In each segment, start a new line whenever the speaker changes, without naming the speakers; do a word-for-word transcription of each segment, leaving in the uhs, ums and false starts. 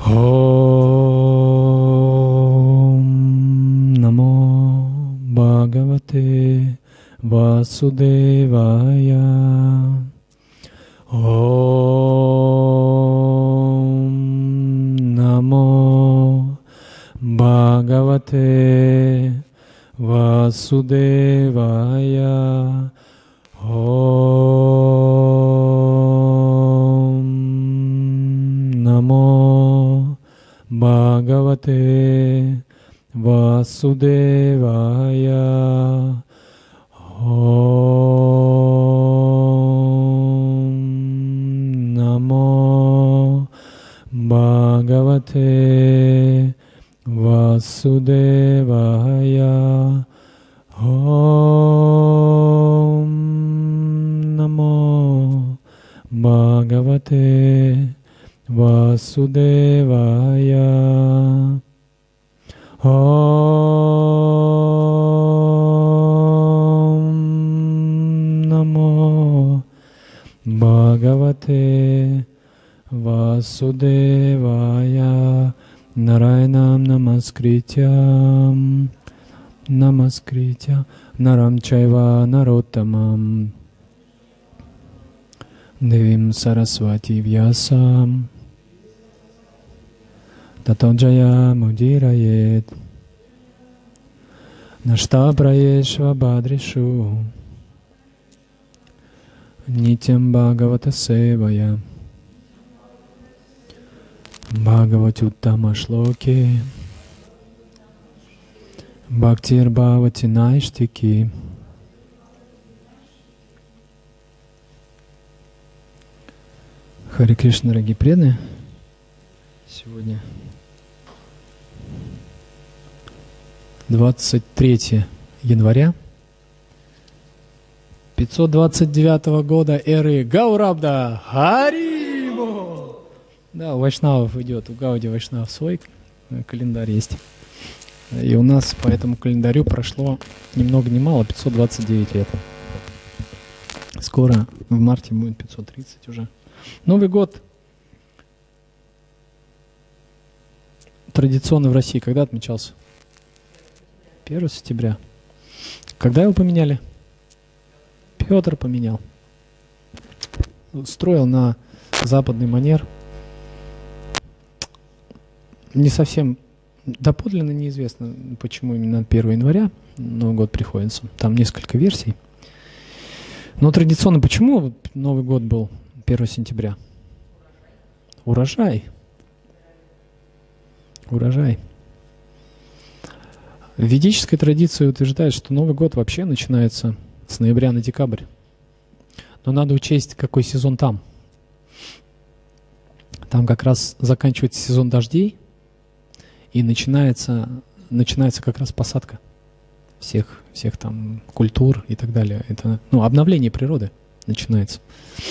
Om Namo Bhagavate Vasudevaya. Om Namo Bhagavate Vasudevaya. Om Namo Bhagavate Vasudevaya. Om Namo Bhagavate Vasudevaya. Om Namo Bhagavate Vasudevaya. Om Namo Bhagavate Vasudevaya. Narayanam Namaskrityam Namaskritya Naram Chaiva Narottamam Devim Saraswati Vyasam Tato Jaya Mudirayet Nashta Prayeshva Badrishu Nityam Bhagavata Sevaya Bhagavati Uttama Shloke Бхактир Бхавати Найштики. Харе Кришна, дорогие преданные. Сегодня двадцать третье января пятьсот двадцать девятого года эры Гаурабда Харибо. Да, у вайшнавов идет, у Гауди Вайшнав свой календарь есть. И у нас по этому календарю прошло ни много ни мало пятьсот двадцать девять лет. Скоро в марте будет пятьсот тридцать уже. Новый год традиционно в России когда отмечался? первого сентября. Когда его поменяли? Петр поменял. Строил на западный манер. Не совсем доподлинно неизвестно, почему именно первого января Новый год приходится. Там несколько версий. Но традиционно почему Новый год был первого сентября? Урожай. Урожай. Ведическая традиция утверждает, что Новый год вообще начинается с ноября на декабрь. Но надо учесть, какой сезон там. Там как раз заканчивается сезон дождей, и начинается, начинается как раз посадка всех, всех там культур и так далее. Это, ну, обновление природы начинается.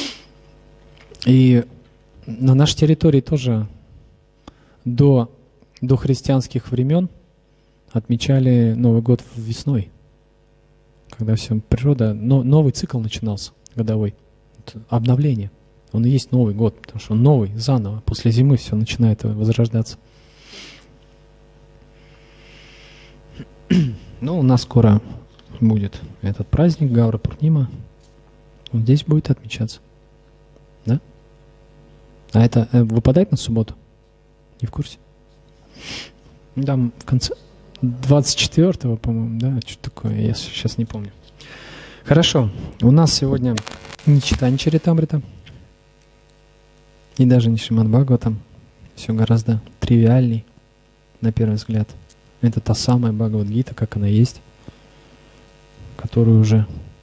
И на нашей территории тоже до, до христианских времен отмечали Новый год весной, когда все, природа, но, новый цикл начинался, годовой. Это обновление. Он и есть Новый год, потому что он новый, заново. После зимы все начинает возрождаться. Ну, у нас скоро будет этот праздник, Гаура Пурнима. Он здесь будет отмечаться. Да? А это э, выпадает на субботу? Не в курсе? Там в конце двадцать четвёртого, по-моему, да? Что такое? Я сейчас не помню. Хорошо. У нас сегодня не читание Чаритамрита. И даже не Шримад Бхагаватам. Все гораздо тривиальней, на первый взгляд. Это та самая Бхагавад-гита, как она есть, которую уже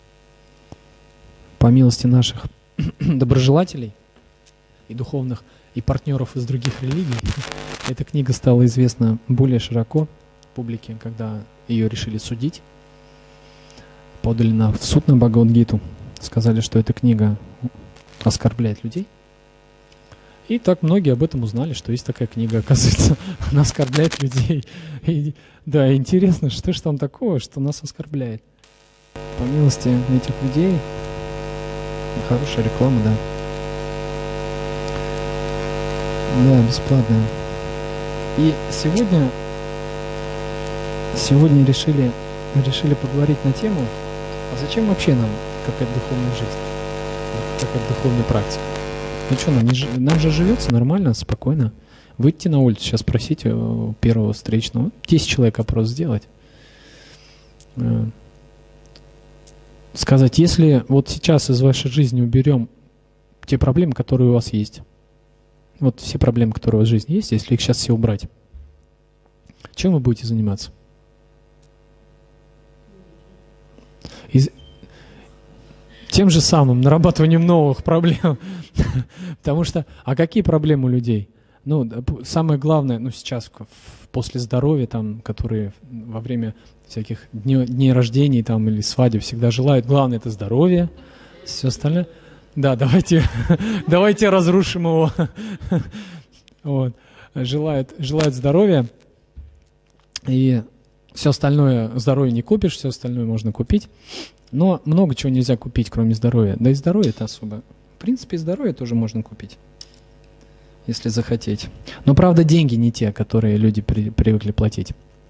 по милости наших доброжелателей и духовных, и партнеров из других религий, эта книга стала известна более широко публике, когда ее решили судить. Подали на, в суд на Бхагавад-гиту, сказали, что эта книга оскорбляет людей. И так многие об этом узнали, что есть такая книга, оказывается, она оскорбляет людей. И, да, интересно, что же там такого, что нас оскорбляет. По милости этих людей, хорошая реклама, да. Да, бесплатная. И сегодня, сегодня решили, решили поговорить на тему, а зачем вообще нам какая-то духовная жизнь, какая-то духовная практика? Ну что, нам, не, нам же живется нормально, спокойно. Выйти на улицу, сейчас спросить у первого встречного, десять человек опрос сделать. Сказать, если вот сейчас из вашей жизни уберем те проблемы, которые у вас есть, вот все проблемы, которые у вас в жизни есть, если их сейчас все убрать, чем вы будете заниматься? Из... Тем же самым, нарабатыванием новых проблем. Потому что, а какие проблемы у людей? Ну, самое главное, ну, сейчас, после здоровья, там, которые во время всяких дней, дней рождений там, или свадеб всегда желают, главное — это здоровье, все остальное. Да, давайте, давайте разрушим его. Вот. Желают, желают здоровья, и все остальное здоровье не купишь, все остальное можно купить. Но много чего нельзя купить, кроме здоровья. Да и здоровье это особо. В принципе, и здоровье тоже можно купить, если захотеть. Но, правда, деньги не те, которые люди при, привыкли платить.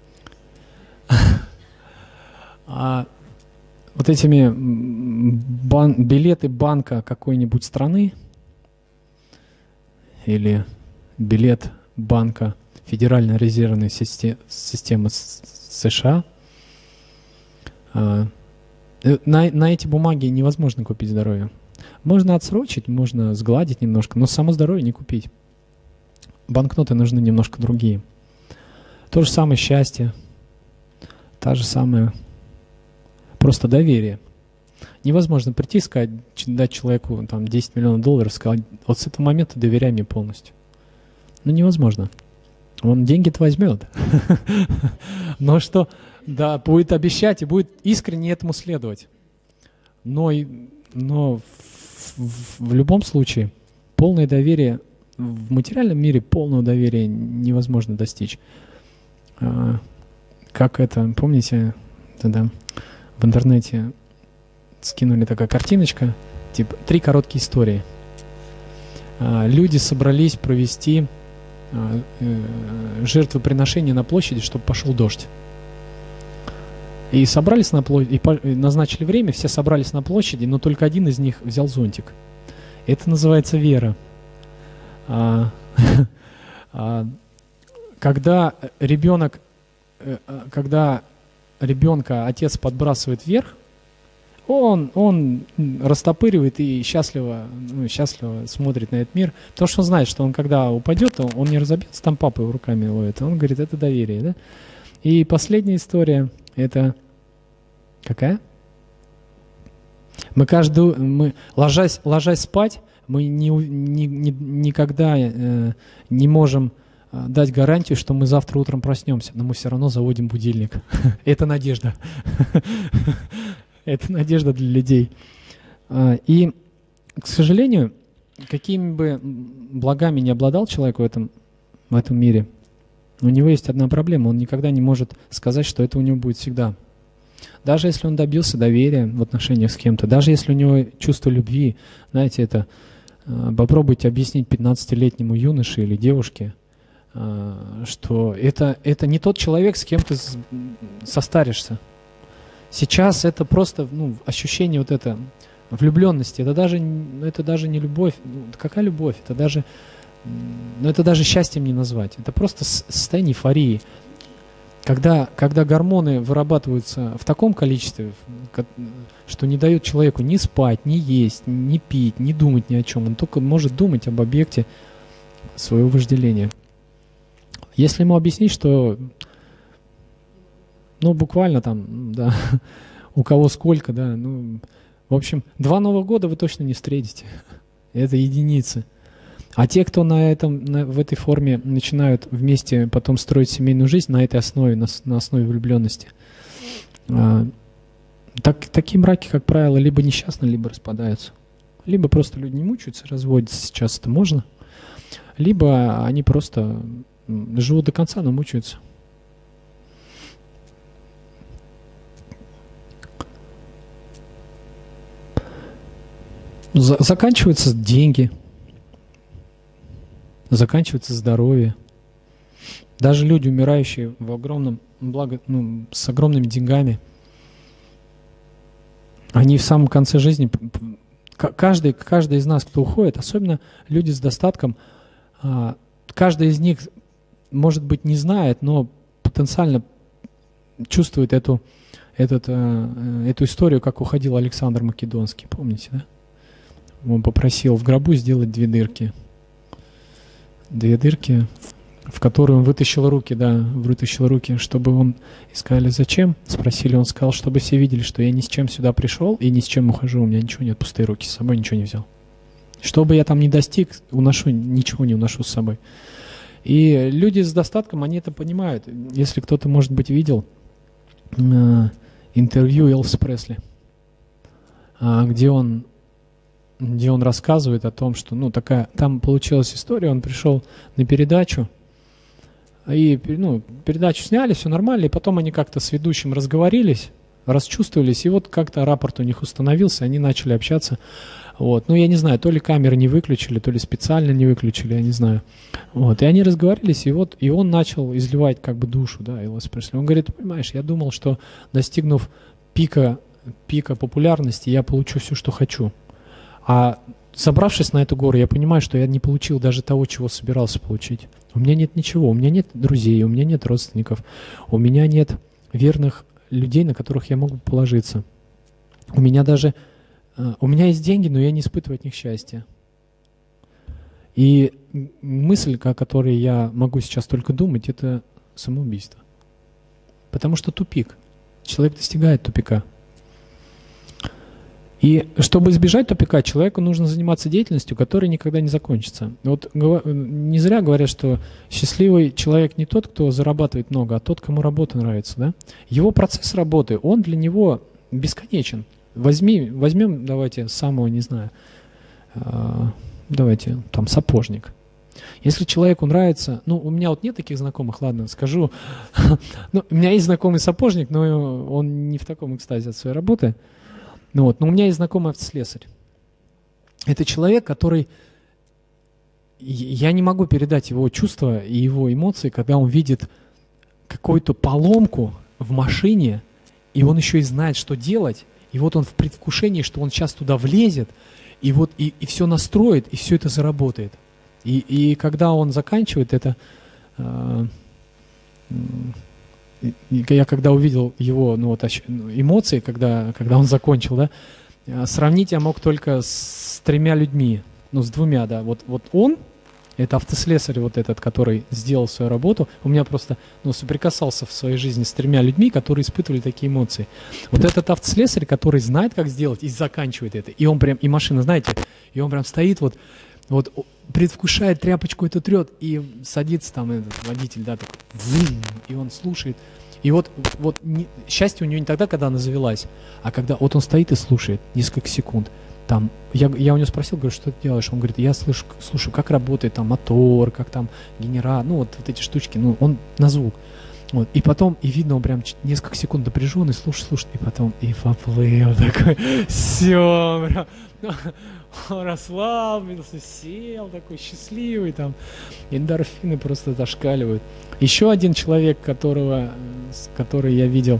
А вот этими бан, билеты банка какой-нибудь страны или билет банка Федеральной резервной системы США, на, на эти бумаги невозможно купить здоровье. Можно отсрочить, можно сгладить немножко, но само здоровье не купить. Банкноты нужны немножко другие. То же самое счастье, та же самая просто доверие. Невозможно прийти и сказать, дать человеку там, десять миллионов долларов, сказать, вот с этого момента доверяй мне полностью. Ну, невозможно. Он деньги-то возьмет. Но что, да, будет обещать и будет искренне этому следовать. Но, но в, в, в любом случае полное доверие, в материальном мире полного доверия невозможно достичь. А, как это, помните, тогда в интернете скинули такая картиночка, типа три короткие истории. А, люди собрались провести а, э, жертвоприношение на площади, чтобы пошел дождь. И собрались на площади, и назначили время, все собрались на площади, но только один из них взял зонтик. Это называется вера. А, а, когда ребенок, когда ребенка отец подбрасывает вверх, он, он растопыривает и счастливо, ну, счастливо смотрит на этот мир, потому что он знает, что он когда упадет, он, он не разобьется, там папа его руками ловит. Он говорит, это доверие, да? И последняя история, это какая? Мы каждую, мы, ложась, ложась спать, мы не, не, не, никогда э, не можем э, дать гарантию, что мы завтра утром проснемся, но мы все равно заводим будильник. Это надежда. Это надежда для людей. И, к сожалению, какими бы благами не обладал человек в этом, в этом мире, у него есть одна проблема. Он никогда не может сказать, что это у него будет всегда. Даже если он добился доверия в отношениях с кем-то, даже если у него чувство любви, знаете, это попробуйте объяснить пятнадцатилетнему юноше или девушке, что это, это не тот человек, с кем ты состаришься. Сейчас это просто ну, ощущение вот это влюбленности. Это даже, это даже не любовь. Какая любовь? Это даже, ну, это даже счастьем не назвать. Это просто состояние эйфории. Когда, когда гормоны вырабатываются в таком количестве, что не дают человеку ни спать, ни есть, ни пить, ни думать ни о чем. Он только может думать об объекте своего вожделения. Если ему объяснить, что ну, буквально там, да, у кого сколько, да, ну, в общем, два Нового года вы точно не встретите. Это единицы. А те, кто на этом, на, в этой форме начинают вместе потом строить семейную жизнь на этой основе, на, на основе влюбленности, а, так, такие браки, как правило, либо несчастны, либо распадаются. Либо просто люди не мучаются, разводятся, сейчас это можно, либо они просто живут до конца, но мучаются. Заканчиваются деньги, заканчивается здоровье. Даже люди, умирающие в огромном благо, ну, с огромными деньгами, они в самом конце жизни, каждый, каждый из нас, кто уходит, особенно люди с достатком, каждый из них, может быть, не знает, но потенциально чувствует эту, этот, эту историю, как уходил Александр Македонский. Помните, да? Он попросил в гробу сделать две дырки. Две дырки, в которые он вытащил руки, да, вытащил руки, чтобы он... И сказали, зачем? Спросили, он сказал, чтобы все видели, что я ни с чем сюда пришел и ни с чем ухожу, у меня ничего нет, пустые руки, с собой ничего не взял. Что бы я там ни достиг, уношу, ничего не уношу с собой. И люди с достатком, они это понимают. Если кто-то, может быть, видел э, интервью Элвиса Пресли, э, где он, где он рассказывает о том, что, ну, такая, там получилась история, он пришел на передачу, и, ну, передачу сняли, все нормально, и потом они как-то с ведущим разговорились, расчувствовались, и вот как-то рапорт у них установился, они начали общаться. Вот. Ну, я не знаю, то ли камеры не выключили, то ли специально не выключили, я не знаю. Вот. И они разговаривались, и вот и он начал изливать как бы душу, да, Элвис Пресли. Он говорит, понимаешь, я думал, что достигнув пика, пика популярности, я получу все, что хочу. А собравшись на эту гору, я понимаю, что я не получил даже того, чего собирался получить. У меня нет ничего, у меня нет друзей, у меня нет родственников, у меня нет верных людей, на которых я могу положиться. У меня даже... У меня есть деньги, но я не испытываю от них счастья. И мысль, о которой я могу сейчас только думать, это самоубийство. Потому что тупик. Человек достигает тупика. И чтобы избежать тупика, человеку нужно заниматься деятельностью, которая никогда не закончится. Вот не зря говорят, что счастливый человек не тот, кто зарабатывает много, а тот, кому работа нравится. Да? Его процесс работы, он для него бесконечен. Возьми, возьмем, давайте, самого, не знаю, э, давайте, там, сапожник. Если человеку нравится, ну, у меня вот нет таких знакомых, ладно, скажу, ну, у меня есть знакомый сапожник, но он не в таком экстазе от своей работы, ну, вот, но у меня есть знакомый автослесарь. Это человек, который, я не могу передать его чувства и его эмоции, когда он видит какую-то поломку в машине, и он еще и знает, что делать. И вот он в предвкушении, что он сейчас туда влезет, и вот и, и все настроит, и все это заработает. И, и когда он заканчивает это, э, э, я когда увидел его ну, вот, эмоции, когда, когда он закончил, да, э, сравнить я мог только с тремя людьми, ну с двумя, да. Вот, вот он, это автослесарь вот этот, который сделал свою работу. У меня просто, ну, соприкасался в своей жизни с тремя людьми, которые испытывали такие эмоции. Вот этот автослесарь, который знает, как сделать, и заканчивает это. И он прям, и машина, знаете, и он прям стоит вот, вот предвкушает, тряпочку эту трет, и садится там этот водитель, да, такой, и он слушает. И вот, вот не, счастье у него не тогда, когда она завелась, а когда вот он стоит и слушает несколько секунд. Там, я, я у него спросил, говорю, что ты делаешь? Он говорит, я слышу, слушаю, как работает там мотор, как там генератор, ну вот, вот эти штучки, ну он на звук. Вот. И потом, и видно, он прям несколько секунд напряженный, слушает, слушает, и потом, и поплыл такой, все, прям, он расслабился, сел такой счастливый, там, эндорфины просто зашкаливают. Еще один человек, которого, который я видел,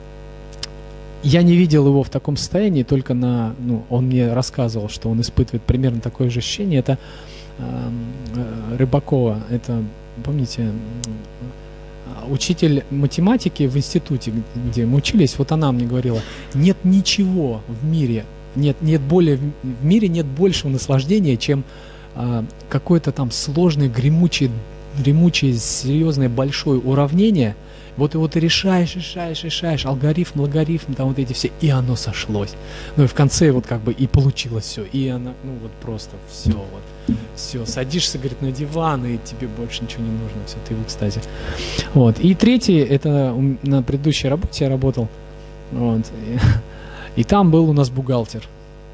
я не видел его в таком состоянии, только на, ну, он мне рассказывал, что он испытывает примерно такое же ощущение. Это э, э, Рыбакова, это, помните, учитель математики в институте, где мы учились, вот она мне говорила, нет ничего в мире, нет, нет более, в мире нет большего наслаждения, чем э, какое-то там сложное, гремучее, гремучее, серьезное, большое уравнение. Вот его ты решаешь, решаешь, решаешь, алгоритм, логарифм, там вот эти все, и оно сошлось. Ну и в конце вот как бы и получилось все, и она, ну вот просто все, вот, все, садишься, говорит, на диван, и тебе больше ничего не нужно, все, ты в экстазе. Вот, и третий, это на предыдущей работе я работал, вот, и, и там был у нас бухгалтер.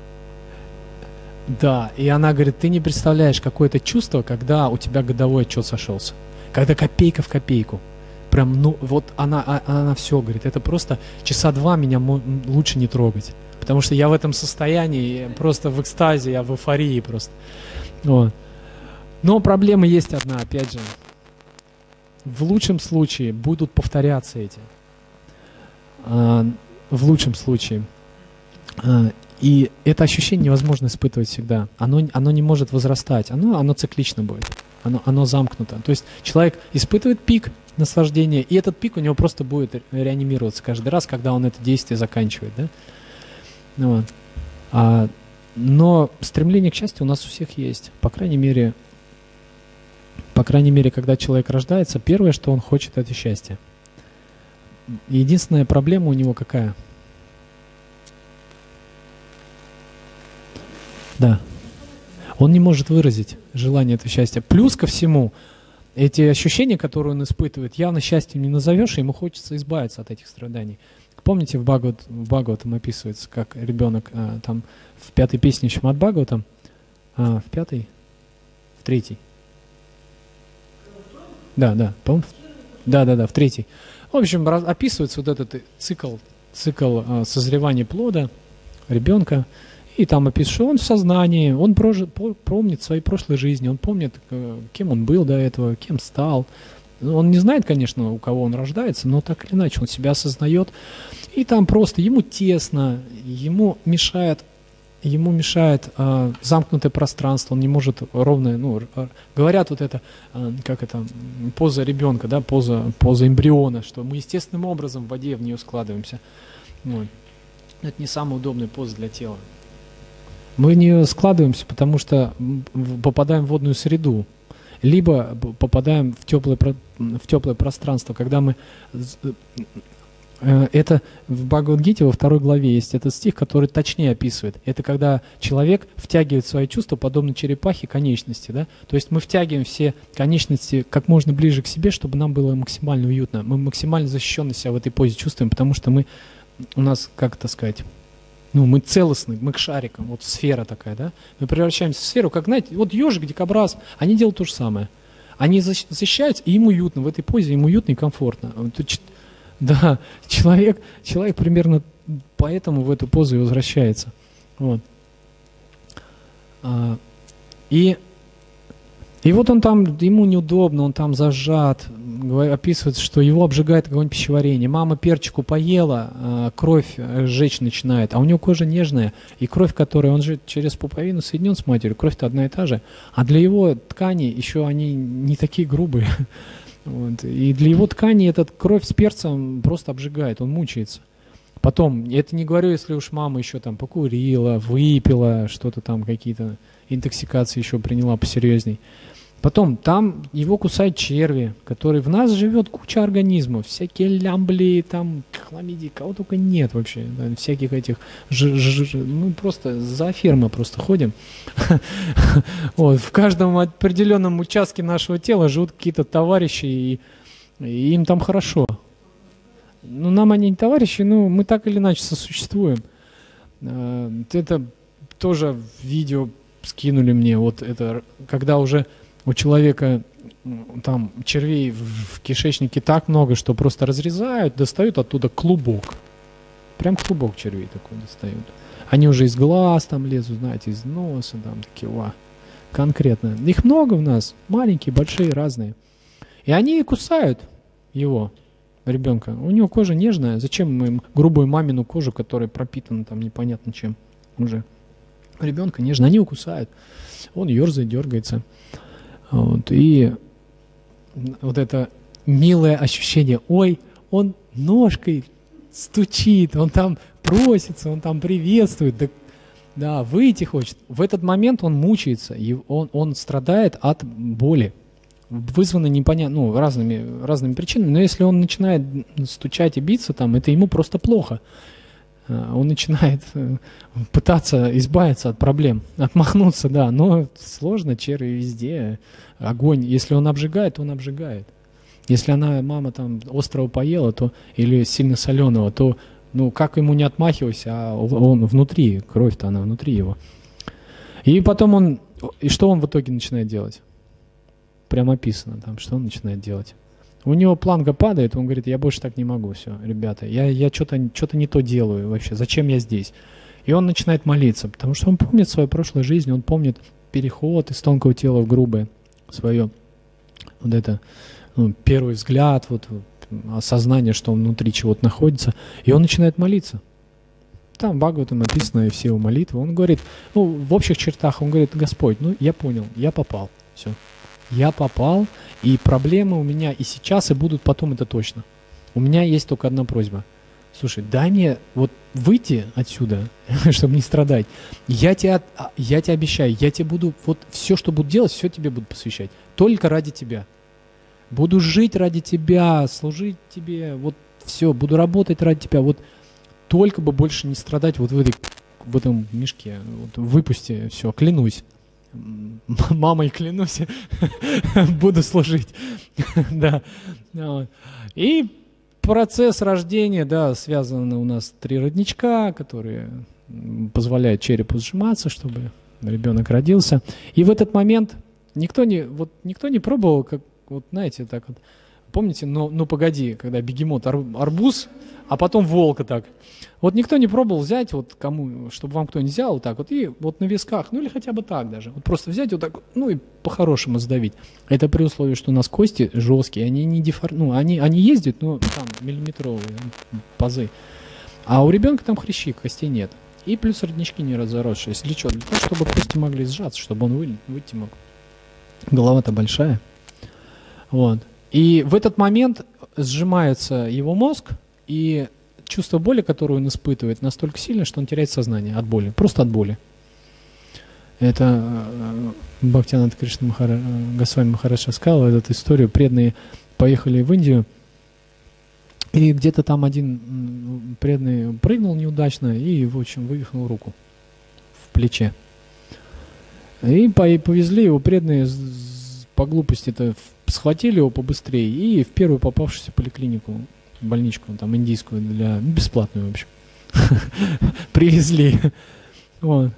Да, и она говорит, ты не представляешь, какое это чувство, когда у тебя годовой отчет сошелся, когда копейка в копейку. Прям, ну, вот она, она все говорит, это просто часа два меня лучше не трогать, потому что я в этом состоянии, просто в экстазе, я в эйфории просто. Вот. Но проблема есть одна, опять же. в лучшем случае будут повторяться эти. А, в лучшем случае. А, и это ощущение невозможно испытывать всегда. Оно, оно не может возрастать. Оно, оно циклично будет. Оно, оно замкнуто. То есть человек испытывает пик наслаждения, и этот пик у него просто будет реанимироваться каждый раз, когда он это действие заканчивает. Да? Ну, вот. а, но стремление к счастью у нас у всех есть. По крайней мере, по крайней мере, когда человек рождается, первое, что он хочет, это счастье. Единственная проблема у него какая? Да. Он не может выразить желание этого счастья. Плюс ко всему, эти ощущения, которые он испытывает, явно счастьем не назовешь, и ему хочется избавиться от этих страданий. Помните, в Бхагават, в Бхагаватам описывается, как ребенок а, там в пятой песне Шримад Бхагаватам, а, в пятой, в третьей. Да, да, по-моему, да, да, да, в третьей. В общем, раз, описывается вот этот цикл, цикл а, созревания плода ребенка. И там описано, что он в сознании, он прожит, помнит свои прошлые жизни, он помнит, кем он был до этого, кем стал. Он не знает, конечно, у кого он рождается, но так или иначе он себя осознает. И там просто ему тесно, ему мешает, ему мешает э, замкнутое пространство, он не может ровно, ну, говорят вот это, э, как это, поза ребенка, да, поза, поза эмбриона, что мы естественным образом в воде в нее складываемся. Вот. Это не самая удобная поза для тела. Мы не складываемся, потому что попадаем в водную среду, либо попадаем в теплое, в теплое пространство, когда мы... Это в Бхагавад-гите во второй главе есть этот стих, который точнее описывает. Это когда человек втягивает свои чувства, подобно черепахе, конечности. Да? То есть мы втягиваем все конечности как можно ближе к себе, чтобы нам было максимально уютно. Мы максимально защищенно себя в этой позе чувствуем, потому что мы, у нас, как это сказать... Ну, мы целостны, мы к шарикам, вот сфера такая, да? Мы превращаемся в сферу, как, знаете, вот ежик, дикобраз, они делают то же самое. Они защищаются, и им уютно, в этой позе им уютно и комфортно. Да, человек, человек примерно поэтому в эту позу и возвращается. Вот. И, и вот он там, ему неудобно, он там зажат, описывается, что его обжигает какое-нибудь пищеварение. Мама перчику поела, кровь жечь начинает, а у него кожа нежная, и кровь, которая, он же через пуповину соединен с матерью, кровь-то одна и та же, а для его ткани еще они не такие грубые. Вот. И для его ткани эта кровь с перцем просто обжигает, он мучается. Потом, это не говорю, если уж мама еще там покурила, выпила, что-то там, какие-то интоксикации еще приняла посерьезней. Потом там его кусают черви, которые в нас живет куча организмов, всякие лямбли, там, хламидии, кого только нет вообще, да, всяких этих, ж, ж, ж, ну просто за фермы просто ходим. Вот, в каждом определенном участке нашего тела живут какие-то товарищи, и, и им там хорошо. Ну, нам они не товарищи, но мы так или иначе сосуществуем. Это тоже видео скинули мне, вот это, когда уже у человека там червей в кишечнике так много, что просто разрезают, достают оттуда клубок. Прям клубок червей такой достают. Они уже из глаз там лезут, знаете, из носа там такие, ва, конкретно. Их много в нас, маленькие, большие, разные. И они кусают его, ребенка. У него кожа нежная. Зачем мы им грубую мамину кожу, которая пропитана там непонятно чем уже? Ребенка нежно, они его кусают. Он ерзает, дергается. Вот, и вот это милое ощущение, ой, он ножкой стучит, он там просится, он там приветствует, да, да, выйти хочет. В этот момент он мучается, и он, он страдает от боли, вызванной непонятно, ну, разными, разными причинами, но если он начинает стучать и биться, там, это ему просто плохо. Он начинает пытаться избавиться от проблем, отмахнуться, да, но сложно, черви везде, огонь, если он обжигает, он обжигает. Если она, мама там острого поела, то, или сильно соленого, то, ну, как ему не отмахивайся, а он внутри, кровь-то она внутри его. И потом он, и что он в итоге начинает делать? Прямо описано там, что он начинает делать. У него планка падает, он говорит, я больше так не могу, все, ребята, я, я что-то что-то не то делаю вообще, зачем я здесь? И он начинает молиться, потому что он помнит свою прошлую жизнь, он помнит переход из тонкого тела в грубое, свое, вот это, ну, первый взгляд, вот, осознание, что он внутри чего-то находится, и он начинает молиться. Там в Бхагаватам написано и все его молитвы. Он говорит, ну, в общих чертах, он говорит: Господь, ну, я понял, я попал, все. Я попал, и проблемы у меня и сейчас, и будут потом, это точно. У меня есть только одна просьба. Слушай, дай мне вот выйти отсюда, чтобы не страдать. Я тебе, я тебе обещаю, я тебе буду, вот все, что буду делать, все тебе буду посвящать. Только ради тебя. Буду жить ради тебя, служить тебе, вот все, буду работать ради тебя. Вот только бы больше не страдать вот в, этой, в этом мешке. Вот, выпусти, все, клянусь. Мамой клянусь, буду служить. Да. И процесс рождения, да, связан у нас три родничка, которые позволяют черепу сжиматься, чтобы ребенок родился. И в этот момент никто не, вот, никто не пробовал, как, вот знаете, так вот, помните, ну, ну погоди, когда бегемот, ар, арбуз, а потом волка так. Вот никто не пробовал взять, вот кому, чтобы вам кто не взял, вот так вот, и вот на висках, ну или хотя бы так даже, вот просто взять вот так, ну и по-хорошему сдавить. Это при условии, что у нас кости жесткие, они не дефор... ну, они, они ездят, но там миллиметровые пазы. А у ребенка там хрящи, костей нет. И плюс роднички не разоросшие. Если что, для того, чтобы кости могли сжаться, чтобы он вы... выйти мог. Голова-то большая. Вот. И в этот момент сжимается его мозг, и чувство боли, которое он испытывает, настолько сильно, что он теряет сознание от боли, просто от боли. Это Бхактивинода Кришна Махара... Госвами Махарадж рассказал эту историю. Преданные поехали в Индию, и где-то там один преданный прыгнул неудачно и, в общем, вывихнул руку в плече. И повезли его преданные по глупости-то, схватили его побыстрее и в первую попавшуюся поликлинику, больничку, там, индийскую, для бесплатную, в общем, привезли. Вот.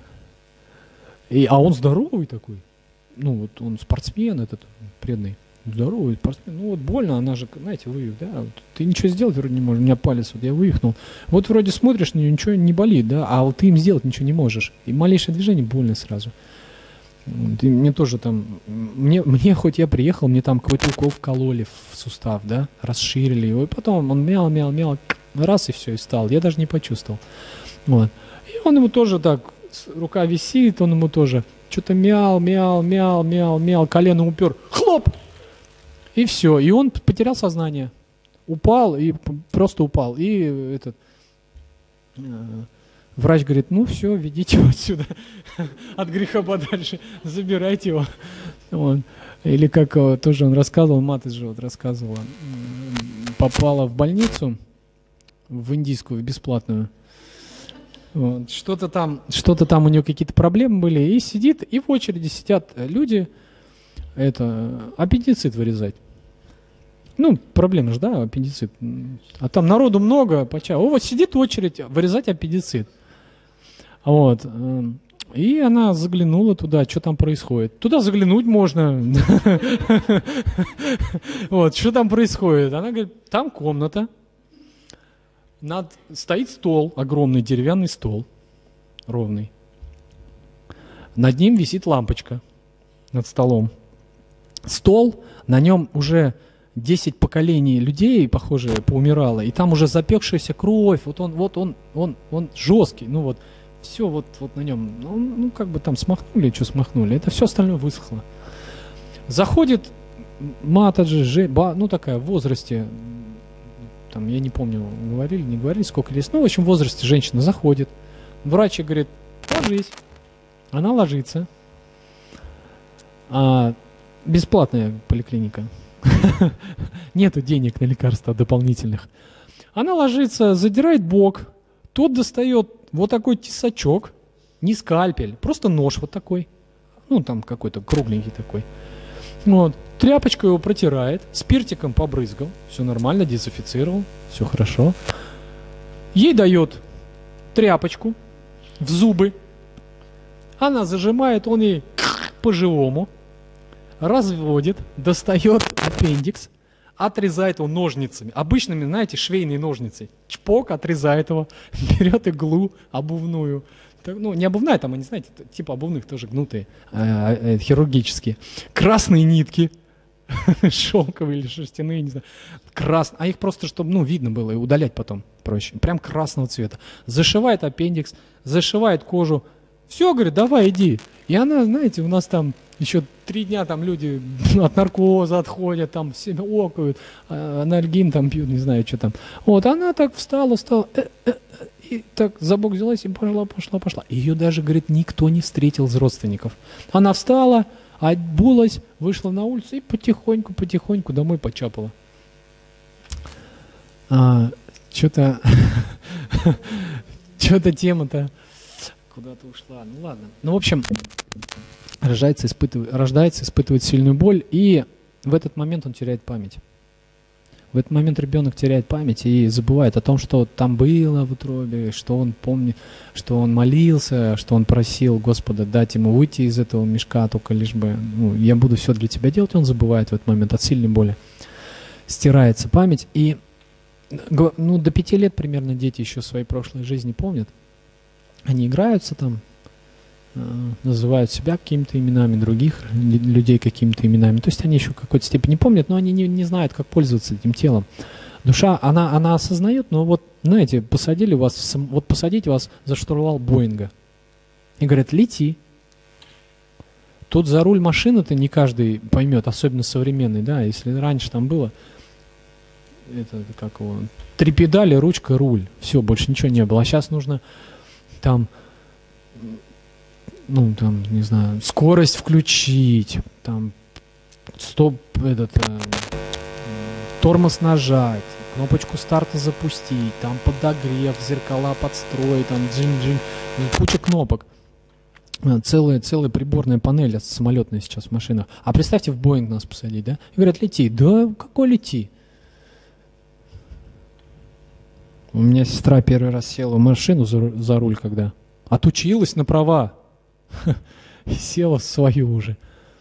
И, а он здоровый такой. Ну, вот он спортсмен этот, преданный. Здоровый спортсмен. Ну, вот больно, она же, знаете, вывих, да? Вот, ты ничего сделать вроде не можешь. У меня палец, вот я вывихнул. Вот вроде смотришь на нее, ничего не болит, да? А вот ты им сделать ничего не можешь. И малейшее движение больно сразу. Вот, и мне тоже там, мне, мне хоть я приехал, мне там какой-то укол вкололи в сустав, да? Расширили его. И потом он мял, мял, мял, раз и все, и встал. Я даже не почувствовал. Вот. И он ему тоже так, рука висит, он ему тоже что-то мял, мял, мял, мял, мял, колено упер, хлоп! И все, и он потерял сознание. Упал, и просто упал. И этот э, врач говорит: ну все, ведите его отсюда, от греха подальше, забирайте его. Вот. Или как э, тоже он рассказывал, мать же вот рассказывала, э, попала в больницу, в индийскую, бесплатную. Вот. Что-то там, что-то там у нее какие-то проблемы были, и сидит, и в очереди сидят люди, это, аппендицит вырезать. Ну, проблема же, да, аппендицит. А там народу много, поча. О, вот сидит очередь вырезать аппендицит. Вот. И она заглянула туда, что там происходит. Туда заглянуть можно. Вот, что там происходит? Она говорит: там комната. Над, стоит стол, огромный деревянный стол, ровный. Над ним висит лампочка, над столом. Стол, на нем уже десять поколений людей, похоже, поумирало, и там уже запекшаяся кровь, вот он, вот он, он, он жесткий, ну вот, все вот, вот на нем, ну, ну как бы там смахнули, что смахнули, это все остальное высохло. Заходит Матаджи, ну такая в возрасте, там, я не помню, говорили, не говорили, сколько лет. Ну, в общем, в возрасте женщина заходит. Врач говорит: ложись. Она ложится. А, бесплатная поликлиника. Нету денег на лекарства дополнительных. Она ложится, задирает бок. Тот достает вот такой тесачок. Не скальпель, просто нож вот такой. Ну, там какой-то кругленький такой. Вот. Тряпочкой его протирает, спиртиком побрызгал, все нормально, дезинфицировал, все хорошо. Ей дает тряпочку в зубы, она зажимает, он ей по-живому разводит, достает аппендикс, отрезает его ножницами, обычными, знаете, швейные ножницы, чпок, отрезает его, берет иглу обувную. Ну, не обувная, там, они, знаете, типа обувных тоже гнутые, э, э, хирургические. Красные нитки шелковые или шерстяные, не знаю, красные, а их просто, чтобы, ну, видно было и удалять потом проще, прям красного цвета. Зашивает аппендикс, зашивает кожу, все, говорит, давай, иди. И она, знаете, у нас там еще три дня там люди от наркоза отходят, там все окают, анальгин там пьют, не знаю, что там. Вот, она так встала, встала, э, э, э, и так за бок взялась и пошла, пошла, пошла. Ее даже, говорит, никто не встретил из родственников. Она встала, обулась, вышла на улицу и потихоньку, потихоньку домой почапала. А, что-то, что-то тема-то куда-то ушла. Ну ладно. Ну, в общем, рождается, испытывает, рождается, испытывает сильную боль, и в этот момент он теряет память. В этот момент ребенок теряет память и забывает о том, что там было в утробе, что он помнит, что он молился, что он просил Господа дать ему выйти из этого мешка, только лишь бы, ну, я буду все для тебя делать, он забывает в этот момент от сильной боли. Стирается память, и ну, до пяти лет примерно дети еще своей прошлой жизни помнят. Они играются там, называют себя какими-то именами, других людей какими-то именами. То есть они еще в какой-то степени помнят, но они не, не знают, как пользоваться этим телом. Душа, она, она осознает, но вот, знаете, посадили вас, в сам, вот посадите вас за штурвал Боинга и говорят, лети. Тут за руль машины-то не каждый поймет, особенно современный, да, если раньше там было, это как его, три педали, ручка, руль, все, больше ничего не было. А сейчас нужно там, ну, там, не знаю, скорость включить, там, стоп, этот, э, тормоз нажать, кнопочку старта запустить, там подогрев, зеркала подстроить, там, джин-джин, куча кнопок. Целая, целая приборная панель самолетная сейчас в машинах. А представьте, в Боинг нас посадить, да? И говорят, лети. Да какой лети? У меня сестра первый раз села в машину за, за руль, когда отучилась на права. И села в свою уже.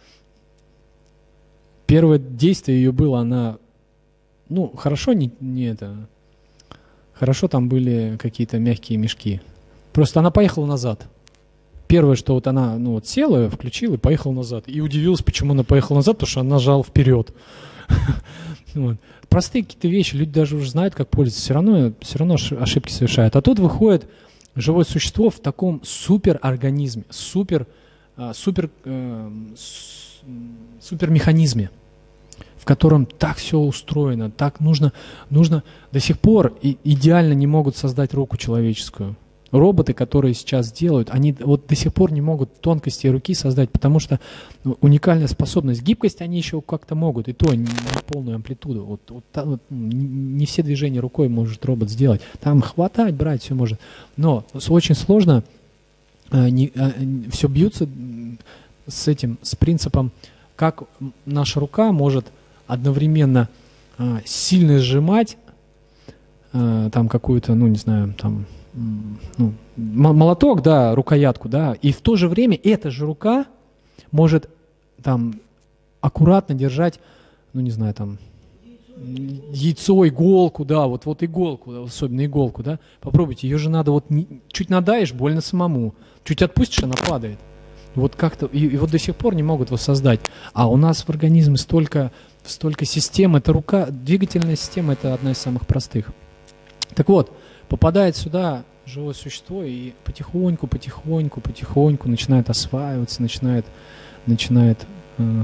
Первое действие ее было, она, ну, хорошо не, не это, хорошо там были какие-то мягкие мешки. Просто она поехала назад. Первое, что вот она, ну, вот села, включила и поехала назад. И удивилась, почему она поехала назад, потому что она нажала вперед. Вот. Простые какие-то вещи, люди даже уже знают, как пользоваться, все равно, все равно ошибки совершают. А тут выходит живое существо в таком суперорганизме, супер, супер, э, супермеханизме, в котором так все устроено, так нужно, нужно до сих пор и идеально не могут создать руку человеческую. Роботы, которые сейчас делают, они вот до сих пор не могут тонкости руки создать, потому что уникальная способность, гибкость они еще как-то могут, и то не полную амплитуду. Вот, вот, вот, не все движения рукой может робот сделать. Там хватать, брать все может. Но очень сложно, а, не, а, все бьются с этим, с принципом, как наша рука может одновременно а, сильно сжимать а, там какую-то, ну не знаю, там ну, молоток, да, рукоятку, да, и в то же время эта же рука может там аккуратно держать, ну не знаю, там яйцо, иголку, да, вот, вот иголку, особенно иголку, да, попробуйте, ее же надо вот не, чуть надаешь, больно самому, чуть отпустишь, она падает. Вот как-то, и, и вот до сих пор не могут воссоздать. А у нас в организме столько, столько систем, это рука, двигательная система, это одна из самых простых. Так вот, попадает сюда живое существо и потихоньку, потихоньку, потихоньку начинает осваиваться, начинает, начинает э,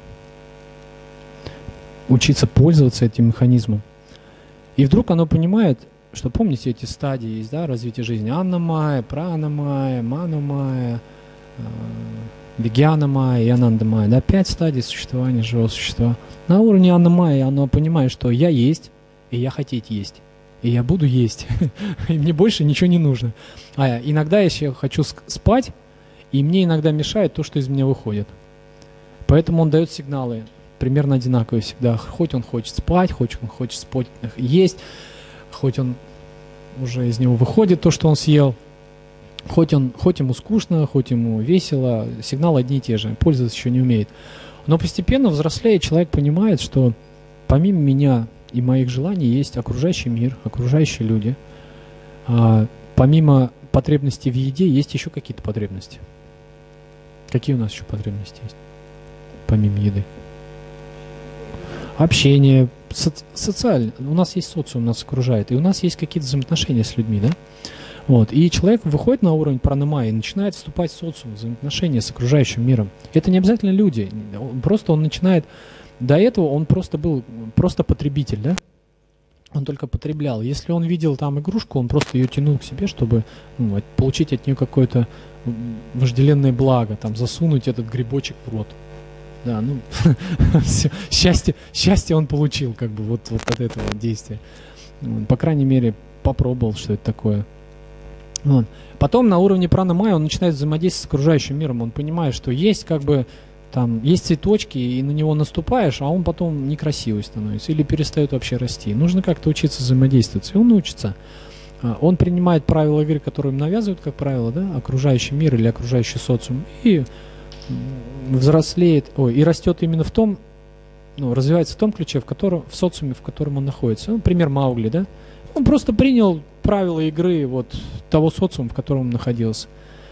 учиться пользоваться этим механизмом. И вдруг оно понимает, что, помните, эти стадии есть, да, развития жизни? Анна-майя, прана-майя, ману-майя, э, вигьяна-майя и ананда-майя. Да, пять стадий существования живого существа. На уровне анна-майя оно понимает, что я есть, и я хотеть есть. И я буду есть, и мне больше ничего не нужно. А иногда я еще хочу спать, и мне иногда мешает то, что из меня выходит. Поэтому он дает сигналы примерно одинаковые всегда. Хоть он хочет спать, хоть он хочет спать, есть, хоть он уже из него выходит то, что он съел, хоть, он, хоть ему скучно, хоть ему весело, сигналы одни и те же, пользоваться еще не умеет. Но постепенно взрослея, человек понимает, что помимо меня и моих желаний есть окружающий мир, окружающие люди. А, помимо потребностей в еде есть еще какие-то потребности. Какие у нас еще потребности есть, помимо еды? общение, соци социально. У нас есть социум, нас окружает, и у нас есть какие-то взаимоотношения с людьми, да? Вот. И человек выходит на уровень пранамайи и начинает вступать в социум, взаимоотношения с окружающим миром. Это не обязательно люди, просто он начинает... До этого он просто был просто потребитель, да? Он только потреблял. Если он видел там игрушку, он просто ее тянул к себе, чтобы ну, получить от нее какое-то вожделенное благо, там, засунуть этот грибочек в рот. Да, ну, счастье, счастье он получил, как бы, вот, вот от этого действия. По крайней мере, попробовал, что это такое. Вот. Потом на уровне пранамайи он начинает взаимодействовать с окружающим миром. Он понимает, что есть как бы там есть цветочки, и на него наступаешь, а он потом некрасивый становится или перестает вообще расти. Нужно как-то учиться взаимодействовать. И он учится. Он принимает правила игры, которые им навязывают, как правило, да, окружающий мир или окружающий социум, и взрослеет, ой, и растет именно в том, ну, развивается в том ключе, в котором, в социуме, в котором он находится. Ну, пример Маугли, да? Он просто принял правила игры вот того социума, в котором он находился.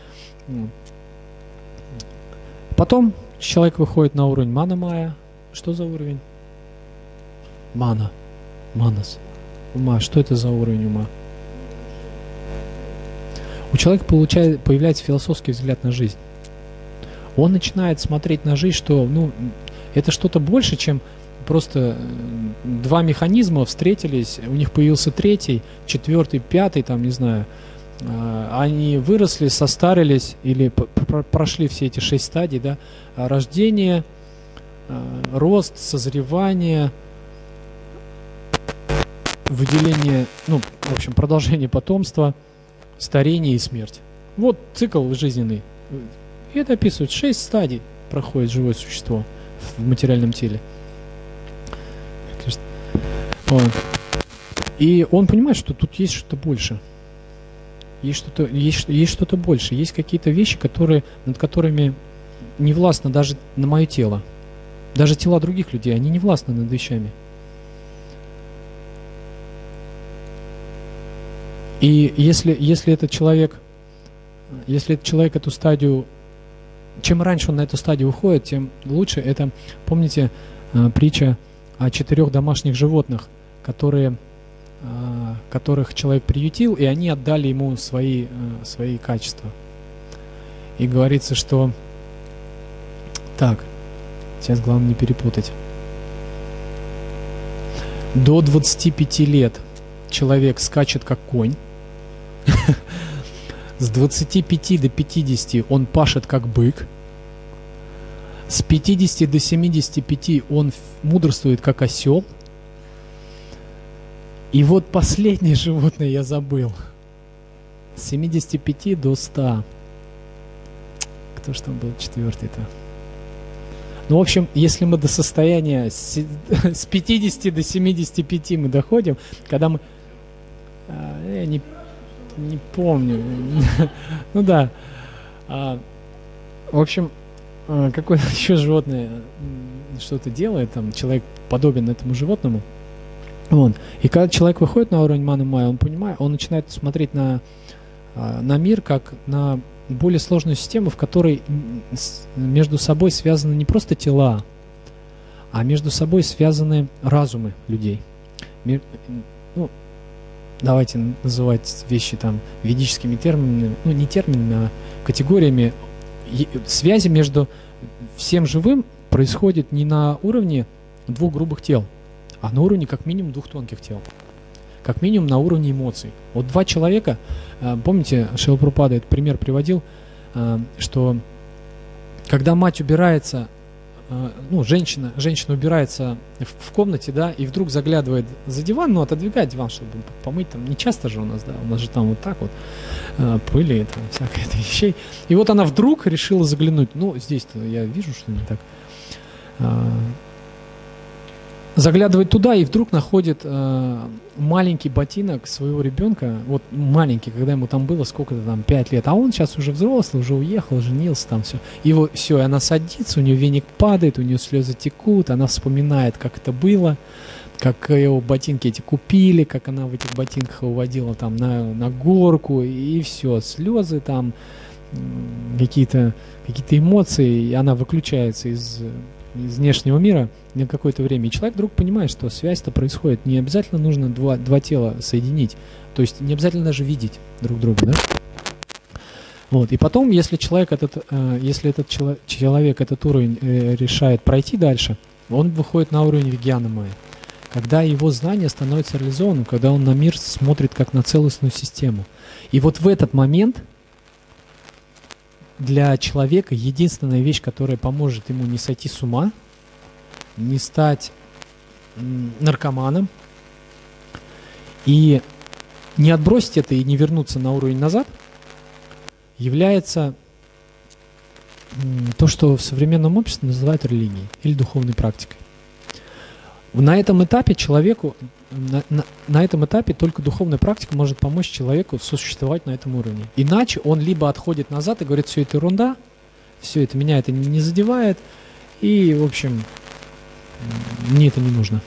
Потом человек выходит на уровень мана-майя. Что за уровень? Мана. Манас. Ума. Что это за уровень ума? У человека получает, появляется философский взгляд на жизнь. Он начинает смотреть на жизнь, что ну, это что-то больше, чем просто два механизма встретились, у них появился третий, четвертый, пятый, там, не знаю, они выросли, состарились или прошли все эти шесть стадий, да, рождение, рост, созревание, выделение, ну, в общем, продолжение потомства, старение и смерть. Вот цикл жизненный. И это описывает. Шесть стадий проходит живое существо в материальном теле. Вот. И он понимает, что тут есть что-то больше. Есть что-то, есть, есть что-то больше. Есть какие-то вещи, которые, над которыми не властно даже на мое тело. Даже тела других людей, они не властны над вещами. И если, если этот человек, если этот человек эту стадию, чем раньше он на эту стадию уходит, тем лучше. Это, помните, притча о четырех домашних животных, которые, которых человек приютил, и они отдали ему свои, свои качества. И говорится, что... Так, сейчас главное не перепутать. До двадцати пяти лет человек скачет как конь. С двадцати пяти до пятидесяти он пашет как бык. С пятидесяти до семидесяти пяти он мудрствует как осел. И вот последнее животное я забыл. С семидесяти пяти до ста. Кто ж там был четвертый-то? Ну, в общем, если мы до состояния с, с пятидесяти до семидесяти пяти мы доходим, когда мы... А, я не, не помню. Ну да. А, в общем, какое-то еще животное что-то делает, там человек подобен этому животному. Вот. И когда человек выходит на уровень мана-майя, он понимает, он начинает смотреть на, на мир как на более сложную систему, в которой между собой связаны не просто тела, а между собой связаны разумы людей. Ну, давайте называть вещи там ведическими терминами, ну не терминами, а категориями. Связи между всем живым происходит не на уровне двух грубых тел, а на уровне как минимум двух тонких тел. Как минимум на уровне эмоций. Вот два человека, помните, Шрила Прабхупада этот пример приводил, что когда мать убирается, ну, женщина, женщина убирается в комнате, да, и вдруг заглядывает за диван, ну, отодвигает диван, чтобы помыть, там, не часто же у нас, да, у нас же там вот так вот, пыли, там, всякое это вещей. И вот она вдруг решила заглянуть, ну, здесь-то я вижу, что не так. Заглядывает туда и вдруг находит э, маленький ботинок своего ребенка, вот маленький, когда ему там было сколько-то там, пять лет, а он сейчас уже взрослый, уже уехал, женился, там все. И вот все, и она садится, у нее веник падает, у нее слезы текут, она вспоминает, как это было, как его ботинки эти купили, как она в этих ботинках его водила там на, на горку, и все, слезы там, какие-то какие-то эмоции, и она выключается из из внешнего мира на какое-то время. И человек вдруг понимает, что связь-то происходит. Не обязательно нужно два, два тела соединить. То есть не обязательно даже видеть друг друга, да? Вот. И потом, если человек этот, э, если этот чело- человек этот уровень э, решает пройти дальше, он выходит на уровень вигьяна майя. Когда его знание становится реализованным, когда он на мир смотрит как на целостную систему. И вот в этот момент для человека единственная вещь, которая поможет ему не сойти с ума, не стать наркоманом и не отбросить это и не вернуться на уровень назад, является то, что в современном обществе называют религией или духовной практикой. На этом этапе человеку, на, на, на этом этапе только духовная практика может помочь человеку сосуществовать на этом уровне. Иначе он либо отходит назад и говорит, все это ерунда, все это, меня это не задевает, и, в общем, мне это не нужно.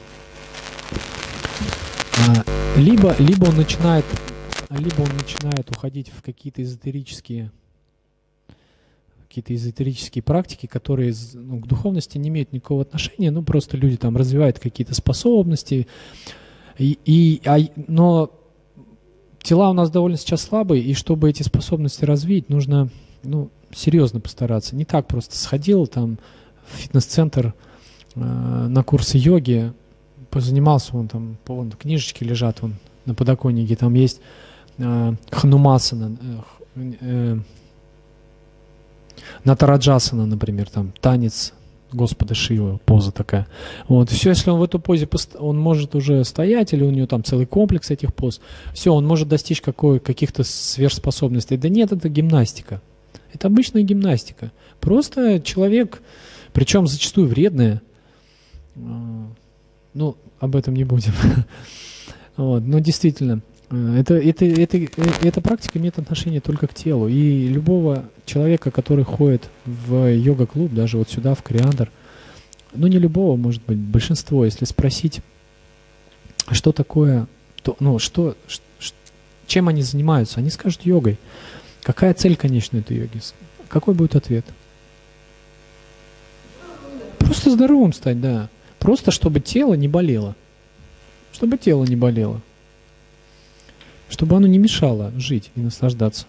А, либо, либо он начинает, либо он начинает уходить в какие-то эзотерические какие-то эзотерические практики, которые ну, к духовности не имеют никакого отношения, ну просто люди там развивают какие-то способности, и, и, а, но тела у нас довольно сейчас слабые, и чтобы эти способности развить, нужно ну, серьезно постараться. Не так просто сходил там в фитнес-центр э, на курсы йоги, позанимался, вон там, вон, книжечки лежат вон, на подоконнике, там есть э, ханумасана, э, э, Натараджасана, например, там танец Господа Шивы, поза такая. Вот, все, если он в эту позе, он может уже стоять, или у него там целый комплекс этих поз, все, он может достичь какой, каких-то сверхспособностей. Да нет, это гимнастика. Это обычная гимнастика. Просто человек, причем зачастую вредная, ну, об этом не будем. Вот, но действительно, Это, это, это, эта практика имеет отношение только к телу. И любого человека, который ходит в йога-клуб, даже вот сюда, в Кориандр, ну не любого, может быть, большинство, если спросить, что такое, то, ну что, ш, ш, чем они занимаются, они скажут йогой. Какая цель конечная этой йоги? Какой будет ответ? Просто здоровым стать, да. Просто чтобы тело не болело. Чтобы тело не болело. Чтобы оно не мешало жить и наслаждаться.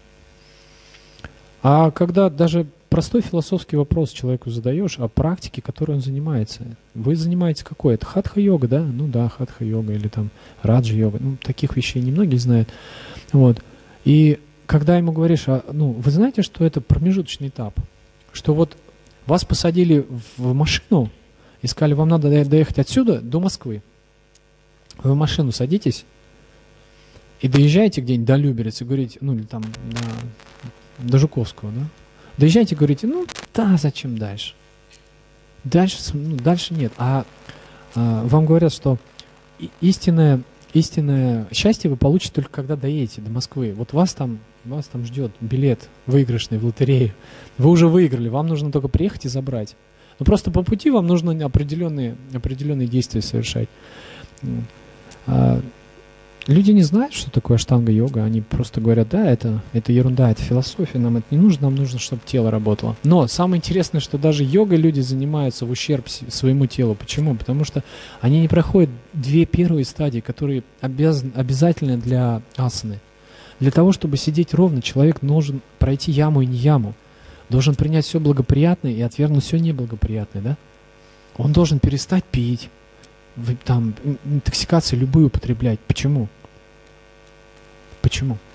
А когда даже простой философский вопрос человеку задаешь о практике, которой он занимается. Вы занимаетесь какой? Это хатха-йога, да? Ну да, хатха-йога или там раджа-йога. Ну, таких вещей немногие знают. Вот. И когда ему говоришь, а, ну, вы знаете, что это промежуточный этап? Что вот вас посадили в машину и сказали, вам надо доехать отсюда до Москвы. Вы в машину садитесь, и доезжаете где-нибудь до Люберец и говорите, ну или там до, до Жуковского, да? Доезжаете и говорите, ну да, зачем дальше? Дальше, ну, дальше нет. А, а вам говорят, что истинное, истинное счастье вы получите только когда доедете до Москвы. Вот вас там, вас там ждет билет выигрышный в лотерею. Вы уже выиграли, вам нужно только приехать и забрать. Но просто по пути вам нужно определенные, определенные действия совершать. А, Люди не знают, что такое аштанга-йога, они просто говорят, да, это, это ерунда, это философия, нам это не нужно, нам нужно, чтобы тело работало. Но самое интересное, что даже йогой люди занимаются в ущерб своему телу. Почему? Потому что они не проходят две первые стадии, которые обязан, обязательны для асаны. Для того, чтобы сидеть ровно, человек должен пройти яму и не яму, должен принять все благоприятное и отвергнуть все неблагоприятное, да? Он должен перестать пить, там, интоксикации любые употреблять. Почему? Почему?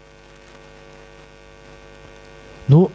Ну,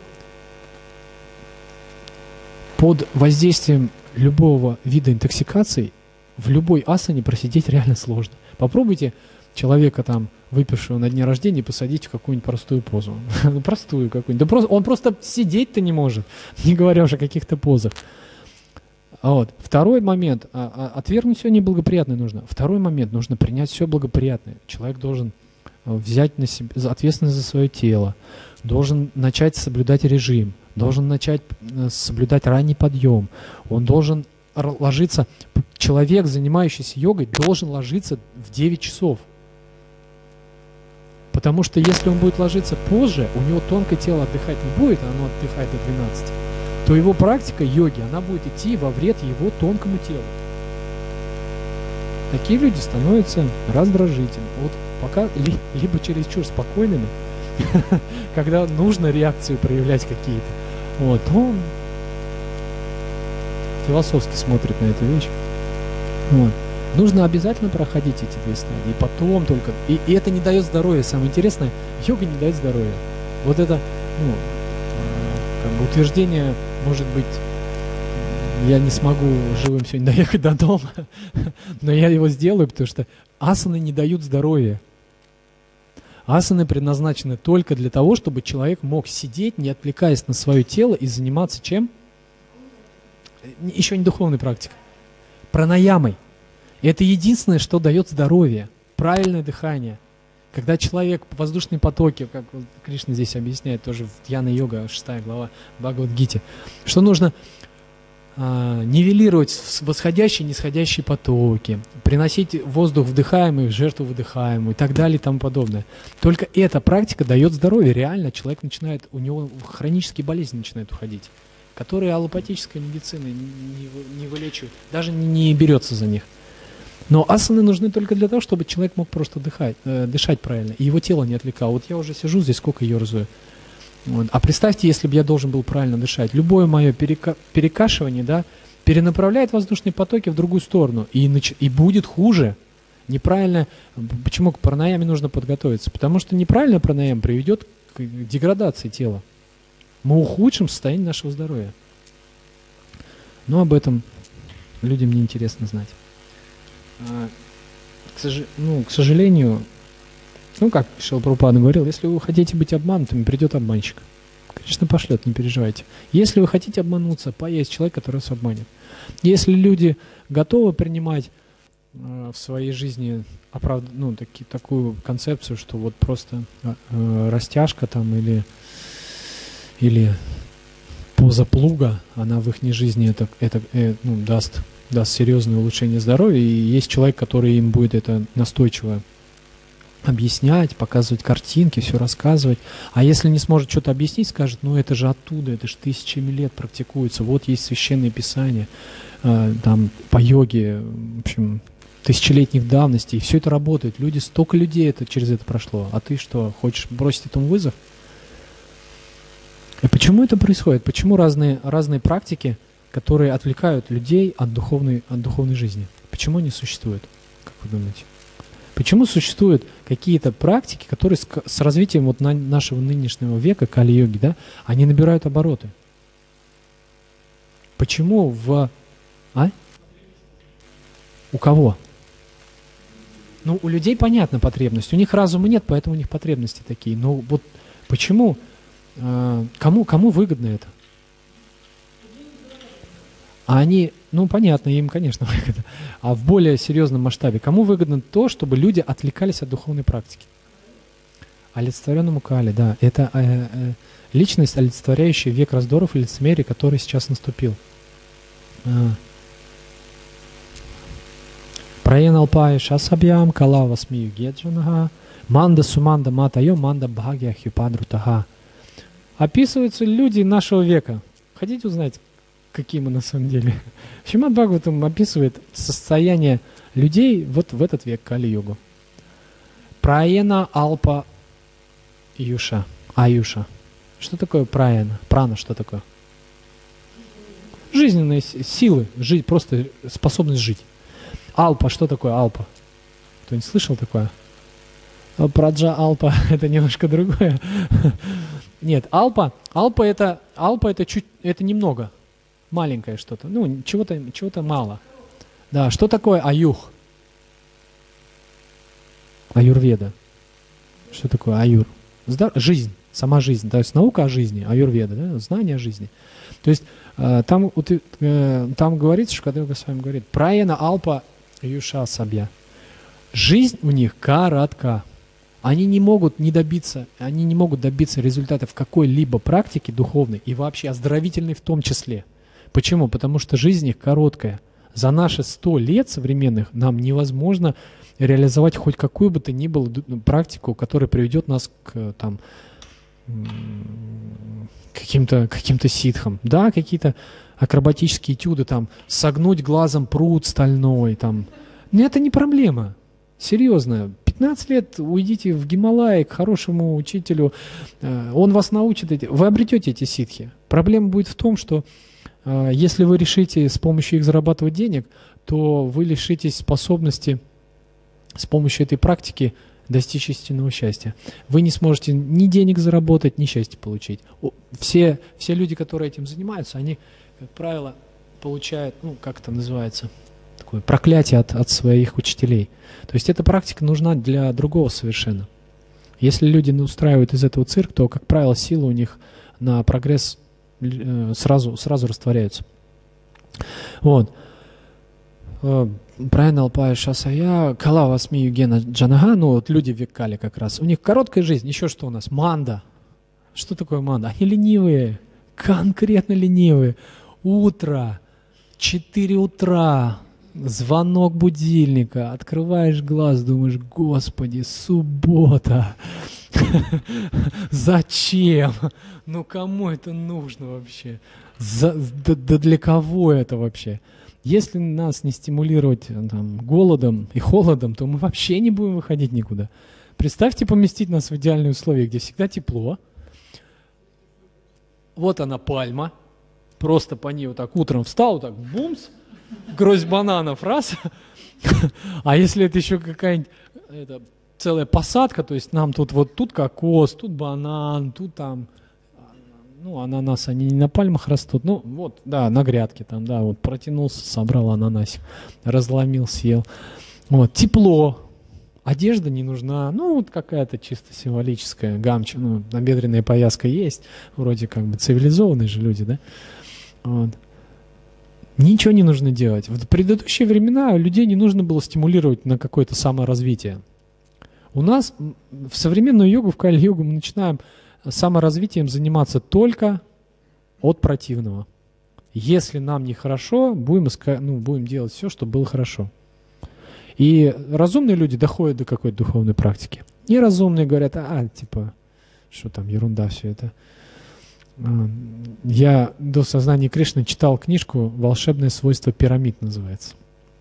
под воздействием любого вида интоксикации в любой асане просидеть реально сложно. Попробуйте человека там, выпившего на дне рождения, посадить в какую-нибудь простую позу. Простую какую-нибудь. Да просто, он просто сидеть-то не может, не говоря уже о каких-то позах. Вот. Второй момент. А, а, отвергнуть все неблагоприятное нужно. Второй момент. Нужно принять все благоприятное. Человек должен взять на себя ответственность за свое тело, должен начать соблюдать режим, должен начать соблюдать ранний подъем. Он должен ложиться... Человек, занимающийся йогой, должен ложиться в девять часов. Потому что если он будет ложиться позже, у него тонкое тело отдыхать не будет, оно отдыхает до двенадцати. то его практика йоги, она будет идти во вред его тонкому телу. Такие люди становятся раздражительными. Вот пока ли, либо чересчур спокойными, когда нужно реакцию проявлять какие-то, вот, он философски смотрит на эту вещь. Вот. Нужно обязательно проходить эти две стадии, потом только. И, и это не дает здоровья. Самое интересное, йога не дает здоровья. Вот это, ну, как бы утверждение, может быть, я не смогу живым сегодня доехать до дома, но я его сделаю, потому что асаны не дают здоровья. Асаны предназначены только для того, чтобы человек мог сидеть, не отвлекаясь на свое тело, и заниматься чем? Еще не духовной практикой. Пранаямой. И это единственное, что дает здоровье, правильное дыхание. Когда человек, воздушные потоки, как Кришна здесь объясняет, тоже в Дьяна-йога, шестая глава Бхагавад-гите, что нужно а, нивелировать восходящие и нисходящие потоки, приносить воздух вдыхаемый в жертву выдыхаемую и так далее и тому подобное. Только эта практика дает здоровье. Реально человек начинает, у него хронические болезни начинают уходить, которые аллопатическая медицина не, не, не вылечивает, даже не, не берется за них. Но асаны нужны только для того, чтобы человек мог просто дыхать, э, дышать правильно, и его тело не отвлекало. Вот я уже сижу здесь, сколько ерзаю. Вот. А представьте, если бы я должен был правильно дышать. Любое мое перека перекашивание, да, перенаправляет воздушные потоки в другую сторону, и, нач и будет хуже. Неправильно. Почему к пранаяме нужно подготовиться? Потому что неправильно пранаям приведет к деградации тела. Мы ухудшим состояние нашего здоровья. Но об этом людям не интересно знать. К, сож... ну, к сожалению, ну как Шрила Прабхупада говорил, если вы хотите быть обманутыми, придет обманщик. Конечно, пошлет, не переживайте. Если вы хотите обмануться, поесть человек, который вас обманет. Если люди готовы принимать э, в своей жизни оправд... ну, таки, такую концепцию, что вот просто э, растяжка там или, или поза плуга, она в их жизни это, это э, ну, даст... даст серьезное улучшение здоровья, и есть человек, который им будет это настойчиво объяснять, показывать картинки, все рассказывать. А если не сможет что-то объяснить, скажет, ну это же оттуда, это же тысячами лет практикуется, вот есть священные писания, э, там по йоге, в общем, тысячелетних давностей, и все это работает. Люди, столько людей это, через это прошло, а ты что, хочешь бросить этому вызов? И почему это происходит? Почему разные, разные практики, которые отвлекают людей от духовной, от духовной жизни? Почему они существуют, как вы думаете? Почему существуют какие-то практики, которые с, с развитием вот на, нашего нынешнего века, кали-йоги, да, они набирают обороты? Почему в... А? У кого? Ну, у людей понятна потребность, у них разума нет, поэтому у них потребности такие. Но вот почему, э, кому, кому выгодно это? А они, ну понятно, им, конечно, выгодно. А в более серьезном масштабе, кому выгодно то, чтобы люди отвлекались от духовной практики? Олицетворенному Кали, да. Это э, э, личность, олицетворяющая век раздоров и лицемерия, который сейчас наступил. Праеналпай шасабьям калава смию геджанага манда суманда матайо манда бхагья хюпадрутага. Описываются люди нашего века. Хотите узнать, какие мы на самом деле? Шримад Бхагаватам описывает состояние людей вот в этот век Кали-йогу. Праена алпа юша. Аюша. Что такое праена? Прана что такое? Жизненные силы, жить, просто способность жить. Алпа, что такое алпа? Кто-нибудь слышал такое? Праджа алпа, это немножко другое. Нет, алпа, алпа это, алпа это чуть, это немного. Маленькое что-то, ну, чего-то чего-то мало. Да, что такое аюх? Аюрведа. Что такое аюр? Здор... Жизнь, сама жизнь, то есть наука о жизни, аюрведа, да? Знание о жизни. То есть э, там, э, там говорится, что когда с вами говорит, праена алпа юша сабья. Жизнь у них коротка. Они не могут не добиться, они не могут добиться результатов какой-либо практики духовной и вообще оздоровительной в том числе. Почему? Потому что жизнь их короткая. За наши сто лет современных нам невозможно реализовать хоть какую бы то ни было практику, которая приведет нас к там, каким-то каким-то ситхом. Да, какие-то акробатические этюды, там, согнуть глазом пруд стальной, там. Но это не проблема. Серьезно. пятнадцать лет уйдите в Гималай к хорошему учителю, он вас научит, эти, вы обретете эти ситхи. Проблема будет в том, что если вы решите с помощью их зарабатывать денег, то вы лишитесь способности с помощью этой практики достичь истинного счастья. Вы не сможете ни денег заработать, ни счастья получить. Все, все люди, которые этим занимаются, они, как правило, получают, ну, как это называется, такое проклятие от, от своих учителей. То есть эта практика нужна для другого совершенно. Если люди устраивают из этого цирк, то, как правило, силы у них на прогресс сразу, сразу растворяются. Вот. Правильно, Алпая Шасая, Калава Смию Гена Джанага, ну вот люди в Виккале как раз. У них короткая жизнь, еще что у нас? Манда. Что такое манда? Они ленивые, конкретно ленивые. Утро, четыре утра, звонок будильника, открываешь глаз, думаешь, Господи, суббота. Зачем? Ну кому это нужно вообще? За, да, да для кого это вообще? Если нас не стимулировать там, голодом и холодом, то мы вообще не будем выходить никуда. Представьте поместить нас в идеальные условия, где всегда тепло. Вот она пальма. Просто по ней вот так утром встал, вот так бумс, гроздь бананов, раз. А если это еще какая-нибудь это, целая посадка, то есть нам тут вот тут кокос, тут банан, тут там... Ну, ананас, они не на пальмах растут. Ну, вот, да, на грядке там, да, вот протянулся, собрал ананасик, разломил, съел. Вот, тепло, одежда не нужна, ну, вот какая-то чисто символическая гамча, ну, набедренная повязка есть, вроде как бы цивилизованные же люди, да. Вот. Ничего не нужно делать. В предыдущие времена людей не нужно было стимулировать на какое-то саморазвитие. У нас в современную йогу, в кали-йогу мы начинаем саморазвитием заниматься только от противного. Если нам нехорошо, будем, искать, ну, будем делать все, чтобы было хорошо. И разумные люди доходят до какой-то духовной практики. Неразумные говорят, а, типа, что там, ерунда все это. Я до сознания Кришны читал книжку «Волшебное свойство пирамид» называется.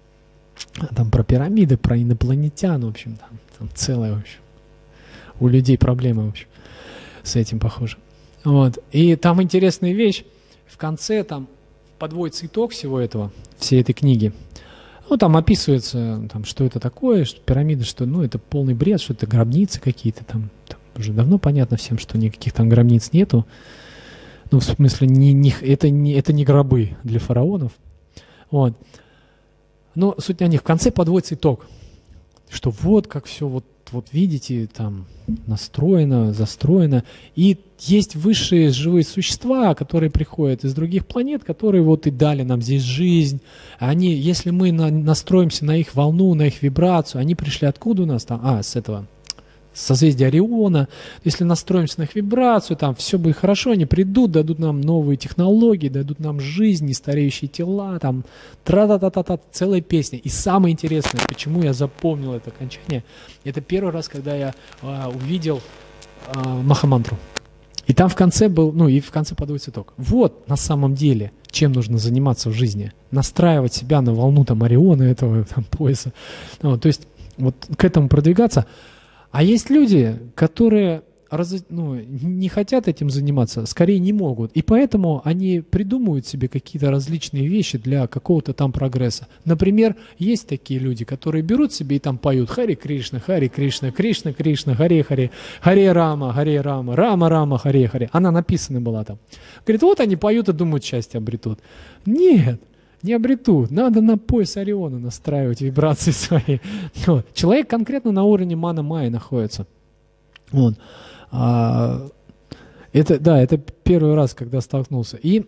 Там про пирамиды, про инопланетян, в общем, там, там целое, в общем. У людей проблемы, в общем. С этим похоже. Вот. И там интересная вещь. В конце там подводится итог всего этого, всей этой книги. Ну, там описывается, там, что это такое, что пирамиды, что ну, это полный бред, что это гробницы какие-то. Там, там уже давно понятно всем, что никаких там гробниц нету. Ну, в смысле, не, не, это, не, это не гробы для фараонов. Вот. Но суть на них. В конце подводится итог, что вот как все вот вот видите, там настроено, застроено. И есть высшие живые существа, которые приходят из других планет, которые вот и дали нам здесь жизнь. Они, если мы на, настроимся на их волну, на их вибрацию, они пришли откуда у нас там? А, с этого, созвездия Ориона. Если настроимся на их вибрацию, там все будет хорошо, они придут, дадут нам новые технологии, дадут нам жизнь, нестареющие тела, там тра-та-та-та-та, целая песня. И самое интересное, почему я запомнил это окончание, это первый раз, когда я а, увидел а, Махамантру. И там в конце был, ну и в конце подводится итог. Вот на самом деле, чем нужно заниматься в жизни. Настраивать себя на волну там Ориона, этого там пояса. Вот, то есть вот к этому продвигаться. А есть люди, которые раз, ну, не хотят этим заниматься, скорее не могут. И поэтому они придумывают себе какие-то различные вещи для какого-то там прогресса. Например, есть такие люди, которые берут себе и там поют Хари Кришна, Хари Кришна, Кришна Кришна, Харе Харе, Харе Рама, Харе Рама, Рама Рама, Харе Харе. Она написана была там. Говорит, вот они поют и думают, счастье обретут. Нет. Не обретут. Надо на пояс Ориона настраивать вибрации свои. Вот. Человек конкретно на уровне мана-майя находится. Вот. А, это, да, это первый раз, когда столкнулся. И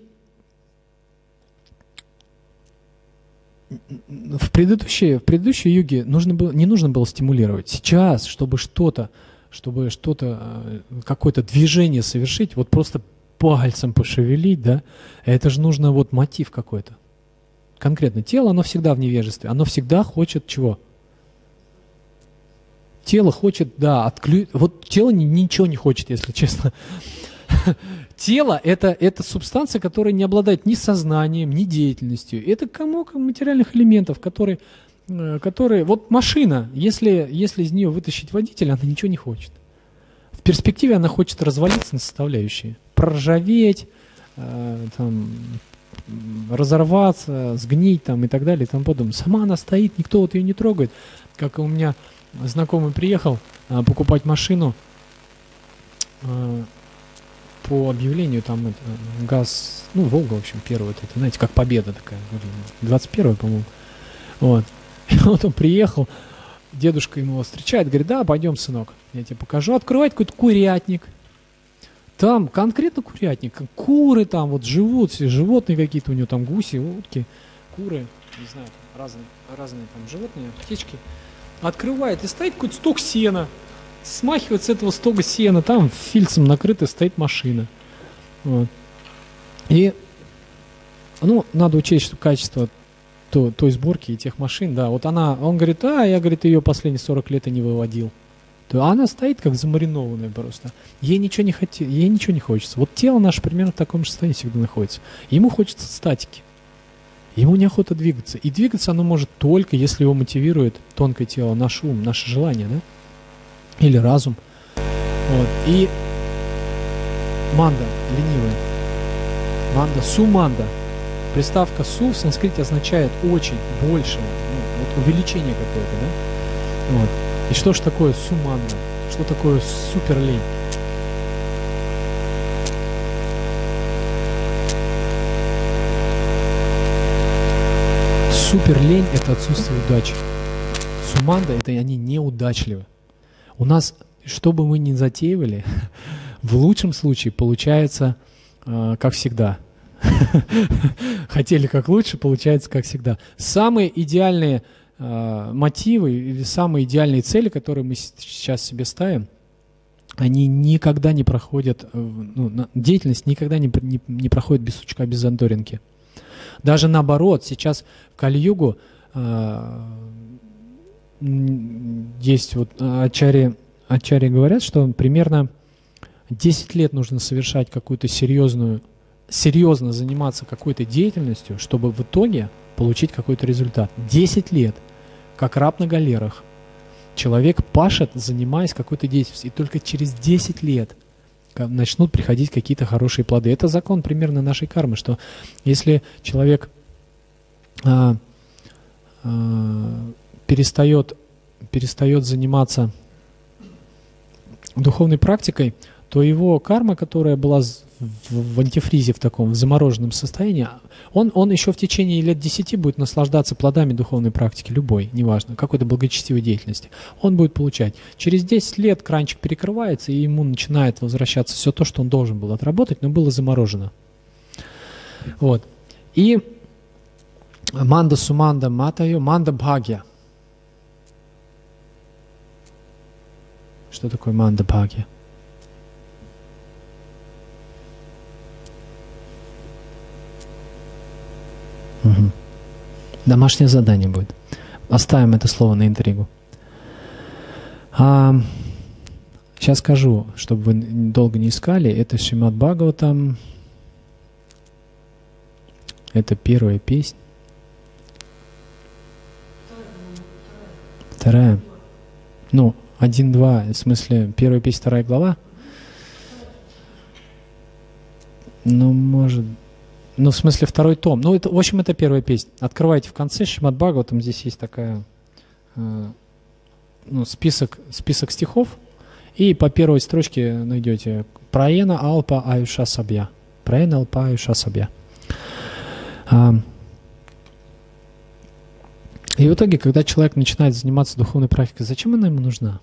в предыдущей, в предыдущей йоге нужно было, не нужно было стимулировать. Сейчас, чтобы что-то, чтобы что-то, какое-то движение совершить, вот просто пальцем пошевелить, да, это же нужно вот мотив какой-то. Конкретно тело, оно всегда в невежестве, оно всегда хочет чего? Тело хочет, да, отклю... вот тело ничего не хочет, если честно. Тело это, это субстанция, которая не обладает ни сознанием, ни деятельностью. Это комок материальных элементов, которые, которые... Вот машина, если, если из нее вытащить водителя, она ничего не хочет. В перспективе она хочет развалиться на составляющие, проржаветь, э, там, разорваться, сгнить там, и так далее и тому подобное. Сама она стоит, никто вот ее не трогает. Как у меня знакомый приехал э, покупать машину, э, по объявлению там это, ГАЗ, ну, Волга, в общем, первый, вот это, знаете, как Победа такая, двадцать первая, по-моему. Вот. И вот он приехал, дедушка ему встречает, говорит, да, пойдем, сынок, я тебе покажу. Открывает какой-то курятник. Там конкретно курятник, куры там вот живут, все животные какие-то у него, там гуси, утки, куры, не знаю, там разные, разные там животные, птички. Открывает, и стоит какой-то сток сена. Смахивает с этого стога сена, там фильцем накрыта стоит машина. Вот. И, ну, надо учесть, что качество то, той сборки и тех машин, да, вот она, он говорит, а, я, говорит, ее последние сорок лет и не выводил. То она стоит как замаринованная просто. Ей ничего не хоти, ей ничего не хочется. Вот тело наше примерно в таком же состоянии всегда находится. Ему хочется статики. Ему неохота двигаться. И двигаться оно может только, если его мотивирует тонкое тело, наш ум, наше желание, да? Или разум. Вот. И манда, ленивая. Манда, суманда. Приставка су в санскрите означает очень, больше, ну, вот увеличение какое-то, да? Вот. И что же такое суманда? Что такое суперлень? Суперлень – это отсутствие удачи. Суманда – это они неудачливы. У нас, что бы мы ни затеивали, в лучшем случае получается э, как всегда. Хотели как лучше, получается как всегда. Самые идеальные э, мотивы или самые идеальные цели, которые мы сейчас себе ставим, они никогда не проходят, э, ну, деятельность никогда не, не, не проходит без сучка, без зандоринки. Даже наоборот, сейчас в Кали-югу э, есть вот ачарьи, ачарьи говорят, что примерно десять лет нужно совершать какую-то серьезную, серьезно заниматься какой-то деятельностью, чтобы в итоге получить какой-то результат. десять лет, как раб на галерах. Человек пашет, занимаясь какой-то деятельностью, и только через десять лет начнут приходить какие-то хорошие плоды. Это закон примерно нашей кармы, что если человек а, а, перестает, перестает заниматься духовной практикой, то его карма, которая была в, в антифризе, в таком в замороженном состоянии, он, он еще в течение лет десяти будет наслаждаться плодами духовной практики, любой, неважно, какой-то благочестивой деятельности. Он будет получать. Через десять лет кранчик перекрывается, и ему начинает возвращаться все то, что он должен был отработать, но было заморожено. Вот. И манда суманда матаю, манда бхагья. Что такое манда бхагья? Угу. Домашнее задание будет. Оставим это слово на интригу. А, сейчас скажу, чтобы вы долго не искали. Это Шримад Бхагаватам. Это первая песня. Вторая. Ну, один, два, в смысле, первая песня, вторая глава. Ну, может... Ну, в смысле, второй том. Ну, это, в общем, это первая песня. Открывайте в конце Шримад Бхагаватам, здесь есть такая, э, ну, список, список стихов, и по первой строчке найдете Праена Алпа Аюша Сабья. Праена Алпа Аюша Сабья. А, и в итоге, когда человек начинает заниматься духовной практикой, зачем она ему нужна?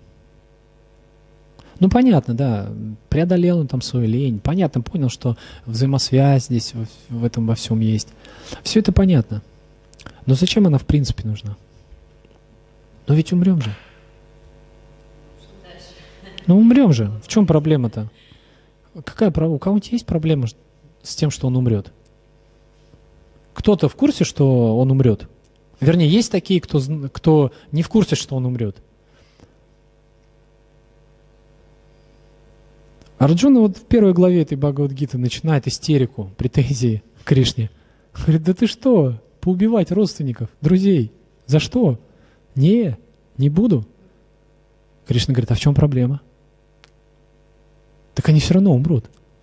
Ну, понятно, да, преодолел он там свою лень, понятно, понял, что взаимосвязь здесь в, в этом во всем есть. Все это понятно. Но зачем она в принципе нужна? Ну ведь умрем же. Ну умрем же. В чем проблема-то? Какая проблема? У кого-нибудь есть проблема с тем, что он умрет? Кто-то в курсе, что он умрет? Вернее, есть такие, кто, кто не в курсе, что он умрет? Арджуна вот в первой главе этой Бхагавад-гиты начинает истерику, претензии к Кришне. Говорит, да ты что, поубивать родственников, друзей? За что? Не, не буду. Кришна говорит, а в чем проблема? Так они все равно умрут.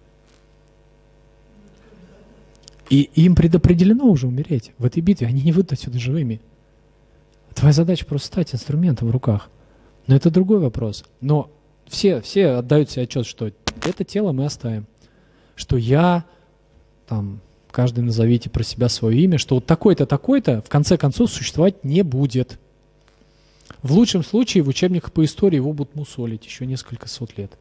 И им предопределено уже умереть в этой битве. Они не выйдут отсюда живыми. Твоя задача просто стать инструментом в руках. Но это другой вопрос. Но все, все отдают себе отчет, что это тело мы оставим. Что я, там, каждый назовите про себя свое имя, что вот такой-то, такой-то в конце концов существовать не будет. В лучшем случае в учебниках по истории его будут мусолить еще несколько сот лет.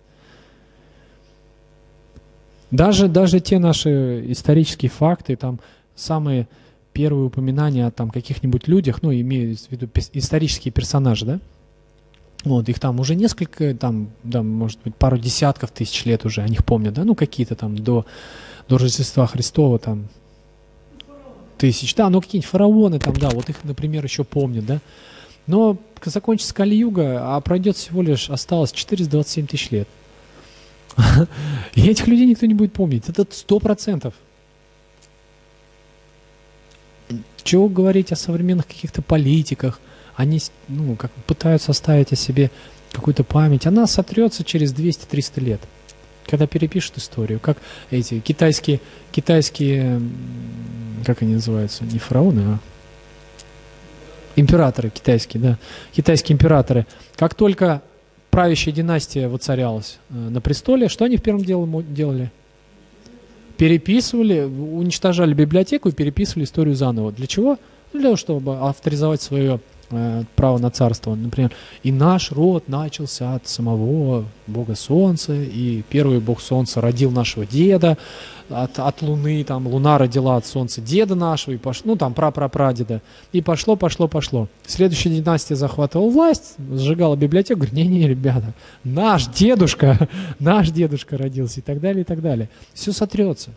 Даже, даже те наши исторические факты, там самые первые упоминания о там, каких-нибудь людях, ну, имею в виду исторические персонажи, да, вот, их там уже несколько, там, да, может быть, пару десятков тысяч лет уже о них помнят, да, ну, какие-то там до, до Рождества Христова, там, тысяч, да, ну, какие-нибудь фараоны, там, да, вот их, например, еще помнят, да, но закончится Кали-юга, а пройдет всего лишь, осталось четыреста двадцать семь тысяч лет. И этих людей никто не будет помнить. Это сто процентов. Чего говорить о современных каких-то политиках? Они, ну, как пытаются оставить о себе какую-то память. Она сотрется через двести-триста лет, когда перепишут историю. Как эти китайские, китайские, как они называются? Не фараоны, а императоры китайские, да. Китайские императоры. Как только правящая династия воцарялась на престоле, что они в первом деле делали? Переписывали, уничтожали библиотеку и переписывали историю заново. Для чего? Для того, чтобы авторизовать свое э, право на царство. Например, и наш род начался от самого бога солнца, и первый бог солнца родил нашего деда, от, от луны, там, луна родила от солнца деда нашего, и пошло, ну, там, прапрапрадеда, и пошло, пошло, пошло. Следующая династия захватывала власть, сжигала библиотеку, говорит, не-не, ребята, наш дедушка, наш дедушка родился, и так далее, и так далее. Все сотрется.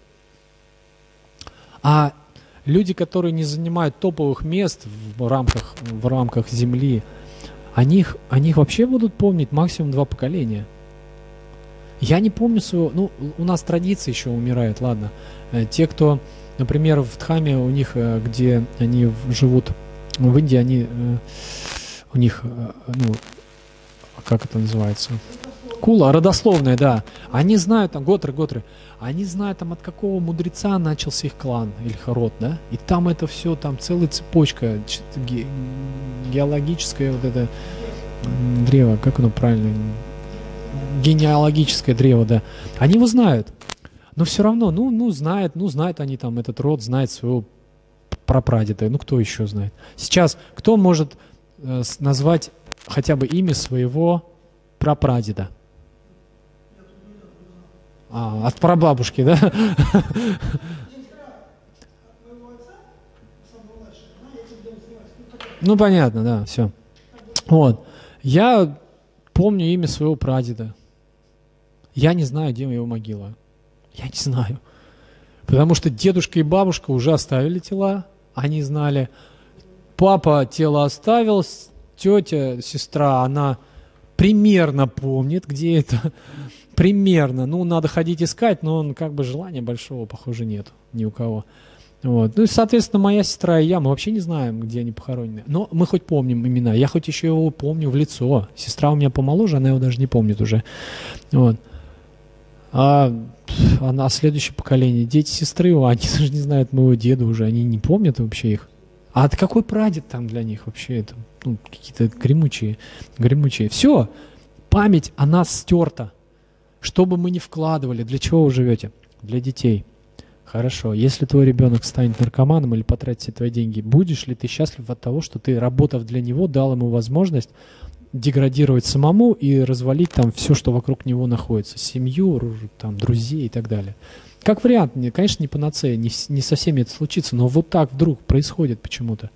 А люди, которые не занимают топовых мест в рамках, в рамках Земли, о них, о них вообще будут помнить максимум два поколения. Я не помню своего... Ну, у нас традиция еще умирает, ладно. Те, кто, например, в Дхаме, у них, где они живут, в Индии, они... У них, ну, как это называется? Кула, родословная, да. Они знают, там, готры, готры, они знают, там, от какого мудреца начался их клан или род, да? И там это все, там, целая цепочка, ге геологическое вот это древо, как оно правильно... генеалогическое древо, да, они его знают, но все равно, ну, ну, знают, ну, знают они там, этот род знает своего прапрадеда, ну, кто еще знает. Сейчас, кто может э, назвать хотя бы имя своего прапрадеда? А, от прабабушки, да? Ну, понятно, да, все. Вот. Я помню имя своего прадеда. Я не знаю, где его могила. Я не знаю. Потому что дедушка и бабушка уже оставили тела, они знали. Папа тело оставил, тетя, сестра, она примерно помнит, где это. Примерно. Ну, надо ходить искать, но он, как бы, желания большого, похоже, нет ни у кого. Вот. Ну и, соответственно, моя сестра и я, мы вообще не знаем, где они похоронены. Но мы хоть помним имена. Я хоть еще его помню в лицо. Сестра у меня помоложе, она его даже не помнит уже. Вот. А, а следующее поколение, дети сестры, они даже не знают моего деда уже, они не помнят вообще их. А это какой прадед там для них вообще? Это, ну, какие-то гремучие, гремучие. Все, память о нас стерта. Что бы мы ни вкладывали, для чего вы живете? Для детей. Хорошо, если твой ребенок станет наркоманом или потратит все твои деньги, будешь ли ты счастлив от того, что ты, работав для него, дал ему возможность деградировать самому и развалить там все, что вокруг него находится, семью, там, друзей и так далее. Как вариант, конечно, не панацея, не, не со всеми это случится, но вот так вдруг происходит почему-то.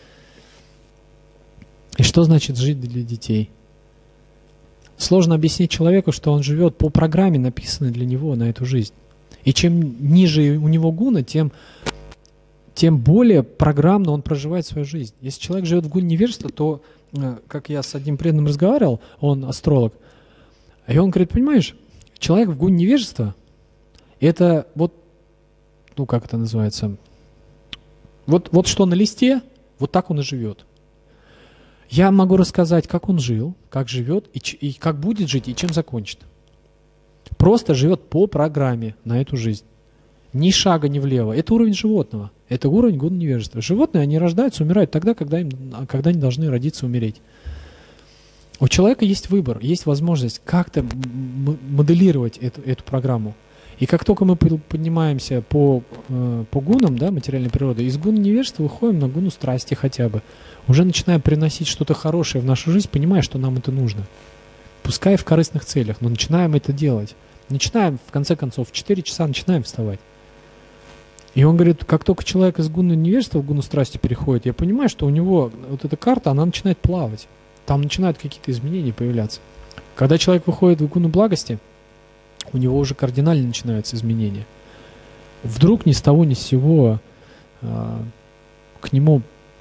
И что значит жить для детей? Сложно объяснить человеку, что он живет по программе, написанной для него на эту жизнь. И чем ниже у него гуна, тем, тем более программно он проживает свою жизнь. Если человек живет в гуне невежества, то, как я с одним преданным разговаривал, он астролог, и он говорит, понимаешь, человек в гуне невежества — это вот, ну как это называется, вот, вот что на листе, вот так он и живет. Я могу рассказать, как он жил, как живет, и, и как будет жить, и чем закончит. Просто живет по программе на эту жизнь. Ни шага ни влево. Это уровень животного. Это уровень гуна невежества. Животные, они рождаются, умирают тогда, когда, им, когда они должны родиться, умереть. У человека есть выбор, есть возможность как-то моделировать эту, эту программу. И как только мы поднимаемся по, по гунам, да, материальной природы, из гуна невежества выходим на гуну страсти хотя бы. Уже начинаем приносить что-то хорошее в нашу жизнь, понимая, что нам это нужно. Пускай в корыстных целях, но начинаем это делать. Начинаем, в конце концов, в четыре часа начинаем вставать. И он говорит, как только человек из гуна невежества в гуну страсти переходит, я понимаю, что у него вот эта карта, она начинает плавать. Там начинают какие-то изменения появляться. Когда человек выходит в гуну благости, у него уже кардинально начинаются изменения. Вдруг ни с того ни с сего а, к нему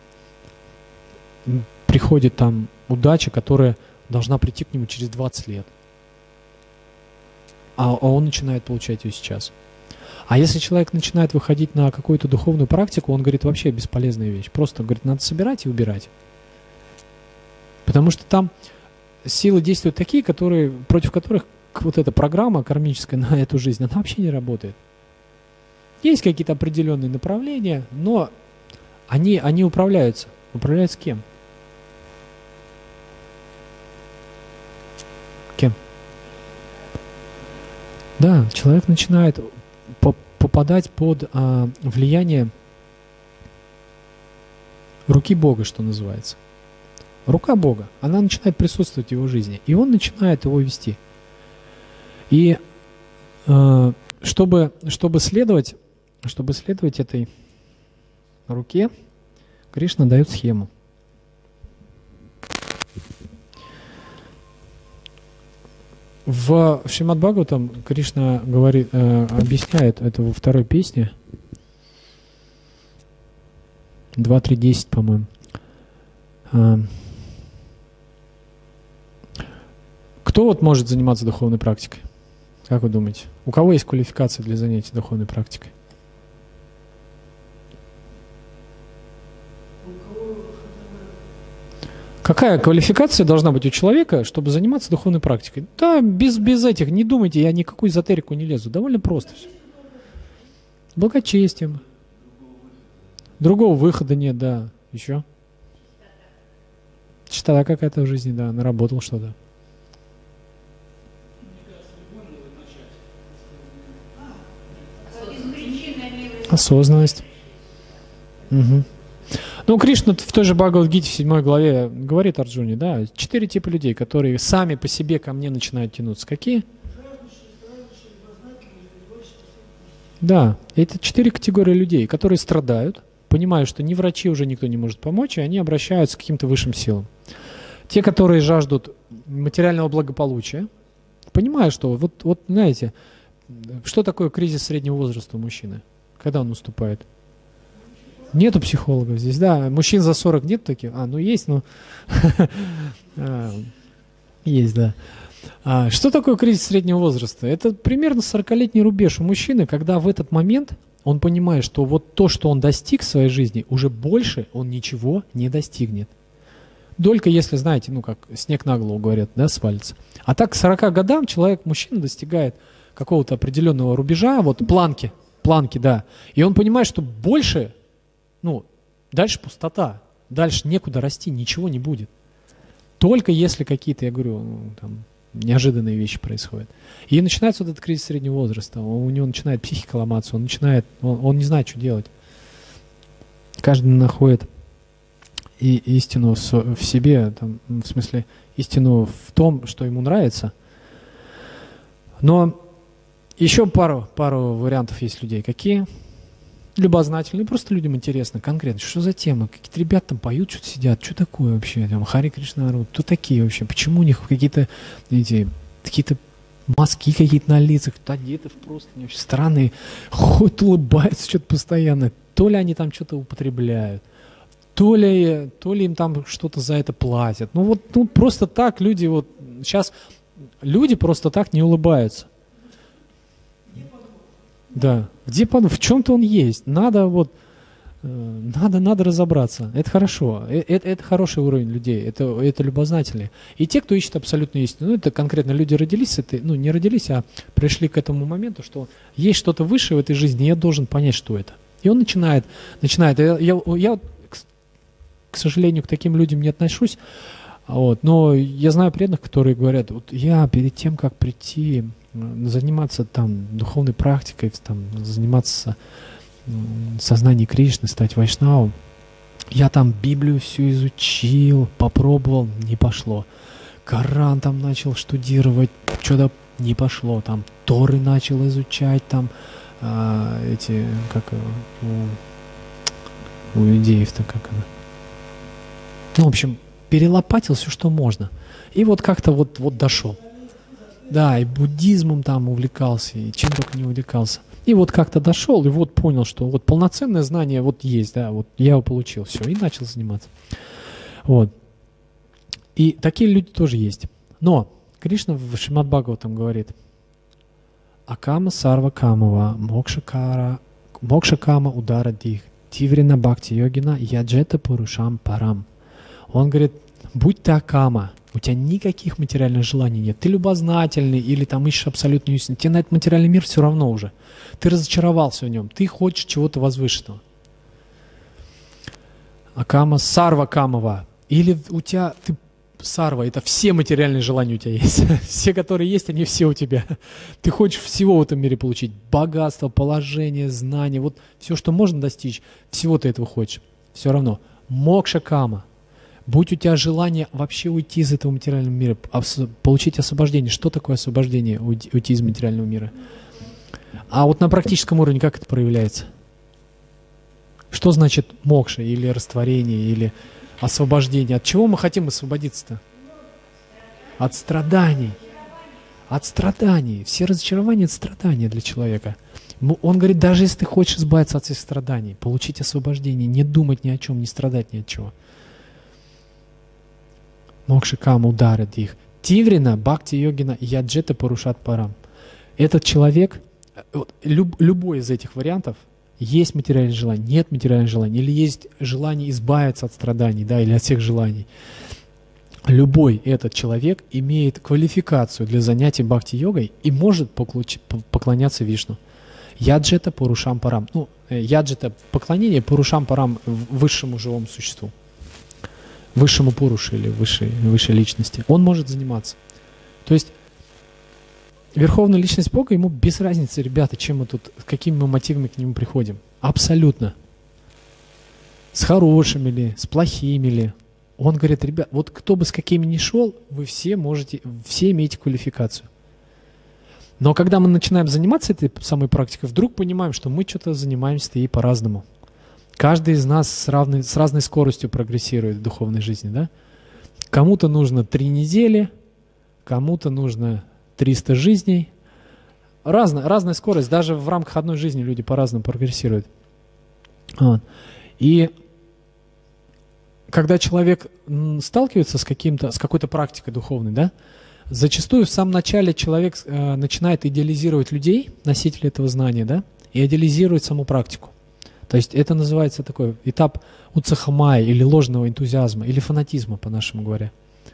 приходит там удача, которая должна прийти к нему через двадцать лет. А, а он начинает получать ее сейчас. А если человек начинает выходить на какую-то духовную практику, он говорит, вообще бесполезная вещь. Просто, говорит, надо собирать и убирать. Потому что там силы действуют такие, которые, против которых вот эта программа кармическая на эту жизнь, она вообще не работает. Есть какие-то определенные направления, но они, они управляются. Управляются кем? Кем? Да, человек начинает попадать под а, влияние руки Бога, что называется. Рука Бога, она начинает присутствовать в его жизни, и он начинает его вести. И э, чтобы, чтобы, следовать, чтобы следовать этой руке, Кришна дает схему. В Шримад Бхагаватам Кришна говорит, э, объясняет это во второй песне, два три десять, по-моему. Э, кто вот может заниматься духовной практикой? Как вы думаете? У кого есть квалификация для занятия духовной практикой? Какая квалификация должна быть у человека, чтобы заниматься духовной практикой? Да, без, без этих, не думайте, я никакую эзотерику не лезу. Довольно просто все. Благочестием. Другого выхода нет, да. Еще? Чистота какая-то в жизни, да, наработал что-то. Осознанность. Угу. Ну, Кришна в той же Бхагавад-гите в седьмой главе говорит Арджуне, да, четыре типа людей, которые сами по себе ко мне начинают тянуться. Какие? Да, это четыре категории людей, которые страдают, понимают, что ни врачи уже никто не может помочь, и они обращаются к каким-то высшим силам. Те, которые жаждут материального благополучия, понимают, что вот, вот знаете, что такое кризис среднего возраста у мужчины? Когда он наступает? Нету психологов здесь, да. Мужчин за сорок нет таких? А, ну есть, но... Есть, да. Что такое кризис среднего возраста? Это примерно сорокалетний рубеж у мужчины, когда в этот момент он понимает, что вот то, что он достиг в своей жизни, уже больше он ничего не достигнет. Только если, знаете, ну как снег на голову, говорят, да, свалится. А так к сорока годам человек, мужчина, достигает какого-то определенного рубежа, вот планки, планки, да. И он понимает, что больше... Ну, дальше пустота, дальше некуда расти, ничего не будет. Только если какие-то, я говорю, ну, там, неожиданные вещи происходят. И начинается вот этот кризис среднего возраста, у него начинает психика ломаться, он начинает, он, он не знает, что делать. Каждый находит и истину в, в себе, там, в смысле, истину в том, что ему нравится. Но еще пару, пару вариантов есть людей. Какие? Любознательные, просто людям интересно, конкретно, что за тема, какие-то ребята там поют, что-то сидят, что такое вообще, там, Хари Кришна орут, кто такие вообще, почему у них какие-то, эти, какие-то маски какие-то на лицах, одеты просто вообще странные, ходят, улыбаются что-то постоянно, то ли они там что-то употребляют, то ли, то ли им там что-то за это платят, ну вот, ну просто так люди вот, сейчас люди просто так не улыбаются. Да. Где, в чем-то он есть. Надо вот, надо, надо разобраться. Это хорошо. Это, это хороший уровень людей. Это, это любознательные. И те, кто ищет абсолютную истину. Ну, это конкретно люди родились, это, ну, не родились, а пришли к этому моменту, что есть что-то высшее в этой жизни, и я должен понять, что это. И он начинает, начинает. Я, я, я к сожалению, к таким людям не отношусь. Вот, но я знаю преданных, которые говорят, вот я перед тем, как прийти, заниматься там духовной практикой, там, заниматься сознанием Кришны, стать вайшнавом, я там Библию всю изучил, попробовал, не пошло. Коран там начал штудировать, что-то не пошло. Там Торы начал изучать, там а, эти, как у, у иудеев-то, как она. Ну, в общем, перелопатил все, что можно. И вот как-то вот, вот дошел. Да, и буддизмом там увлекался, и чем только не увлекался. И вот как-то дошел, и вот понял, что вот полноценное знание вот есть, да, вот я его получил, все, и начал заниматься. Вот. И такие люди тоже есть. Но Кришна в Шримад Бхагаватам говорит: Акама сарва камава, мокшакара, мокшакама удара дих, тиврина бхакти йогина, яджета пурушам парам. Он говорит: будь ты акама, у тебя никаких материальных желаний нет. Ты любознательный или там ищешь абсолютную истину. Тебе на этот материальный мир все равно уже. Ты разочаровался в нем. Ты хочешь чего-то возвышенного. Акама сарва камава. Или у тебя, ты сарва, это все материальные желания у тебя есть. Все, которые есть, они все у тебя. Ты хочешь всего в этом мире получить. Богатство, положение, знания. Вот все, что можно достичь, всего ты этого хочешь. Все равно. Мокша кама. Будь у тебя желание вообще уйти из этого материального мира, получить освобождение. Что такое освобождение, уйти из материального мира? А вот на практическом уровне как это проявляется? Что значит мокша, или растворение, или освобождение? От чего мы хотим освободиться-то? От страданий. От страданий. Все разочарования — это страдания для человека. Он говорит, даже если ты хочешь избавиться от всех страданий, получить освобождение, не думать ни о чем, не страдать ни от чего. Мокша кама ударит их. Тиврина, бхакти йогина, яджета парушат парам. Этот человек, люб, любой из этих вариантов, есть материальное желание, нет материального желания, или есть желание избавиться от страданий, да, или от всех желаний. Любой этот человек имеет квалификацию для занятий бхакти-йогой и может поклоняться Вишну. Яджета парушам парам. Ну, яджета — поклонение, парушам парам — высшему живому существу. Высшему Пурушу или высшей, высшей личности. Он может заниматься. То есть верховная личность Бога, ему без разницы, ребята, чем мы тут, с какими мы мотивами к нему приходим. Абсолютно. С хорошими ли, с плохими ли. Он говорит, ребят, вот кто бы с какими ни шел, вы все можете, все имеете квалификацию. Но когда мы начинаем заниматься этой самой практикой, вдруг понимаем, что мы что-то занимаемся ей по-разному. Каждый из нас с, равной, с разной скоростью прогрессирует в духовной жизни, да? Кому-то нужно три недели, кому-то нужно триста жизней. Разная, разная скорость, даже в рамках одной жизни люди по-разному прогрессируют. Вот. И когда человек сталкивается с, каким-то, с какой-то практикой духовной, да, зачастую в самом начале человек э, начинает идеализировать людей, носителей этого знания, да, и идеализирует саму практику. То есть это называется такой этап уцахамая, или ложного энтузиазма, или фанатизма, по-нашему говоря.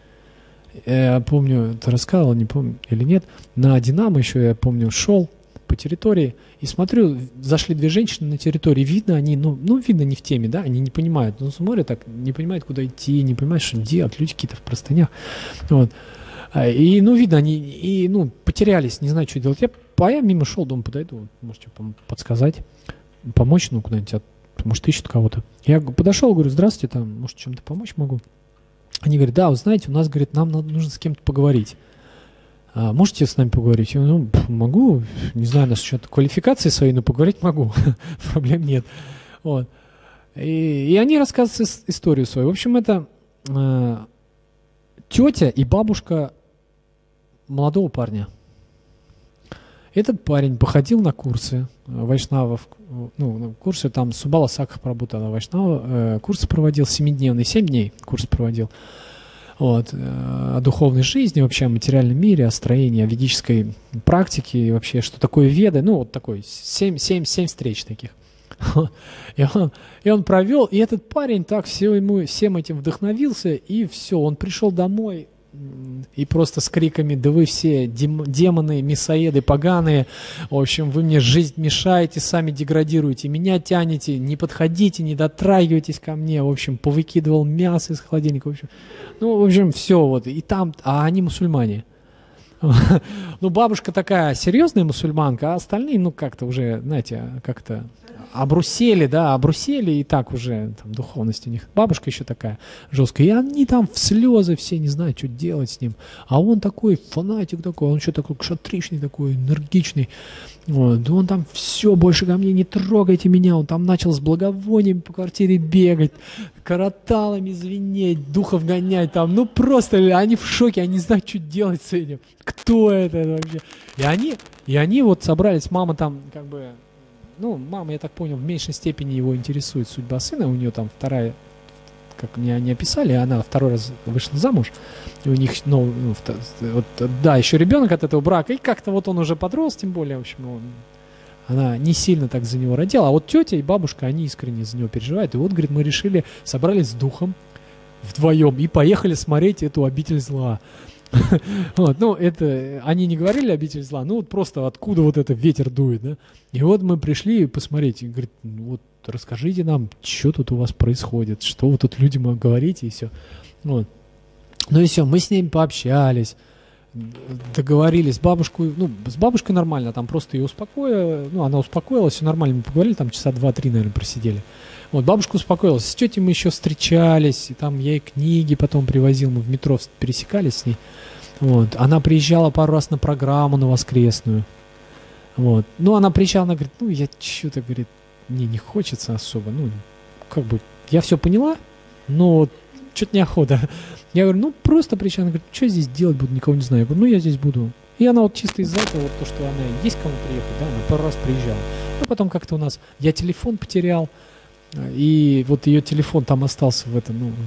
Я помню, ты рассказывал, не помню или нет, на Динамо еще, я помню, шел по территории и смотрю, зашли две женщины на территории, видно они, ну, ну видно не в теме, да, они не понимают, ну смотрят так, не понимают, куда идти, не понимают, что делать, люди какие-то в простынях, вот. И, ну, видно, они, и, ну, потерялись, не знаю, что делать. Я, а я мимо шел, думаю, подойду, можете подсказать. Помочь, ну, куда-нибудь, от, может, ищут кого-то. Я подошел, говорю, здравствуйте, там, может, чем-то помочь могу? Они говорят, да, вы знаете, у нас, говорит, нам надо, нужно с кем-то поговорить. А, можете с нами поговорить? Я, ну, могу, не знаю, насчет квалификации своей, но поговорить могу, проблем нет. Вот. И, и они рассказывают историю свою. В общем, это э, тетя и бабушка молодого парня. Этот парень походил на курсы вайшнавов, ну, курсы там Субала Сакха Прабхутана Вайшнава, э, курсы проводил семидневный, семь дней курс проводил. Вот, о духовной жизни, вообще о материальном мире, о строении, о ведической практике, и вообще, что такое веды. Ну, вот такой, семь, семь, семь встреч таких. И он, и он провел, и этот парень так все ему, всем этим вдохновился, и все, он пришел домой, и просто с криками: да вы все дем, демоны, мясоеды, поганые, в общем, вы мне жизнь мешаете, сами деградируете, меня тянете, не подходите, не дотрагивайтесь ко мне, в общем, повыкидывал мясо из холодильника, в общем, ну, в общем, все вот, и там, а они мусульмане. Ну, бабушка такая серьезная мусульманка, а остальные, ну, как-то уже, знаете, как-то обрусели, да, обрусели, и так уже там духовность у них. Бабушка еще такая жесткая, и они там в слезы все не знают, что делать с ним. А он такой фанатик такой, он еще такой кшатричный, такой энергичный. Вот. Он там: все, больше ко мне не трогайте меня. Он там начал с благовониями по квартире бегать, караталами звенеть, духов гонять там. Ну просто они в шоке, они не знают, что делать с этим. Кто это вообще? И они, и они вот собрались, мама там как бы... Ну, мама, я так понял, в меньшей степени его интересует судьба сына. У нее там вторая, как мне они описали, она второй раз вышла замуж. И у них, ну, ну вот, да, еще ребенок от этого брака. И как-то вот он уже подрос, тем более, в общем, он, она не сильно так за него родила. А вот тетя и бабушка, они искренне за него переживают. И вот, говорит, мы решили, собрались с духом вдвоем и поехали смотреть эту обитель зла. Вот, ну, это, они не говорили обитель зла, ну, вот просто откуда вот это ветер дует, да. И вот мы пришли посмотреть, и говорит: ну, вот расскажите нам, что тут у вас происходит, что вы тут людям говорите, и все. Вот. Ну и все, мы с ним пообщались, договорились, бабушку, ну, с бабушкой нормально, там просто ее успокоила, ну, она успокоилась, все нормально, мы поговорили, там часа два-три, наверное, просидели. Вот, бабушка успокоилась, с тетей мы еще встречались, и там я ей книги потом привозил, мы в метро пересекались с ней. Вот. Она приезжала пару раз на программу, на воскресную. Вот. Ну, она приезжала, она говорит: ну, я что-то, говорит, мне не хочется особо, ну, как бы, я все поняла, но вот что-то неохота. Я говорю: ну, просто приезжала, она говорит: что здесь делать буду, никого не знаю. Я говорю: ну, я здесь буду. И она вот чисто из-за этого, вот то, что она есть кому приехать, да, она пару раз приезжала. Ну, потом как-то у нас, я телефон потерял, и вот ее телефон там остался в этом, ну,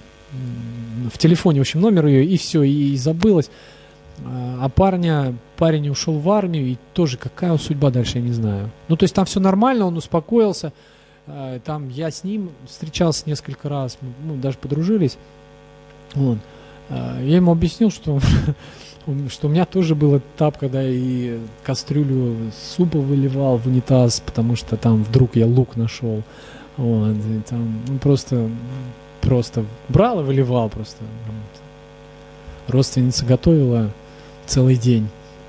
в телефоне, в общем, номер ее, и все, и забылось. А парня, парень ушел в армию, и тоже какая судьба дальше, я не знаю. Ну, то есть там все нормально, он успокоился. Там я с ним встречался несколько раз, ну, даже подружились. Вот. Я ему объяснил, что, что у меня тоже был этап, когда и кастрюлю супа выливал в унитаз, потому что там вдруг я лук нашел. Вот, и там, ну, просто, просто брал и выливал просто. Родственница готовила целый день.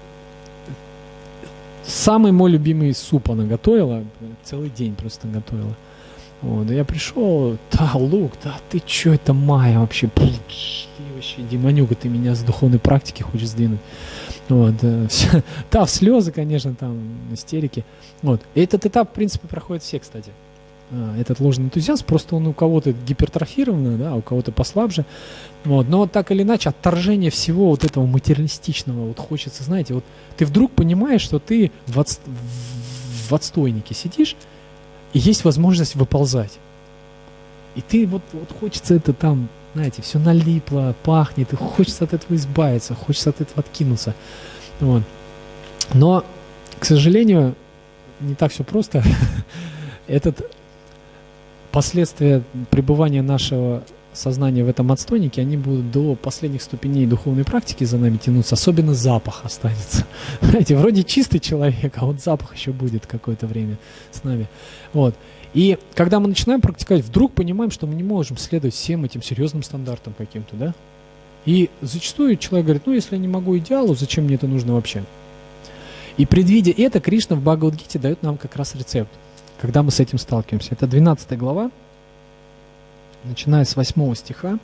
Самый мой любимый суп она готовила, целый день просто готовила. Вот, и я пришел: да, лук, да ты чё, это Майя вообще, ты вообще демонюга, ты меня с духовной практики хочешь сдвинуть. Вот, да, в слезы, конечно, там, истерики. Вот, и этот этап, в принципе, проходит все, кстати. Этот ложный энтузиазм, просто он у кого-то гипертрофированный, да, у кого-то послабже. Вот, но так или иначе, отторжение всего вот этого материалистичного, вот хочется, знаете, вот ты вдруг понимаешь, что ты в, отст... в отстойнике сидишь, и есть возможность выползать. И ты вот, вот хочется это там, знаете, все налипло, пахнет, и хочется от этого избавиться, хочется от этого откинуться. Вот. Но, к сожалению, не так все просто. Этот последствия пребывания нашего сознания в этом отстойнике, они будут до последних ступеней духовной практики за нами тянуться, особенно запах останется. Знаете, вроде чистый человек, а вот запах еще будет какое-то время с нами. Вот. И когда мы начинаем практиковать, вдруг понимаем, что мы не можем следовать всем этим серьезным стандартам каким-то, да? И зачастую человек говорит: ну, если я не могу идеалу, зачем мне это нужно вообще? И предвидя это, Кришна в Бхагавад-гите дает нам как раз рецепт, когда мы с этим сталкиваемся. Это двенадцатая глава, начиная с восьмого стиха.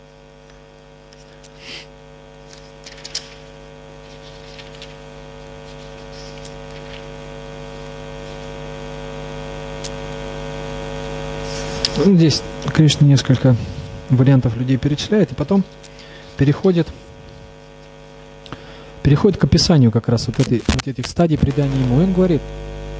Ну, здесь Кришна несколько вариантов людей перечисляет, и потом переходит, переходит к описанию как раз вот, этой, вот этих стадий предания ему. И он говорит: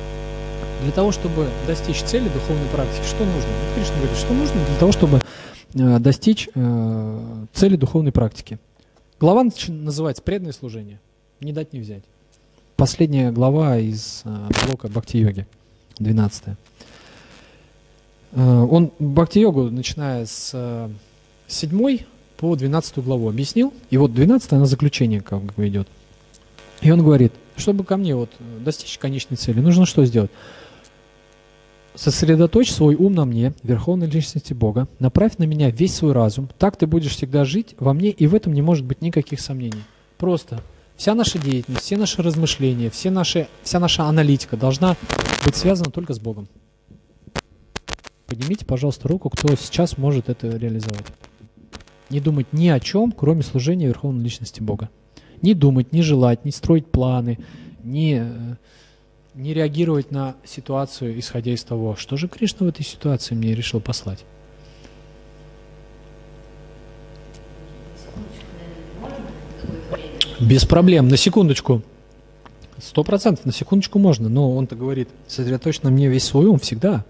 для того, чтобы достичь цели духовной практики, что нужно? Вот Кришна говорит, что нужно для того, чтобы э, достичь э, цели духовной практики. Глава называется «Преданное служение». Не дать не взять. Последняя глава из э, блока Бхакти-йоги, двенадцатая. Э, он Бхакти-йогу, начиная с э, седьмой по двенадцатую главу, объяснил. И вот двенадцатая, она заключение как бы идет. И он говорит, чтобы ко мне вот достичь конечной цели, нужно что сделать? Сосредоточь свой ум на мне, верховной личности Бога, направь на меня весь свой разум, так ты будешь всегда жить во мне, и в этом не может быть никаких сомнений. Просто вся наша деятельность, все наши размышления, все наши, вся наша аналитика должна быть связана только с Богом. Поднимите, пожалуйста, руку, кто сейчас может это реализовать. Не думать ни о чем, кроме служения верховной личности Бога. Не думать, не желать, не строить планы, не... не реагировать на ситуацию, исходя из того, что же Кришна в этой ситуации мне решил послать. Без проблем, на секундочку. Сто процентов, на секундочку можно, но он-то говорит, сосредоточь на мне весь свой ум всегда.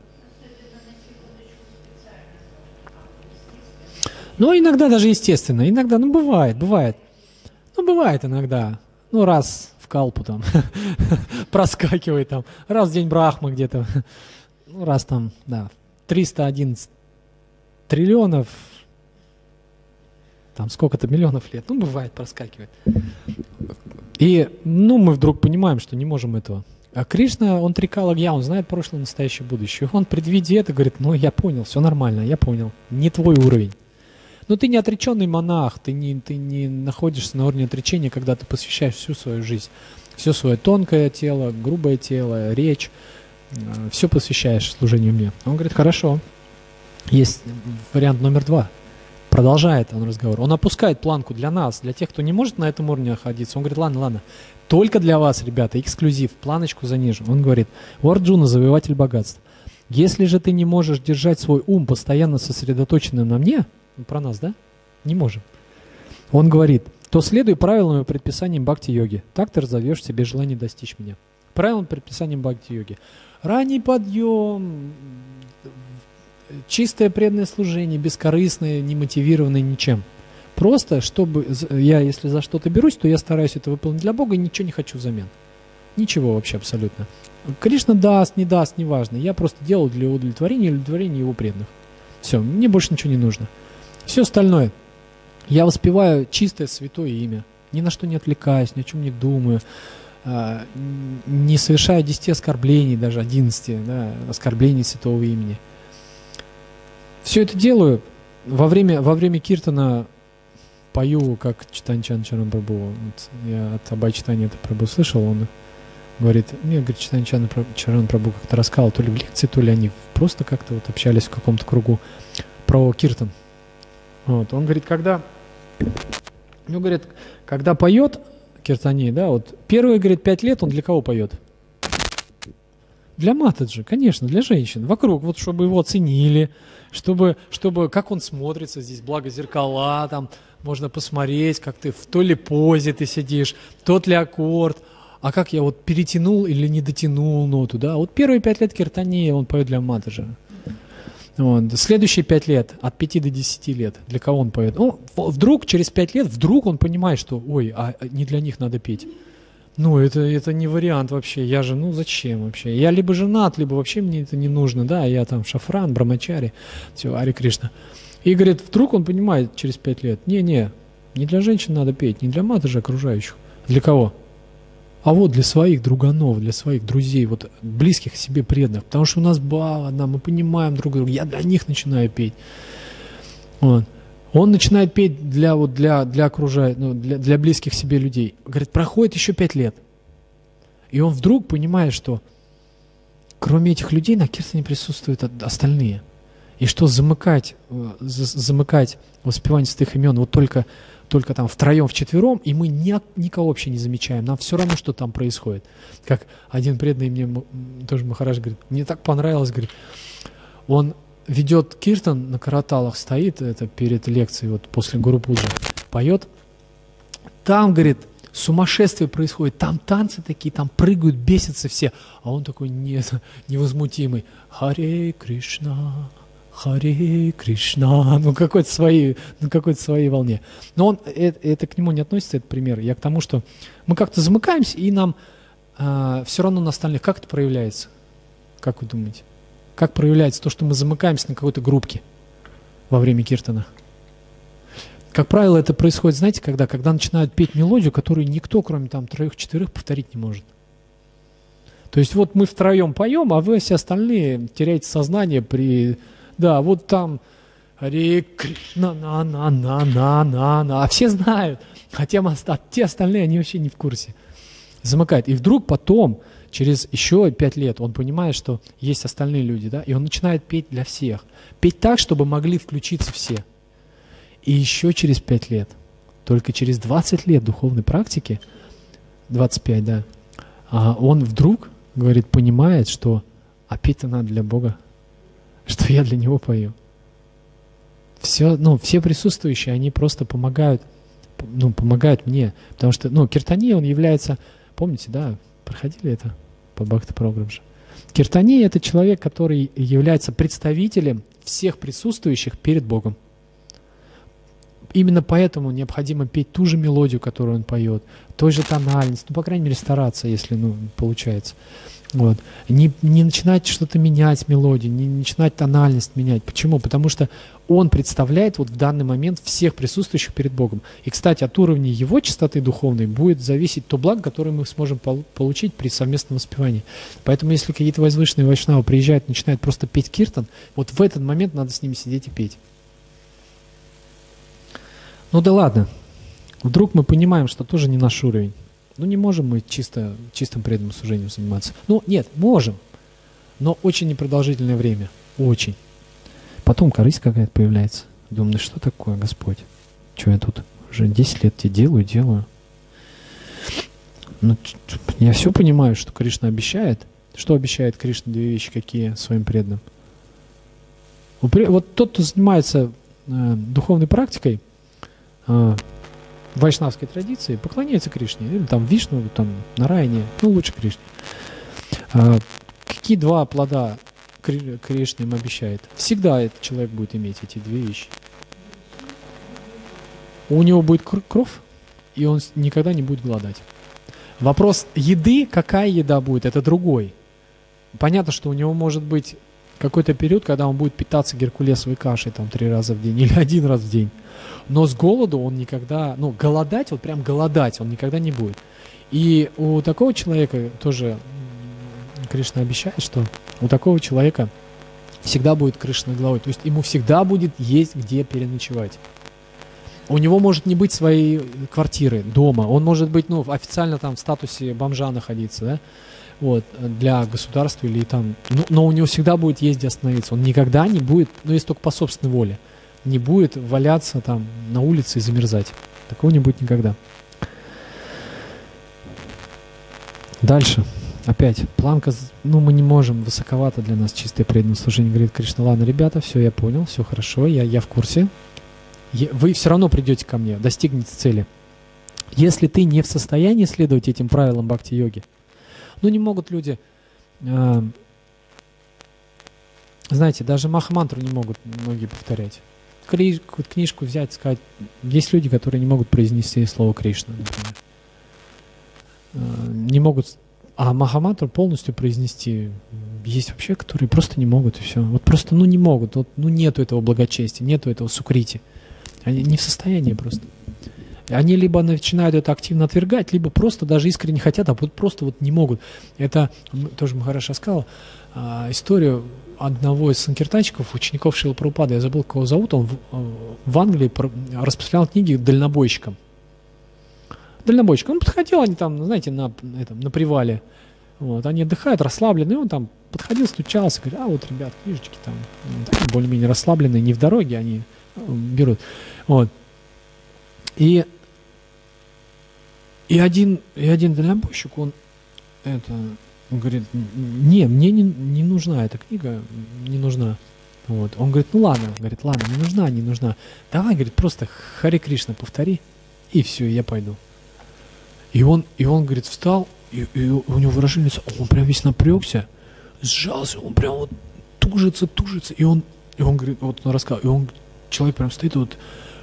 Ну, иногда даже естественно, иногда, ну, бывает, бывает. Ну, бывает иногда, ну, раз... калпу там, проскакивает там, раз в день Брахма где-то, ну, раз там, да, триста одиннадцать триллионов, там сколько-то миллионов лет, ну, бывает, проскакивает. И, ну, мы вдруг понимаем, что не можем этого. А Кришна, он Трикала Гья, он знает прошлое, настоящее, будущее. Он, предвидя это, говорит, ну, я понял, все нормально, я понял, не твой уровень. Но ты не отреченный монах, ты не, ты не находишься на уровне отречения, когда ты посвящаешь всю свою жизнь, все свое тонкое тело, грубое тело, речь, все посвящаешь служению мне. Он говорит, хорошо, есть вариант номер два. Продолжает он разговор. Он опускает планку для нас, для тех, кто не может на этом уровне находиться. Он говорит, ладно, ладно, только для вас, ребята, эксклюзив, планочку занижу. Он говорит, у Арджуна завоеватель богатств. Если же ты не можешь держать свой ум постоянно сосредоточенным на мне, про нас, да? Не можем. Он говорит, то следуй правилам и предписаниям бхакти-йоги. Так ты разовьешь себе желание достичь меня. Правилам и предписаниям бхакти-йоги. Ранний подъем, чистое преданное служение, бескорыстное, не мотивированное ничем. Просто, чтобы я, если за что-то берусь, то я стараюсь это выполнить для Бога и ничего не хочу взамен. Ничего вообще абсолютно. Кришна даст, не даст, неважно. Я просто делаю для удовлетворения и удовлетворения его преданных. Все, мне больше ничего не нужно. Все остальное. Я воспеваю чистое святое имя. Ни на что не отвлекаюсь, ни о чем не думаю. Не совершаю десяти оскорблений, даже одиннадцати, да, оскорблений святого имени. Все это делаю. Во время, во время киртана пою, как Чайтанья Чаран Прабху. Вот я от Абхай Чайтаньи это Прабху слышал. Он говорит, мне, говорит, Чайтанья Чаран Прабху как-то рассказал, то ли в лекции, то ли они просто как-то вот общались в каком-то кругу про киртан. Вот. Он говорит, когда, ну, говорит, когда поет киртани, да, вот первые, говорит, пять лет он для кого поет? Для матаджи, конечно, для женщин. Вокруг, вот чтобы его оценили, чтобы, чтобы как он смотрится здесь, благо зеркала, там можно посмотреть, как ты в той ли позе ты сидишь, тот ли аккорд, а как я вот перетянул или не дотянул ноту, да. Вот первые пять лет киртани он поет для матаджи. Вот. Следующие пять лет, от пяти до десяти лет, для кого он поет? Ну, вдруг, через пять лет, вдруг он понимает, что, ой, а не для них надо петь. Ну, это, это не вариант вообще, я же, ну, зачем вообще? Я либо женат, либо вообще мне это не нужно, да, я там шафран, брамачари, все, Ари Кришна. И, говорит, вдруг он понимает через пять лет, не-не, не для женщин надо петь, не для матажи окружающих. Для кого? А вот для своих друганов, для своих друзей, вот близких себе преданных. Потому что у нас бава одна, мы понимаем друг друга. Я для них начинаю петь. Вот. Он начинает петь для, вот, для, для окружающих, ну, для, для близких себе людей. Говорит, проходит еще пять лет. И он вдруг понимает, что кроме этих людей на киртане присутствуют остальные. И что замыкать, замыкать воспевание святых имен вот только... только там втроем, вчетвером, и мы ни, никого вообще не замечаем. Нам все равно, что там происходит. Как один преданный мне, тоже Махарадж говорит, мне так понравилось, говорит, он ведет киртан, на караталах стоит, это перед лекцией, вот после Гуру-пуджи, поет. Там, говорит, сумасшествие происходит, там танцы такие, там прыгают, бесятся все. А он такой не, невозмутимый. Харе Кришна, Харе Кришна, ну какой-то своей, ну какой-то своей волне. Но он, это, это к нему не относится, этот пример. Я к тому, что мы как-то замыкаемся, и нам э, все равно на остальных, как это проявляется? Как вы думаете? Как проявляется то, что мы замыкаемся на какой-то группке во время киртана? Как правило, это происходит, знаете, когда? Когда начинают петь мелодию, которую никто, кроме там троих-четырех, повторить не может. То есть вот мы втроем поем, а вы все остальные теряете сознание при... Да, вот там Харе Кришна, на на на на на на а все знают, а те, а те остальные, они вообще не в курсе. Замыкает. И вдруг потом, через еще пять лет, он понимает, что есть остальные люди, да, и он начинает петь для всех. Петь так, чтобы могли включиться все. И еще через пять лет, только через двадцать лет духовной практики, двадцать пять, да, он вдруг, говорит, понимает, что а петь-то надо для Бога, что я для Него пою. Все, ну, все присутствующие, они просто помогают, ну, помогают мне, потому что, ну, киртания, он является, помните, да, проходили это по Бхакти-программе же. Киртания — это человек, который является представителем всех присутствующих перед Богом. Именно поэтому необходимо петь ту же мелодию, которую он поет, той же тональность, ну, по крайней мере, стараться, если, ну, получается. Вот. Не, не начинать что-то менять мелодию, не начинать тональность менять. Почему? Потому что он представляет вот в данный момент всех присутствующих перед Богом. И, кстати, от уровня его чистоты духовной будет зависеть то благо, которое мы сможем пол- получить при совместном воспевании. Поэтому, если какие-то возвышенные вайшнавы приезжают и начинают просто петь киртан, вот в этот момент надо с ними сидеть и петь. Ну да ладно, вдруг мы понимаем, что тоже не наш уровень. Ну не можем мы чисто, чистым преданным служением заниматься. Ну нет, можем, но очень непродолжительное время, очень. Потом корысть какая-то появляется. Думаю, ну что такое, Господь? Что я тут уже десять лет тебе делаю, делаю. Ну, я все понимаю, что Кришна обещает. Что обещает Кришна, две вещи какие своим преданным? Вот тот, кто занимается э, духовной практикой, в вайшнавской традиции, поклоняется Кришне, или там Вишну, там Нараяне, ну лучше Кришне. А, какие два плода Кри- Кришна им обещает? Всегда этот человек будет иметь эти две вещи. У него будет кр- кровь, и он никогда не будет голодать. Вопрос еды, какая еда будет, это другой. Понятно, что у него может быть какой-то период, когда он будет питаться геркулесовой кашей там три раза в день или один раз в день. Но с голоду он никогда, ну, голодать, вот прям голодать он никогда не будет. И у такого человека тоже Кришна обещает, что у такого человека всегда будет крыша над головой. То есть ему всегда будет есть где переночевать. У него может не быть своей квартиры, дома. Он может быть, ну, официально там в статусе бомжа находиться, да? Вот, для государства или там, ну, но у него всегда будет есть где остановиться. Он никогда не будет, ну, если только по собственной воле, не будет валяться там на улице и замерзать. Такого не будет никогда. Дальше. Опять, планка, ну, мы не можем, высоковато для нас чистое преданное служение. Говорит Кришна, ладно, ребята, все, я понял, все хорошо, я, я в курсе. Вы все равно придете ко мне, достигнете цели. Если ты не в состоянии следовать этим правилам бхакти-йоги, ну, не могут люди, э, знаете, даже маха-мантру не могут многие повторять. Книжку, книжку взять, сказать. Есть люди, которые не могут произнести слово Кришна, например. Э, не могут, а маха-мантру полностью произнести. Есть вообще, которые просто не могут, и все. Вот просто, ну, не могут. Вот, ну, нету этого благочестия, нету этого сукрити. Они не в состоянии просто. Они либо начинают это активно отвергать, либо просто даже искренне хотят, а вот просто вот не могут. Это тоже Махараш рассказал а, историю одного из санкиртанщиков, учеников Шрилы Прабхупады. Я забыл, кого зовут. Он в, в Англии распространял книги дальнобойщикам. Дальнобойщикам. Он подходил, они там, знаете, на, этом, на привале. Вот, они отдыхают, расслаблены. И он там подходил, стучался, говорит, а вот, ребят, книжечки там, более-менее расслабленные, не в дороге, они берут. Вот. И, и, один, и один дальнобойщик, он, это, он говорит, не, мне не, не нужна эта книга, не нужна. Вот. Он говорит, ну ладно, он говорит, ладно, не нужна, не нужна. Давай, говорит, просто Харе Кришна повтори, и все, я пойду. И он, и он говорит, встал, и, и у него выражение лица, он прям весь напрягся, сжался, он прям вот тужится, тужится, и он И он говорит, вот он рассказал, и он, человек прям стоит и вот...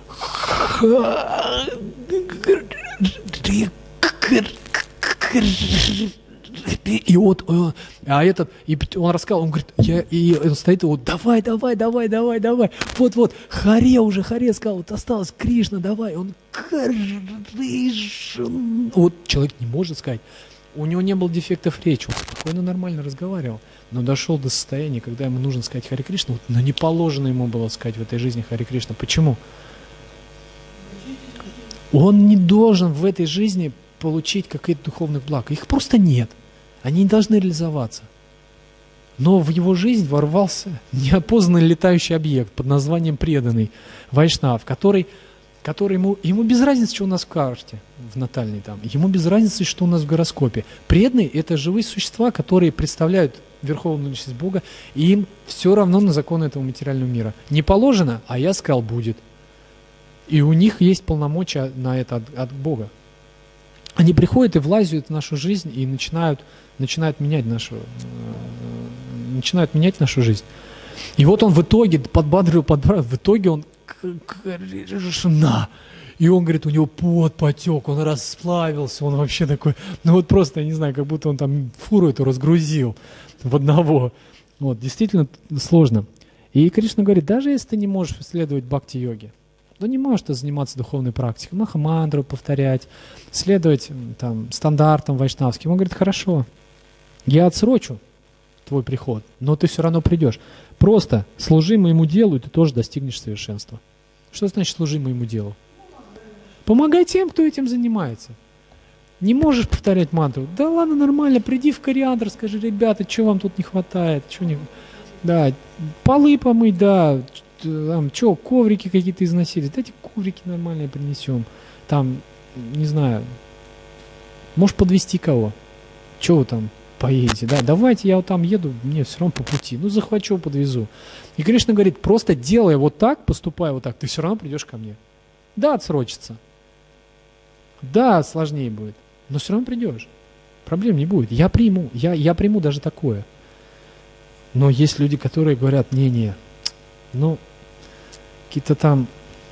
И вот, а этот, и он рассказал, он говорит, я, и он стоит, и вот, давай, давай, давай, давай, давай, вот, вот, Харе уже, Харе сказал, вот осталось, Кришна, давай, он, Кришна, вот человек не может сказать, у него не было дефектов речи, он спокойно, нормально разговаривал, но дошел до состояния, когда ему нужно сказать Харе Кришна, вот, но не положено ему было сказать в этой жизни Харе Кришна. Почему? Он не должен в этой жизни получить какие-то духовных благ, их просто нет. Они не должны реализоваться. Но в его жизнь ворвался неопознанный летающий объект под названием преданный Вайшнав, который, который ему, ему без разницы, что у нас в карте, в натальной там, ему без разницы, что у нас в гороскопе. Преданные – это живые существа, которые представляют верховную личность Бога, и им все равно на законы этого материального мира. Не положено, а я сказал, будет. И у них есть полномочия на это от, от Бога. Они приходят и влазят в нашу жизнь и начинают, начинают, менять нашу, э, начинают менять нашу жизнь. И вот он в итоге подбадривал, подбадривал, в итоге он Кришна. И он говорит, у него пот потек, он расплавился, он вообще такой, ну вот просто, я не знаю, как будто он там фуру эту разгрузил в одного. Вот, действительно сложно. И Кришна говорит, даже если ты не можешь следовать бхакти-йоге, ну не можешь ты заниматься духовной практикой, махамантру повторять, следовать там, стандартам вайшнавским. Он говорит, хорошо, я отсрочу твой приход, но ты все равно придешь. Просто служи моему делу, и ты тоже достигнешь совершенства. Что значит служи моему делу? Помогай тем, кто этим занимается. Не можешь повторять мантру? Да ладно, нормально, приди в кориандр, скажи, ребята, что вам тут не хватает? Что не... Да, полы помыть, да, там, что, коврики какие-то износились, дайте коврики нормальные принесем. Там, не знаю, может подвезти кого? Что вы там поедете? Да, давайте я вот там еду, мне все равно по пути. Ну, захвачу, подвезу. И Кришна говорит, просто делая вот так, поступая вот так, ты все равно придешь ко мне. Да, отсрочится. Да, сложнее будет, но все равно придешь. Проблем не будет. Я приму, я, я приму даже такое. Но есть люди, которые говорят, не-не, ну, какие-то там,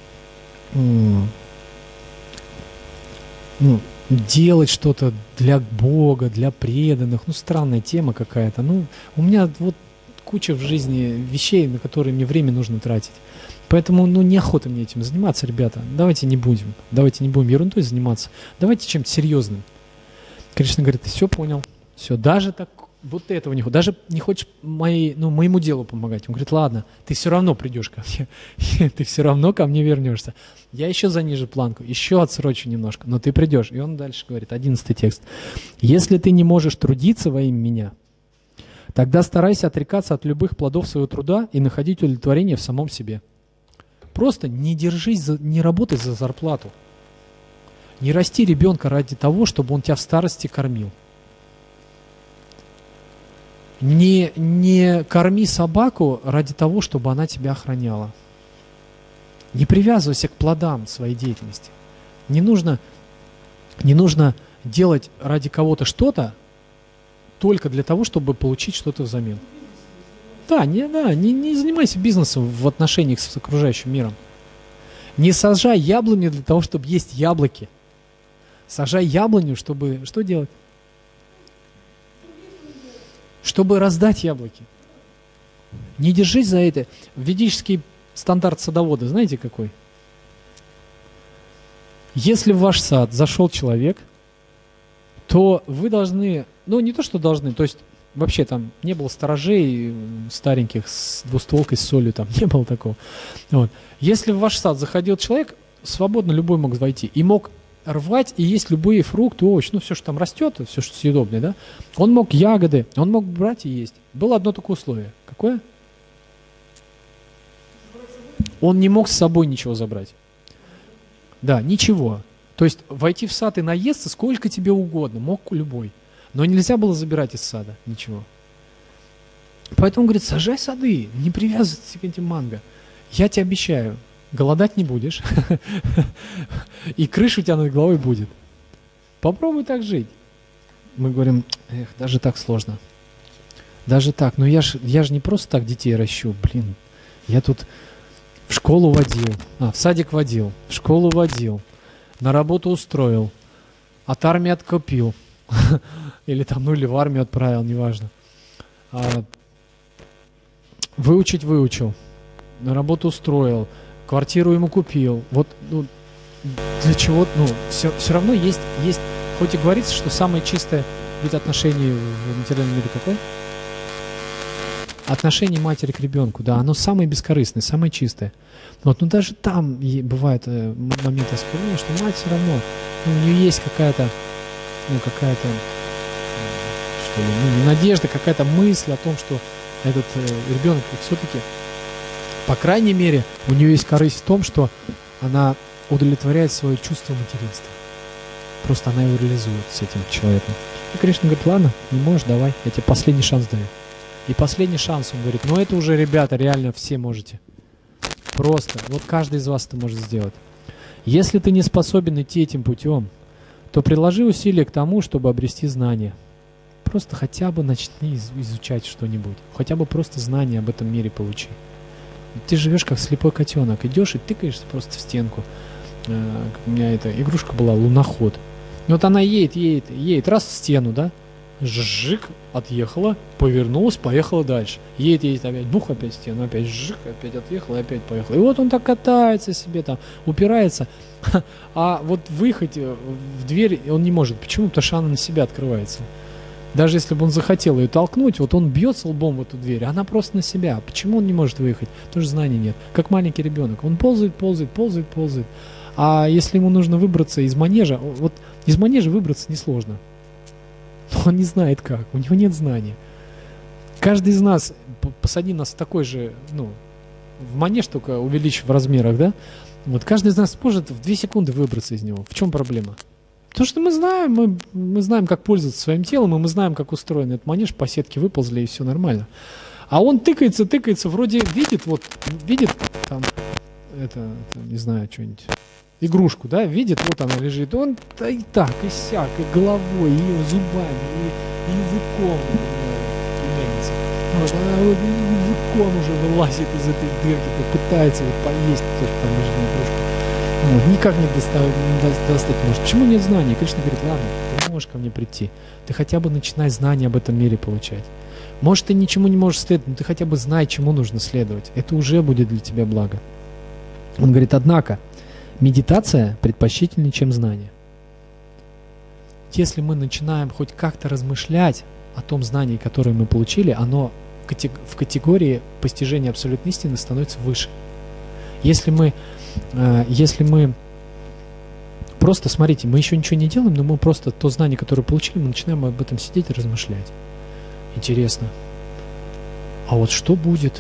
м- ну, делать что-то для Бога, для преданных, ну, странная тема какая-то. Ну, у меня вот куча в жизни вещей, на которые мне время нужно тратить. Поэтому, ну, неохота мне этим заниматься, ребята. Давайте не будем, давайте не будем ерундой заниматься. Давайте чем-то серьезным. Кришна говорит, ты все понял, все, даже так, вот ты этого не хочешь, даже не хочешь моей, ну, моему делу помогать. Он говорит, ладно, ты все равно придешь ко мне, ты все равно ко мне вернешься. Я еще занижу планку, еще отсрочу немножко, но ты придешь. И он дальше говорит, одиннадцатый текст. Если ты не можешь трудиться во имя меня, тогда старайся отрекаться от любых плодов своего труда и находить удовлетворение в самом себе. Просто не держись, за, не работай за зарплату. Не расти ребенка ради того, чтобы он тебя в старости кормил. Не, не корми собаку ради того, чтобы она тебя охраняла. Не привязывайся к плодам своей деятельности. Не нужно, не нужно делать ради кого-то что-то только для того, чтобы получить что-то взамен. Да, не, да, не, не занимайся бизнесом в отношениях с окружающим миром. Не сажай яблоню для того, чтобы есть яблоки. Сажай яблоню, чтобы... Что делать? Чтобы раздать яблоки. Не держись за это. Ведический стандарт садовода, знаете какой? Если в ваш сад зашел человек, то вы должны... Ну, не то, что должны, то есть... Вообще там не было сторожей стареньких с двустволкой, с солью, там не было такого. Вот. Если в ваш сад заходил человек, свободно любой мог войти и мог рвать и есть любые фрукты, овощи, ну все, что там растет, все, что съедобное, да. Он мог ягоды, он мог брать и есть. Было одно только условие. Какое? Он не мог с собой ничего забрать. Да, ничего. То есть войти в сад и наесться сколько тебе угодно, мог любой. Но нельзя было забирать из сада ничего. Поэтому, говорит, сажай сады, не привязывайся к этим манго. Я тебе обещаю, голодать не будешь, и крыша у тебя над головой будет. Попробуй так жить. Мы говорим, эх, даже так сложно. Даже так, но я же я ж не просто так детей ращу, блин. Я тут в школу водил, а, в садик водил, в школу водил, на работу устроил, от армии откупил, или там, ну или в армию отправил, неважно. А, выучить выучил, на работу устроил, квартиру ему купил. Вот, ну, для чего, ну, все, все равно есть, есть, хоть и говорится, что самое чистое вид отношений в материальном мире какой? Отношение матери к ребенку, да, оно самое бескорыстное, самое чистое. Вот, но даже там бывают э, моменты оскорбления, что мать все равно, ну, у нее есть какая-то, ну, какая-то, что ли, ну, не надежда, какая-то мысль о том, что этот э, ребенок все-таки, по крайней мере, у нее есть корысть в том, что она удовлетворяет свое чувство материнства. Просто она его реализует с этим человеком. И Кришна говорит, ладно, не можешь, давай, я тебе последний шанс даю. И последний шанс, он говорит, ну это уже, ребята, реально все можете. Просто, вот каждый из вас это может сделать. Если ты не способен идти этим путем, то приложи усилия к тому, чтобы обрести знания. Просто хотя бы начни изучать что-нибудь. Хотя бы просто знания об этом мире получи. Ты живешь как слепой котенок, идешь и тыкаешься просто в стенку. У меня эта игрушка была луноход. И вот она едет, едет, едет, раз в стену, да? Жжик, отъехала, повернулась, поехала дальше. Едет, едет опять, бух, опять стену, опять жжик, опять отъехала, опять поехала. И вот он так катается себе там, упирается. А вот выехать в дверь он не может. Почему? Потому что она на себя открывается. Даже если бы он захотел ее толкнуть, вот он бьется лбом в эту дверь, она просто на себя. Почему он не может выехать? Тоже знаний нет. Как маленький ребенок. Он ползает, ползает, ползает, ползает. А если ему нужно выбраться из манежа, вот из манежа выбраться несложно. Но он не знает как, у него нет знаний. Каждый из нас, посади нас в такой же, ну, в манеж, только увеличив в размерах, да? Вот каждый из нас может в две секунды выбраться из него. В чем проблема? Потому что мы знаем, мы, мы знаем, как пользоваться своим телом, и мы знаем, как устроен этот манеж, по сетке выползли, и все нормально. А он тыкается, тыкается, вроде видит, вот, видит там, это, там, не знаю, что-нибудь, игрушку, да, видит, вот она лежит, он да, и так, и сяк, и головой, и зубами, и, и языком, племянница. Вот, она вот, языком уже вылазит из этой дырки, пытается вот поесть то, что там лежит на игрушку. Вот, никак не достать, не достать может. Почему нет знаний? Кришна говорит, ладно, ты можешь ко мне прийти. Ты хотя бы начинай знания об этом мире получать. Может, ты ничему не можешь следовать, но ты хотя бы знай, чему нужно следовать. Это уже будет для тебя благо. Он говорит, однако, медитация предпочтительнее, чем знание. Если мы начинаем хоть как-то размышлять о том знании, которое мы получили, оно в категории постижения абсолютной истины становится выше. Если мы, если мы просто, смотрите, мы еще ничего не делаем, но мы просто то знание, которое получили, мы начинаем об этом сидеть и размышлять. Интересно. А вот что будет?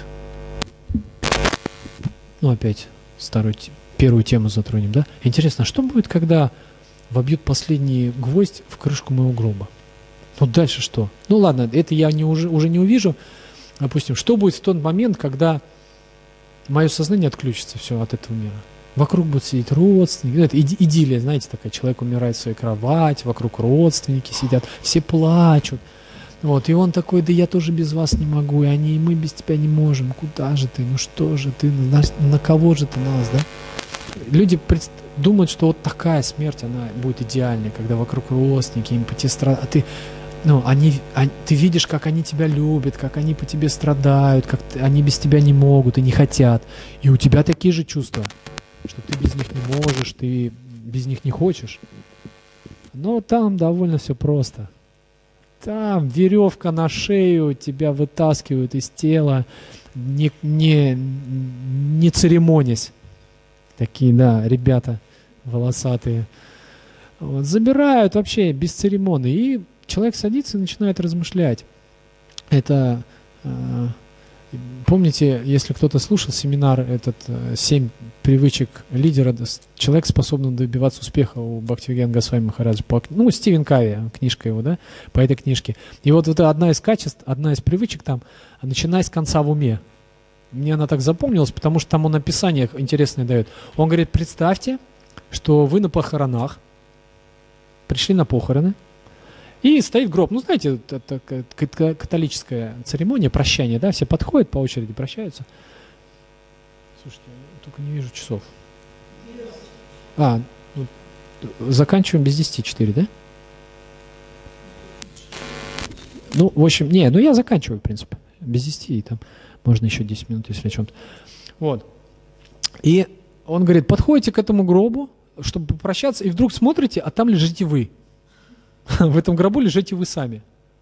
Ну, опять старую, первую тему затронем, да? Интересно, а что будет, когда вобьют последний гвоздь в крышку моего гроба? Ну, дальше что? Ну, ладно, это я не, уже, уже не увижу. Допустим, что будет в тот момент, когда мое сознание отключится все от этого мира? Вокруг будут сидеть родственники. Это иди, идиллия, знаете, такая. Человек умирает в своей кровати, вокруг родственники сидят, все плачут. Вот, и он такой, да я тоже без вас не могу, и они, и мы без тебя не можем. Куда же ты? Ну что же ты? На, на кого же ты нас, да? Люди пред... думают, что вот такая смерть, она будет идеальной, когда вокруг родственники, им по тебе страдают. А ты, ну, они, они, ты видишь, как они тебя любят, как они по тебе страдают, как ты, они без тебя не могут и не хотят. И у тебя такие же чувства, что ты без них не можешь, ты без них не хочешь. Но там довольно все просто. Там веревка на шею, тебя вытаскивают из тела, не, не, не церемонясь. Такие, да, ребята волосатые. Вот, забирают вообще без церемонии. И человек садится и начинает размышлять. Это, э, помните, если кто-то слушал семинар, этот э, «Семь привычек лидера», человек, способный добиваться успеха у Бхактивинода Госвами Махараджа, по, ну, Стивен Кови, книжка его, да, по этой книжке. И вот это одна из качеств, одна из привычек там, начинай с конца в уме. Мне она так запомнилась, потому что там он описание интересное дает. Он говорит, представьте, что вы на похоронах, пришли на похороны, и стоит гроб. Ну, знаете, это католическая церемония прощания, да, все подходят по очереди, прощаются. Слушайте, я только не вижу часов. А, ну, заканчиваем без десяти четыре, да? Ну, в общем, не, ну я заканчиваю, в принципе. Без десяти, и там можно еще десять минут, если о чем-то. Вот. И он говорит, подходите к этому гробу, чтобы попрощаться, и вдруг смотрите, а там лежите вы. В этом гробу лежите вы сами.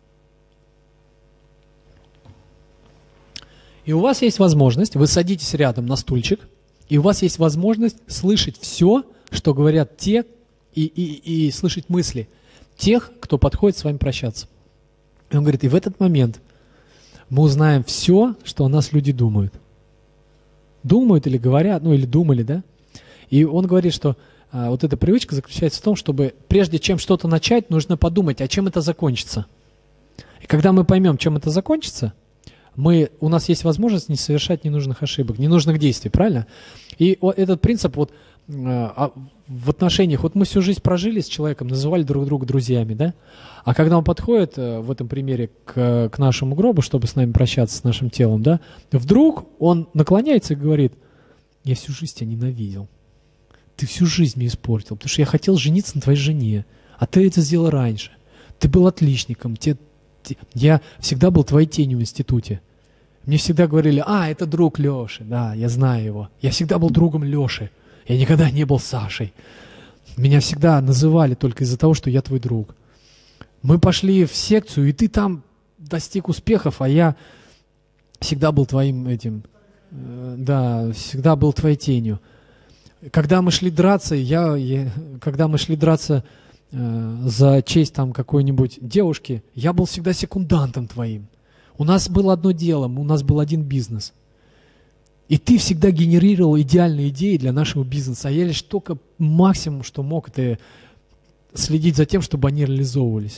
И у вас есть возможность, вы садитесь рядом на стульчик, и у вас есть возможность слышать все, что говорят те, и, и, и слышать мысли тех, кто подходит с вами прощаться. И он говорит, и в этот момент мы узнаем все, что о нас люди думают. Думают или говорят, ну или думали, да? И он говорит, что а, вот эта привычка заключается в том, чтобы прежде чем что-то начать, нужно подумать, а чем это закончится. И когда мы поймем, чем это закончится, мы, у нас есть возможность не совершать ненужных ошибок, ненужных действий, правильно? И вот этот принцип вот а, в отношениях, вот мы всю жизнь прожили с человеком, называли друг друга друзьями, да? А когда он подходит в этом примере к, к нашему гробу, чтобы с нами прощаться, с нашим телом, да, вдруг он наклоняется и говорит, я всю жизнь тебя ненавидел, ты всю жизнь мне испортил, потому что я хотел жениться на твоей жене, а ты это сделал раньше, ты был отличником, те, те, я всегда был твоей тенью в институте. Мне всегда говорили, а, это друг Леши, да, я знаю его, я всегда был другом Леши, я никогда не был Сашей, меня всегда называли только из-за того, что я твой друг. Мы пошли в секцию, и ты там достиг успехов, а я всегда был твоим этим, э, да, всегда был твоей тенью. Когда мы шли драться, я, я когда мы шли драться э, за честь там какой-нибудь девушки, я был всегда секундантом твоим. У нас было одно дело, у нас был один бизнес. И ты всегда генерировал идеальные идеи для нашего бизнеса, а я лишь только максимум, что мог, это следить за тем, чтобы они реализовывались.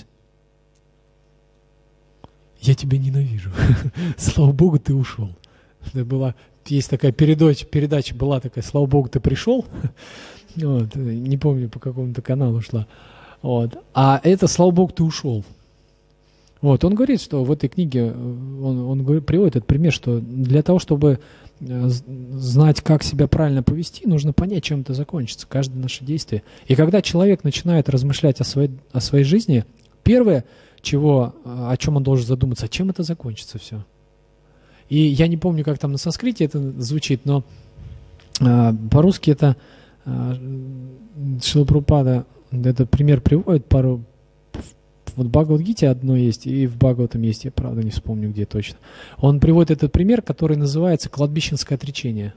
Я тебя ненавижу. Слава Богу, ты ушел. Это была, есть такая передача, передача была такая, слава Богу, ты пришел. Вот, не помню, по какому-то каналу шла. Вот. А это, слава Богу, ты ушел. Вот, он говорит, что в этой книге, он, он говорит, приводит этот пример, что для того, чтобы знать, как себя правильно повести, нужно понять, чем это закончится, каждое наше действие. И когда человек начинает размышлять о своей, о своей жизни, первое, чего, о чем он должен задуматься, а чем это закончится все. И я не помню, как там на санскрите это звучит, но э, по-русски это э, Шрила Прабхупада этот пример приводит пару. Вот в Бхагавад-гите одно есть, и в Бхагаватам есть, я правда не вспомню, где точно. Он приводит этот пример, который называется кладбищенское отречение.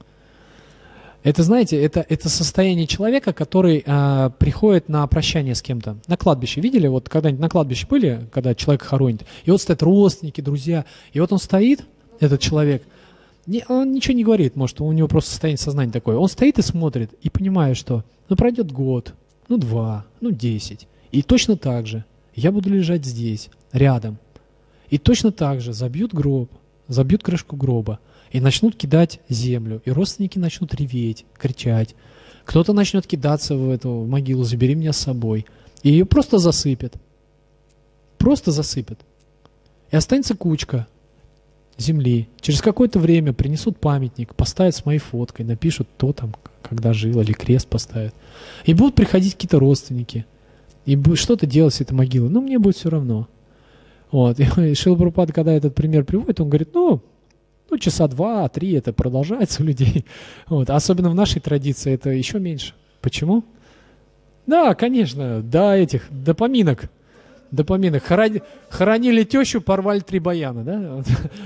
Это, знаете, это, это состояние человека, который а, приходит на прощание с кем-то. На кладбище. Видели, вот когда-нибудь на кладбище были, когда человек хоронит, и вот стоят родственники, друзья, и вот он стоит, этот человек, не, он ничего не говорит, может, у него просто состояние сознания такое. Он стоит и смотрит, и понимает, что ну пройдет год, ну два, ну десять, и точно так же я буду лежать здесь, рядом. И точно так же забьют гроб, забьют крышку гроба, и начнут кидать землю, и родственники начнут реветь, кричать. Кто-то начнет кидаться в эту в могилу, забери меня с собой. И ее просто засыпят. Просто засыпят. И останется кучка земли. Через какое-то время принесут памятник, поставят с моей фоткой, напишут, кто там, когда жил, или крест поставят. И будут приходить какие-то родственники. И что-то делать с этой могилой. Но мне будет все равно. Вот. И Шрила Прабхупада, когда этот пример приводит, он говорит, ну, ну часа два, три это продолжается у людей. Вот. Особенно в нашей традиции это еще меньше. Почему? Да, конечно, до этих, до поминок. До поминок. Хорони, хоронили тещу, порвали три баяна, да?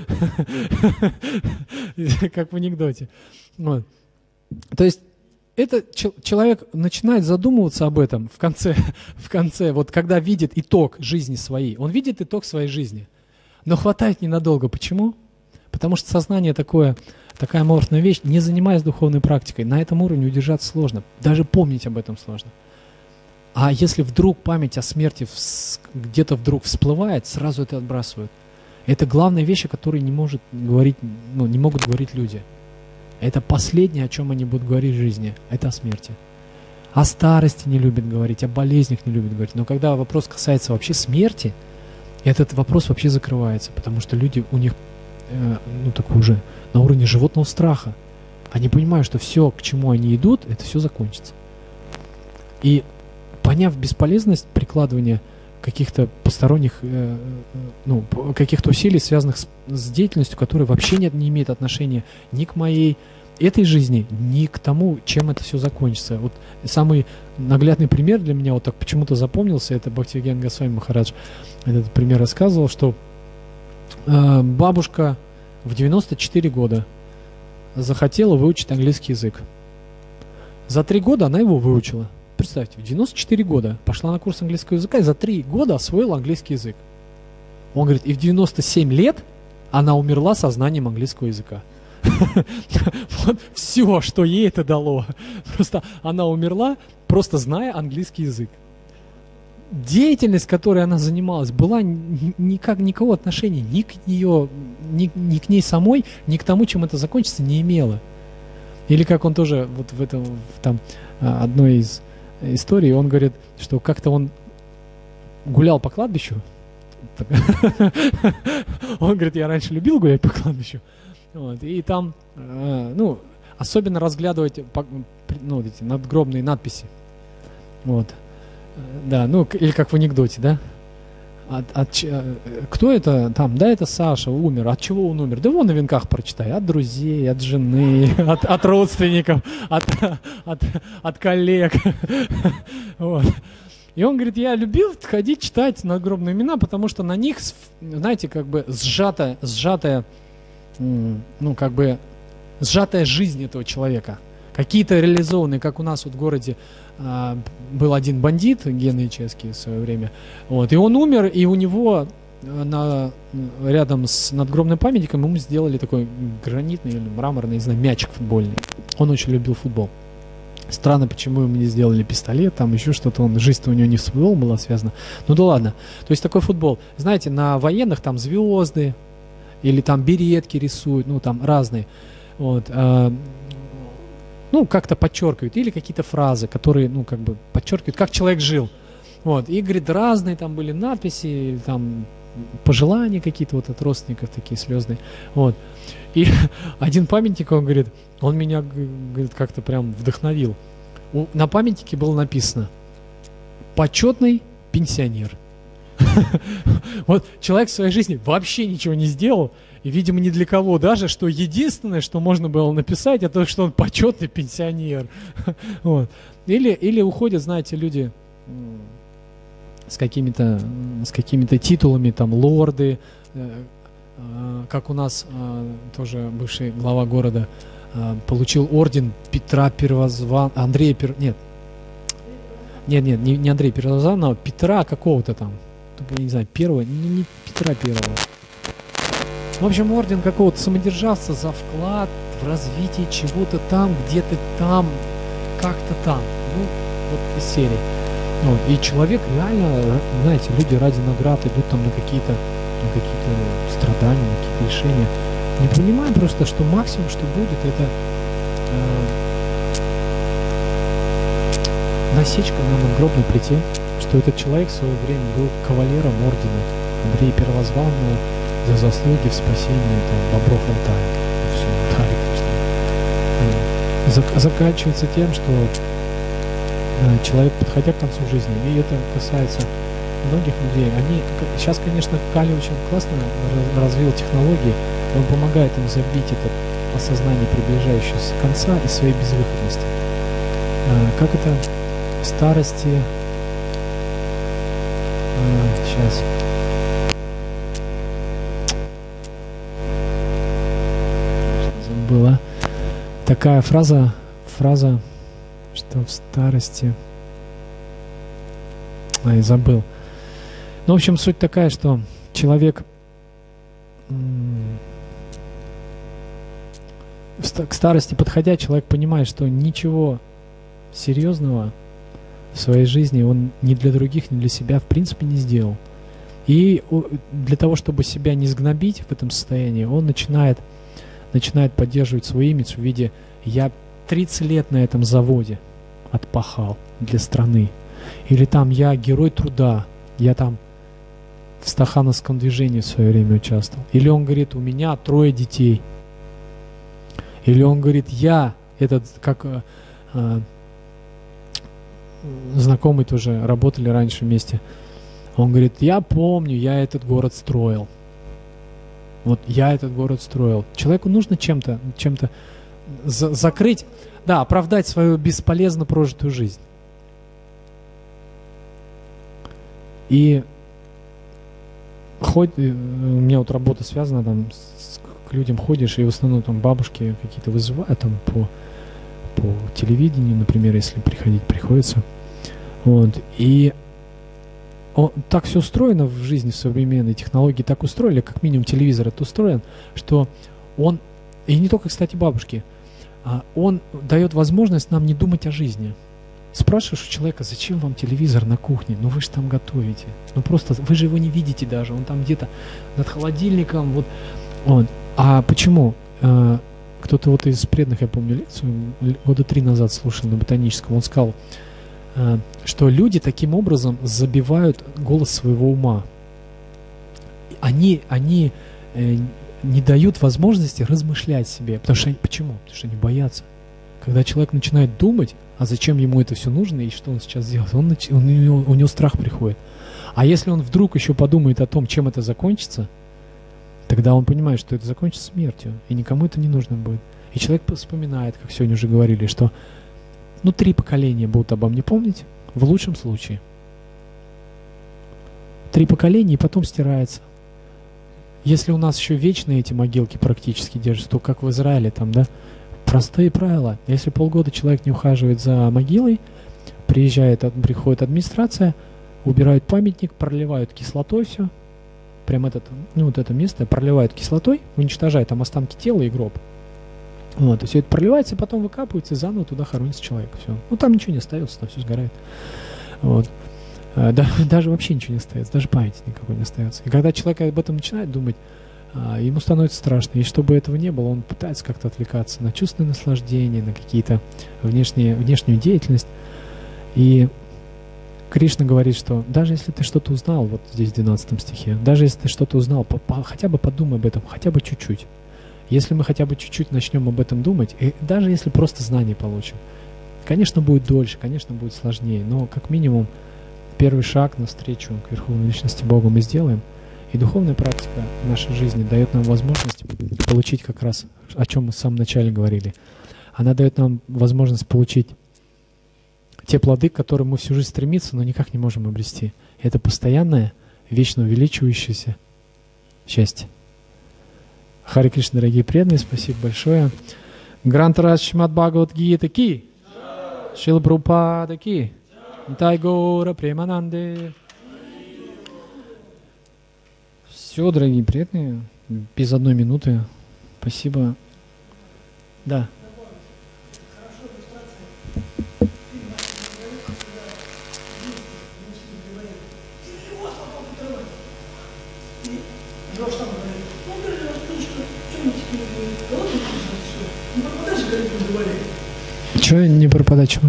Как в анекдоте. Вот. То есть этот человек начинает задумываться об этом в конце, в конце, вот когда видит итог жизни своей. Он видит итог своей жизни. Но хватает ненадолго. Почему? Потому что сознание такое, такая аморфная вещь, не занимаясь духовной практикой, на этом уровне удержаться сложно. Даже помнить об этом сложно. А если вдруг память о смерти где-то вдруг всплывает, сразу это отбрасывают. Это главная вещь, о которой не, может говорить, ну, не могут говорить люди. Это последнее, о чем они будут говорить в жизни. Это о смерти. О старости не любят говорить, о болезнях не любят говорить. Но когда вопрос касается вообще смерти, этот вопрос вообще закрывается. Потому что люди, у них, э, ну такой уже на уровне животного страха. они понимают, что все, к чему они идут, это все закончится. И поняв бесполезность прикладывания каких-то посторонних, э, ну, каких-то усилий, связанных с, с деятельностью, которая вообще не, не имеет отношения ни к моей этой жизни, ни к тому, чем это все закончится. Вот самый наглядный пример для меня, вот так почему-то запомнился, это Бхактивинода Госвами Махарадж этот пример рассказывал, что э, бабушка в девяносто четыре года захотела выучить английский язык. За три года она его выучила. Представьте, в девяносто четыре года пошла на курс английского языка и за три года освоила английский язык. Он говорит, и в девяносто семь лет она умерла со знанием английского языка. Вот все, что ей это дало. Просто она умерла, просто зная английский язык. Деятельность, которой она занималась, была никак никакого отношения ни к нее, ни, ни к ней самой, ни к тому, чем это закончится, не имела. Или как он тоже вот в этом в там одной из историй, он говорит, что как-то он гулял по кладбищу. Он говорит, я раньше любил гулять по кладбищу. Вот, и там, э, ну, особенно разглядывать по, ну, эти надгробные надписи. Вот. Да, ну, или как в анекдоте, да? От, от, кто это там? Да, это Саша умер. От чего он умер? Да вон на венках прочитай. От друзей, от жены, от, от родственников, от, от, от коллег. Вот. И он говорит, я любил ходить читать надгробные имена, потому что на них, знаете, как бы сжатая, сжатая, ну, как бы сжатая жизнь этого человека. Какие-то реализованные, как у нас вот в городе а, был один бандит, Гена Ячевский в свое время, вот, и он умер, и у него на, рядом с надгробным памятником ему сделали такой гранитный или мраморный, не знаю, мячик футбольный. Он очень любил футбол. Странно, почему ему не сделали пистолет, там еще что-то, он, жизнь-то у него не с футболом была связана. Ну да ладно. То есть такой футбол. Знаете, на военных там звезды, или там беретки рисуют, ну там разные. Вот, а, ну, как-то подчеркивают. Или какие-то фразы, которые, ну, как бы подчеркивают, как человек жил. Вот. И, говорит, разные там были надписи, там пожелания какие-то вот от родственников такие слезные. Вот. И один памятник, он говорит, он меня, говорит, как-то прям вдохновил. У, на памятнике было написано «Почетный пенсионер». Вот человек в своей жизни вообще ничего не сделал, и, видимо, ни для кого даже, что единственное, что можно было написать, это то, что он почетный пенсионер. Вот. Или, или уходят, знаете, люди с какими-то с какими-то титулами, там, лорды, э, э, как у нас э, тоже бывший глава города э, получил орден Петра Первозванного, Андрея Пер... Нет, нет, нет, не, не Андрея Первозванного, Петра какого-то там, я не знаю, первого, не, не Петра Первого. В общем, орден какого-то самодержавца за вклад в развитие чего-то там, где-то там, как-то там. Ну, вот из серии. Вот. И человек реально, знаете, люди ради наград идут там на какие-то, на какие-то страдания, на какие-то решения. Не понимаем просто, что максимум, что будет, это э, насечка на надгробной плите, что этот человек в свое время был кавалером ордена Андрея Первозванного за заслуги в спасении там, бобров Алтая. Все, да, конечно. Заканчивается тем, что э, человек, подходя к концу жизни, и это касается многих людей, они, сейчас, конечно, Кали очень классно развил технологии, он помогает им забить это осознание приближающегося конца и своей безвыходности. Э, как это в старости... Э, сейчас... Была такая фраза, фраза, что в старости... А, я забыл. Ну, в общем, суть такая, что человек к старости подходя, человек понимает, что ничего серьезного в своей жизни он ни для других, ни для себя в принципе не сделал. И для того, чтобы себя не сгнобить в этом состоянии, он начинает начинает поддерживать свой имидж в виде «я тридцать лет на этом заводе отпахал для страны», или там «я герой труда, я там в стахановском движении в свое время участвовал», или он говорит «у меня трое детей». Или он говорит, я, этот, как э, знакомый тоже, работали раньше вместе, он говорит, я помню, я этот город строил. Вот я этот город строил. Человеку нужно чем-то, чем-то за- закрыть, да, оправдать свою бесполезно прожитую жизнь. И хоть у меня вот работа связана, там с, к людям ходишь, и в основном там бабушки какие-то вызывают там по, по телевидению, например, если приходить приходится. Вот. И он, так все устроено в жизни, в современной технологии так устроили, как минимум телевизор это устроен, что он, и не только, кстати, бабушки, а он дает возможность нам не думать о жизни. Спрашиваешь у человека, зачем вам телевизор на кухне? Ну вы же там готовите. Ну просто, вы же его не видите даже, он там где-то над холодильником. Вот, он. А почему? А, кто-то вот из преданных, я помню, лекцию года три назад слушал на ботаническом, он сказал, а, что люди таким образом забивают голос своего ума. Они, они э, не дают возможности размышлять себе. Потому что, почему? Потому что они боятся. Когда человек начинает думать, а зачем ему это все нужно и что он сейчас делает, он, он, у, него, у него страх приходит. А если он вдруг еще подумает о том, чем это закончится, тогда он понимает, что это закончится смертью, и никому это не нужно будет. И человек вспоминает, как сегодня уже говорили, что ну три поколения будут обо мне помнить, в лучшем случае. Три поколения, и потом стирается. Если у нас еще вечные эти могилки практически держатся, то как в Израиле там, да, простые правила. Если полгода человек не ухаживает за могилой, приезжает, приходит администрация, убирают памятник, проливают кислотой все. Прям этот, ну, вот это место проливают кислотой, уничтожают там останки тела и гроб. Вот, и все это проливается, потом выкапывается, и заново туда хоронится человек. Все. Ну там ничего не остается, там все сгорает. Вот. А, да, даже вообще ничего не остается, даже памяти никакой не остается. И когда человек об этом начинает думать, ему становится страшно. И чтобы этого не было, он пытается как-то отвлекаться на чувственное наслаждение, на какие-то внешние, внешнюю деятельность. И Кришна говорит, что даже если ты что-то узнал, вот здесь в двенадцатом стихе, даже если ты что-то узнал, по, по, хотя бы подумай об этом, хотя бы чуть-чуть. Если мы хотя бы чуть-чуть начнем об этом думать, и даже если просто знание получим, конечно, будет дольше, конечно, будет сложнее, но как минимум первый шаг навстречу к Верховной Личности Бога мы сделаем. И духовная практика в нашей жизни дает нам возможность получить как раз, о чем мы в самом начале говорили. Она дает нам возможность получить те плоды, к которым мы всю жизнь стремимся, но никак не можем обрести. Это постоянное, вечно увеличивающееся счастье. Харе Кришна, дорогие преданные, спасибо большое. Грантарадж Шримад Бхагавад Гита ки, Шрила Прабхупада ки, Нитай Гаура Премананде. Все, дорогие преданные, без одной минуты. Спасибо. Да. Чего не пропадать, чего?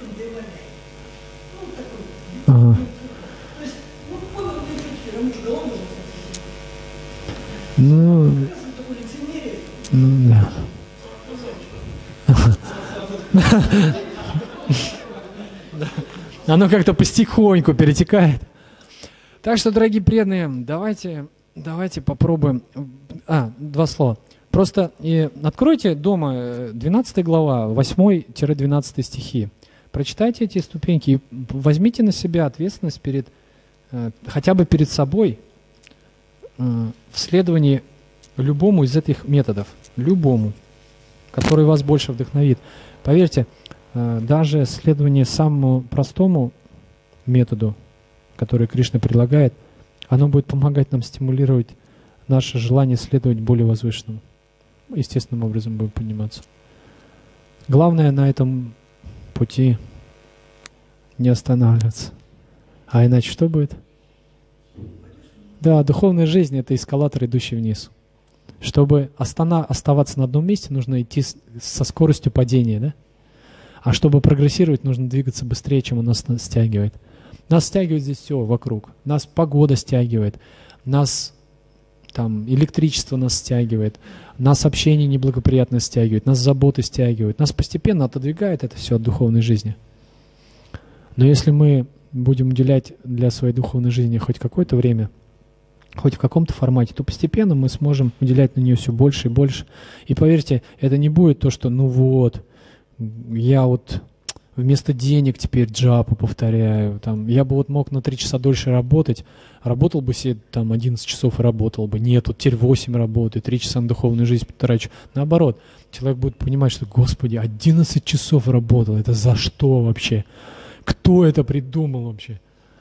Ага. Ну, ну да. Оно как-то потихоньку перетекает. Так что, дорогие преданные, давайте, давайте попробуем. А, два слова. Просто и откройте дома двенадцатая глава, восьмой-двенадцатый стихи. Прочитайте эти ступеньки и возьмите на себя ответственность перед, хотя бы перед собой, в следовании любому из этих методов, любому, который вас больше вдохновит. Поверьте, даже следование самому простому методу, который Кришна предлагает, оно будет помогать нам стимулировать наше желание следовать более возвышенному. Естественным образом будем подниматься. Главное на этом пути не останавливаться. А иначе что будет? Да, духовная жизнь — это эскалатор, идущий вниз. Чтобы остана- оставаться на одном месте, нужно идти с- со скоростью падения, да? А чтобы прогрессировать, нужно двигаться быстрее, чем он нас стягивает. Нас стягивает здесь все вокруг. Нас погода стягивает. Нас там электричество нас стягивает, нас общение неблагоприятно стягивает, нас заботы стягивают, нас постепенно отодвигает это все от духовной жизни. Но если мы будем уделять для своей духовной жизни хоть какое-то время, хоть в каком-то формате, то постепенно мы сможем уделять на нее все больше и больше. И поверьте, это не будет то, что ну вот, я вот вместо денег теперь джапу повторяю. Там, я бы вот мог на три часа дольше работать, работал бы себе там одиннадцать часов и работал бы. Нет, вот теперь восемь работаю, три часа на духовную жизнь потрачу. Наоборот, человек будет понимать, что, Господи, одиннадцать часов работал, это за что вообще? Кто это придумал вообще?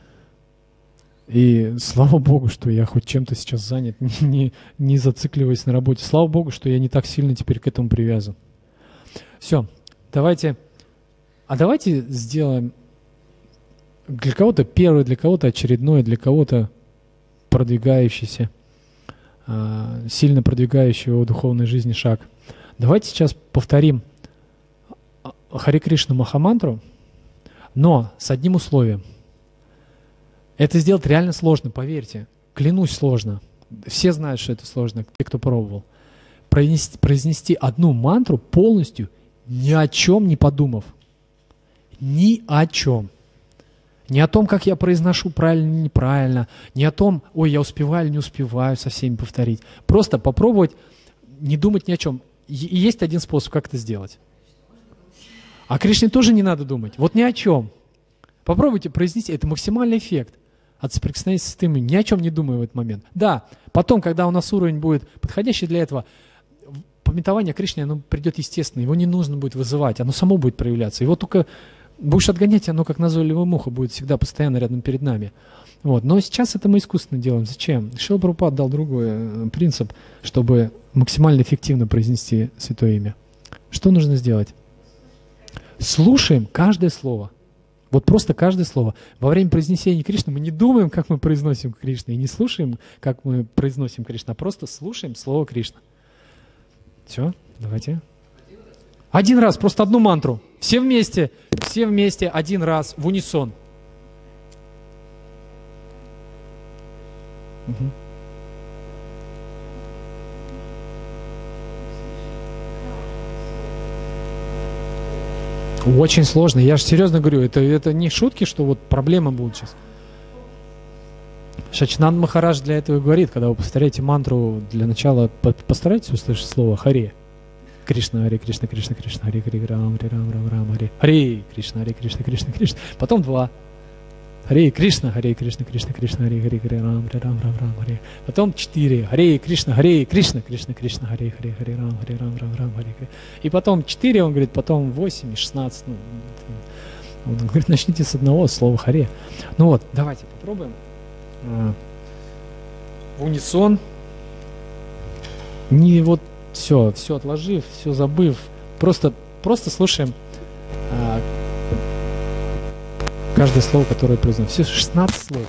И слава Богу, что я хоть чем-то сейчас занят, не, не зацикливаясь на работе. Слава Богу, что я не так сильно теперь к этому привязан. Все, давайте... А давайте сделаем для кого-то первый, для кого-то очередной, для кого-то продвигающийся, сильно продвигающий его духовной жизни шаг. Давайте сейчас повторим Харе Кришна Махамантру, но с одним условием. Это сделать реально сложно, поверьте. Клянусь, сложно. Все знают, что это сложно, те, кто пробовал. Произнести, произнести одну мантру полностью, ни о чем не подумав. Ни о чем. Не о том, как я произношу правильно или неправильно, не о том, ой, я успеваю или не успеваю со всеми повторить. Просто попробовать не думать ни о чем. И есть один способ, как это сделать. А Кришне тоже не надо думать. Вот ни о чем. Попробуйте произнести, это максимальный эффект от соприкосновения с святыми, ни о чем не думая в этот момент. Да, потом, когда у нас уровень будет подходящий для этого, памятование о Кришне, оно придет естественно, его не нужно будет вызывать, оно само будет проявляться. Его только будешь отгонять, оно как назойливая муха будет всегда постоянно рядом перед нами. Вот. Но сейчас это мы искусственно делаем. Зачем? Шрила Прабхупада дал другой принцип, чтобы максимально эффективно произнести святое имя. Что нужно сделать? Слушаем каждое слово. Вот просто каждое слово. Во время произнесения Кришны мы не думаем, как мы произносим Кришну, и не слушаем, как мы произносим Кришну, а просто слушаем слово Кришна. Все, давайте. Один раз, просто одну мантру. Все вместе, все вместе, один раз, в унисон. Угу. Очень сложно. Я же серьезно говорю, это, это не шутки, что вот проблемы будут сейчас. Шачнанд Махарадж для этого и говорит, когда вы повторяете мантру, для начала постарайтесь услышать слово Харе. Кришна, Харе, Кришна, Кришна, Кришна, Харе, Харе, Рам, Харе, Рам, Рам, Рам, Харе. Харе, Кришна, Харе, Кришна, Кришна, Кришна. Потом два. Харе, Кришна, Харе, Кришна, Кришна, Кришна, Харе, Харе, Харе, Рам, Харе, Рам, Рам, Рам, Харе. Потом четыре. Харе, Кришна, Харе, Кришна, Кришна, Кришна, Харе, Харе, Харе, Рам, Харе, Рам, Рам, Рам, Харе. И потом четыре, он говорит, потом восемь и шестнадцать. Ну, он говорит, начните с одного слова Харе. Ну вот, давайте попробуем. В унисон. Не вот все, все отложив, все забыв. Просто, просто слушаем а, каждое слово, которое произносим. Все шестнадцать слов.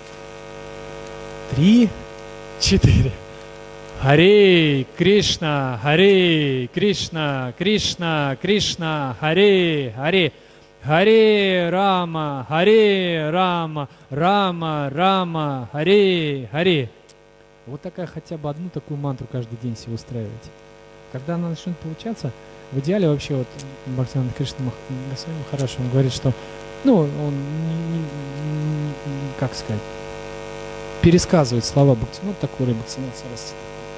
Три, четыре. Харе Кришна, Харе Кришна, Кришна, Кришна, Харе, Харе. Харе Рама, Харе Рама, Рама, Рама, Харе, Харе. Вот такая хотя бы одну такую мантру каждый день себе устраивайте. Когда она начнет получаться, в идеале вообще вот Бхактивинода Кришна Госвами Махарадж, он говорит, что, ну, он, не, не, как сказать, пересказывает слова Бхактивинода Такура и Бхактивинода Сарасвати.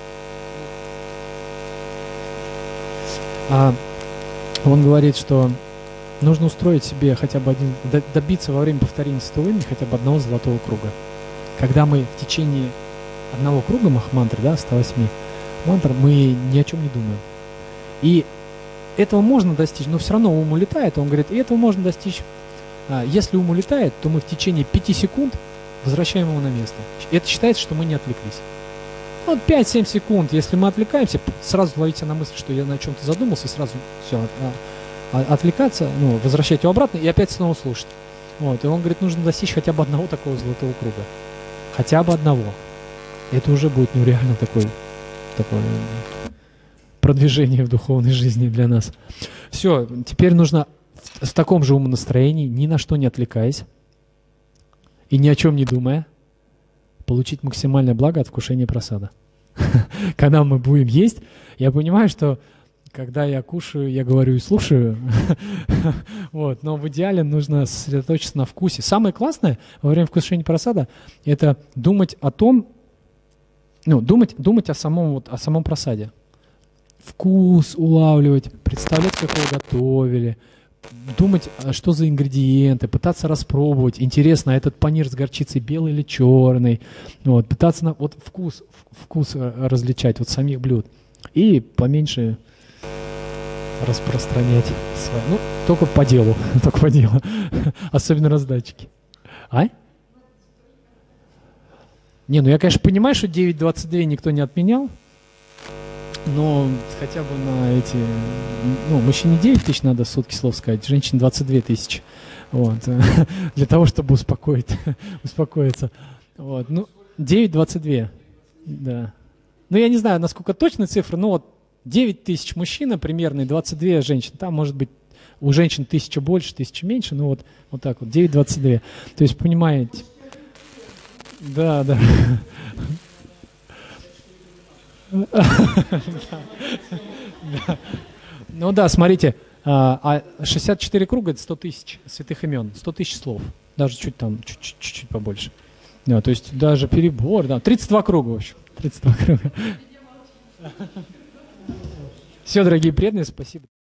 А он говорит, что нужно устроить себе хотя бы один, добиться во время повторения святого имени хотя бы одного золотого круга. Когда мы в течение одного круга махамантры, да, ста восьми мантр, мы ни о чем не думаем. И этого можно достичь, но все равно ум улетает. Он говорит, и этого можно достичь. Если ум улетает, то мы в течение пяти секунд возвращаем его на место. Это считается, что мы не отвлеклись. Вот пять-семь секунд, если мы отвлекаемся, сразу ловите на мысль, что я на чем-то задумался, и сразу все, отвлекаться, ну, возвращать его обратно и опять снова слушать. Вот. И он говорит, нужно достичь хотя бы одного такого золотого круга. Хотя бы одного. Это уже будет ну, реально такое, такое продвижение в духовной жизни для нас. Все, теперь нужно в, в таком же умонастроении, ни на что не отвлекаясь и ни о чем не думая, получить максимальное благо от вкушения прасада. когда мы будем есть, я понимаю, что когда я кушаю, я говорю и слушаю, вот, но в идеале нужно сосредоточиться на вкусе. Самое классное во время вкушения просада – это думать о том, ну, думать, думать о самом, вот, о самом просаде. Вкус улавливать, представлять, как его готовили, думать, что за ингредиенты, пытаться распробовать. Интересно, этот панир с горчицей белый или черный. Вот, пытаться на, вот, вкус, вкус различать вот самих блюд. И поменьше распространять свои. Ну, только по делу, только по делу. Особенно раздатчики. А? Не, ну я, конечно, понимаю, что девять двадцать два никто не отменял, но хотя бы на эти... Ну, мужчине девять тысяч надо в сутки слов сказать, женщине двадцать две тысячи. Вот. Для того, чтобы успокоить, успокоиться. Вот. Ну, девять двадцать два. Да. Ну, я не знаю, насколько точная цифра, но вот девять тысяч мужчин примерно и двадцать две женщин. Там, может быть, у женщин тысяча больше, тысяча меньше, ну вот, вот так вот, девять двадцать два. То есть, понимаете... Да, да. Ну да, смотрите, а шестьдесят четыре круга – это сто тысяч святых имен, сто тысяч слов, даже чуть там, чуть-чуть побольше. Да, то есть даже перебор, да, тридцать два круга, в общем, тридцать два круга. Все, дорогие преданные, спасибо.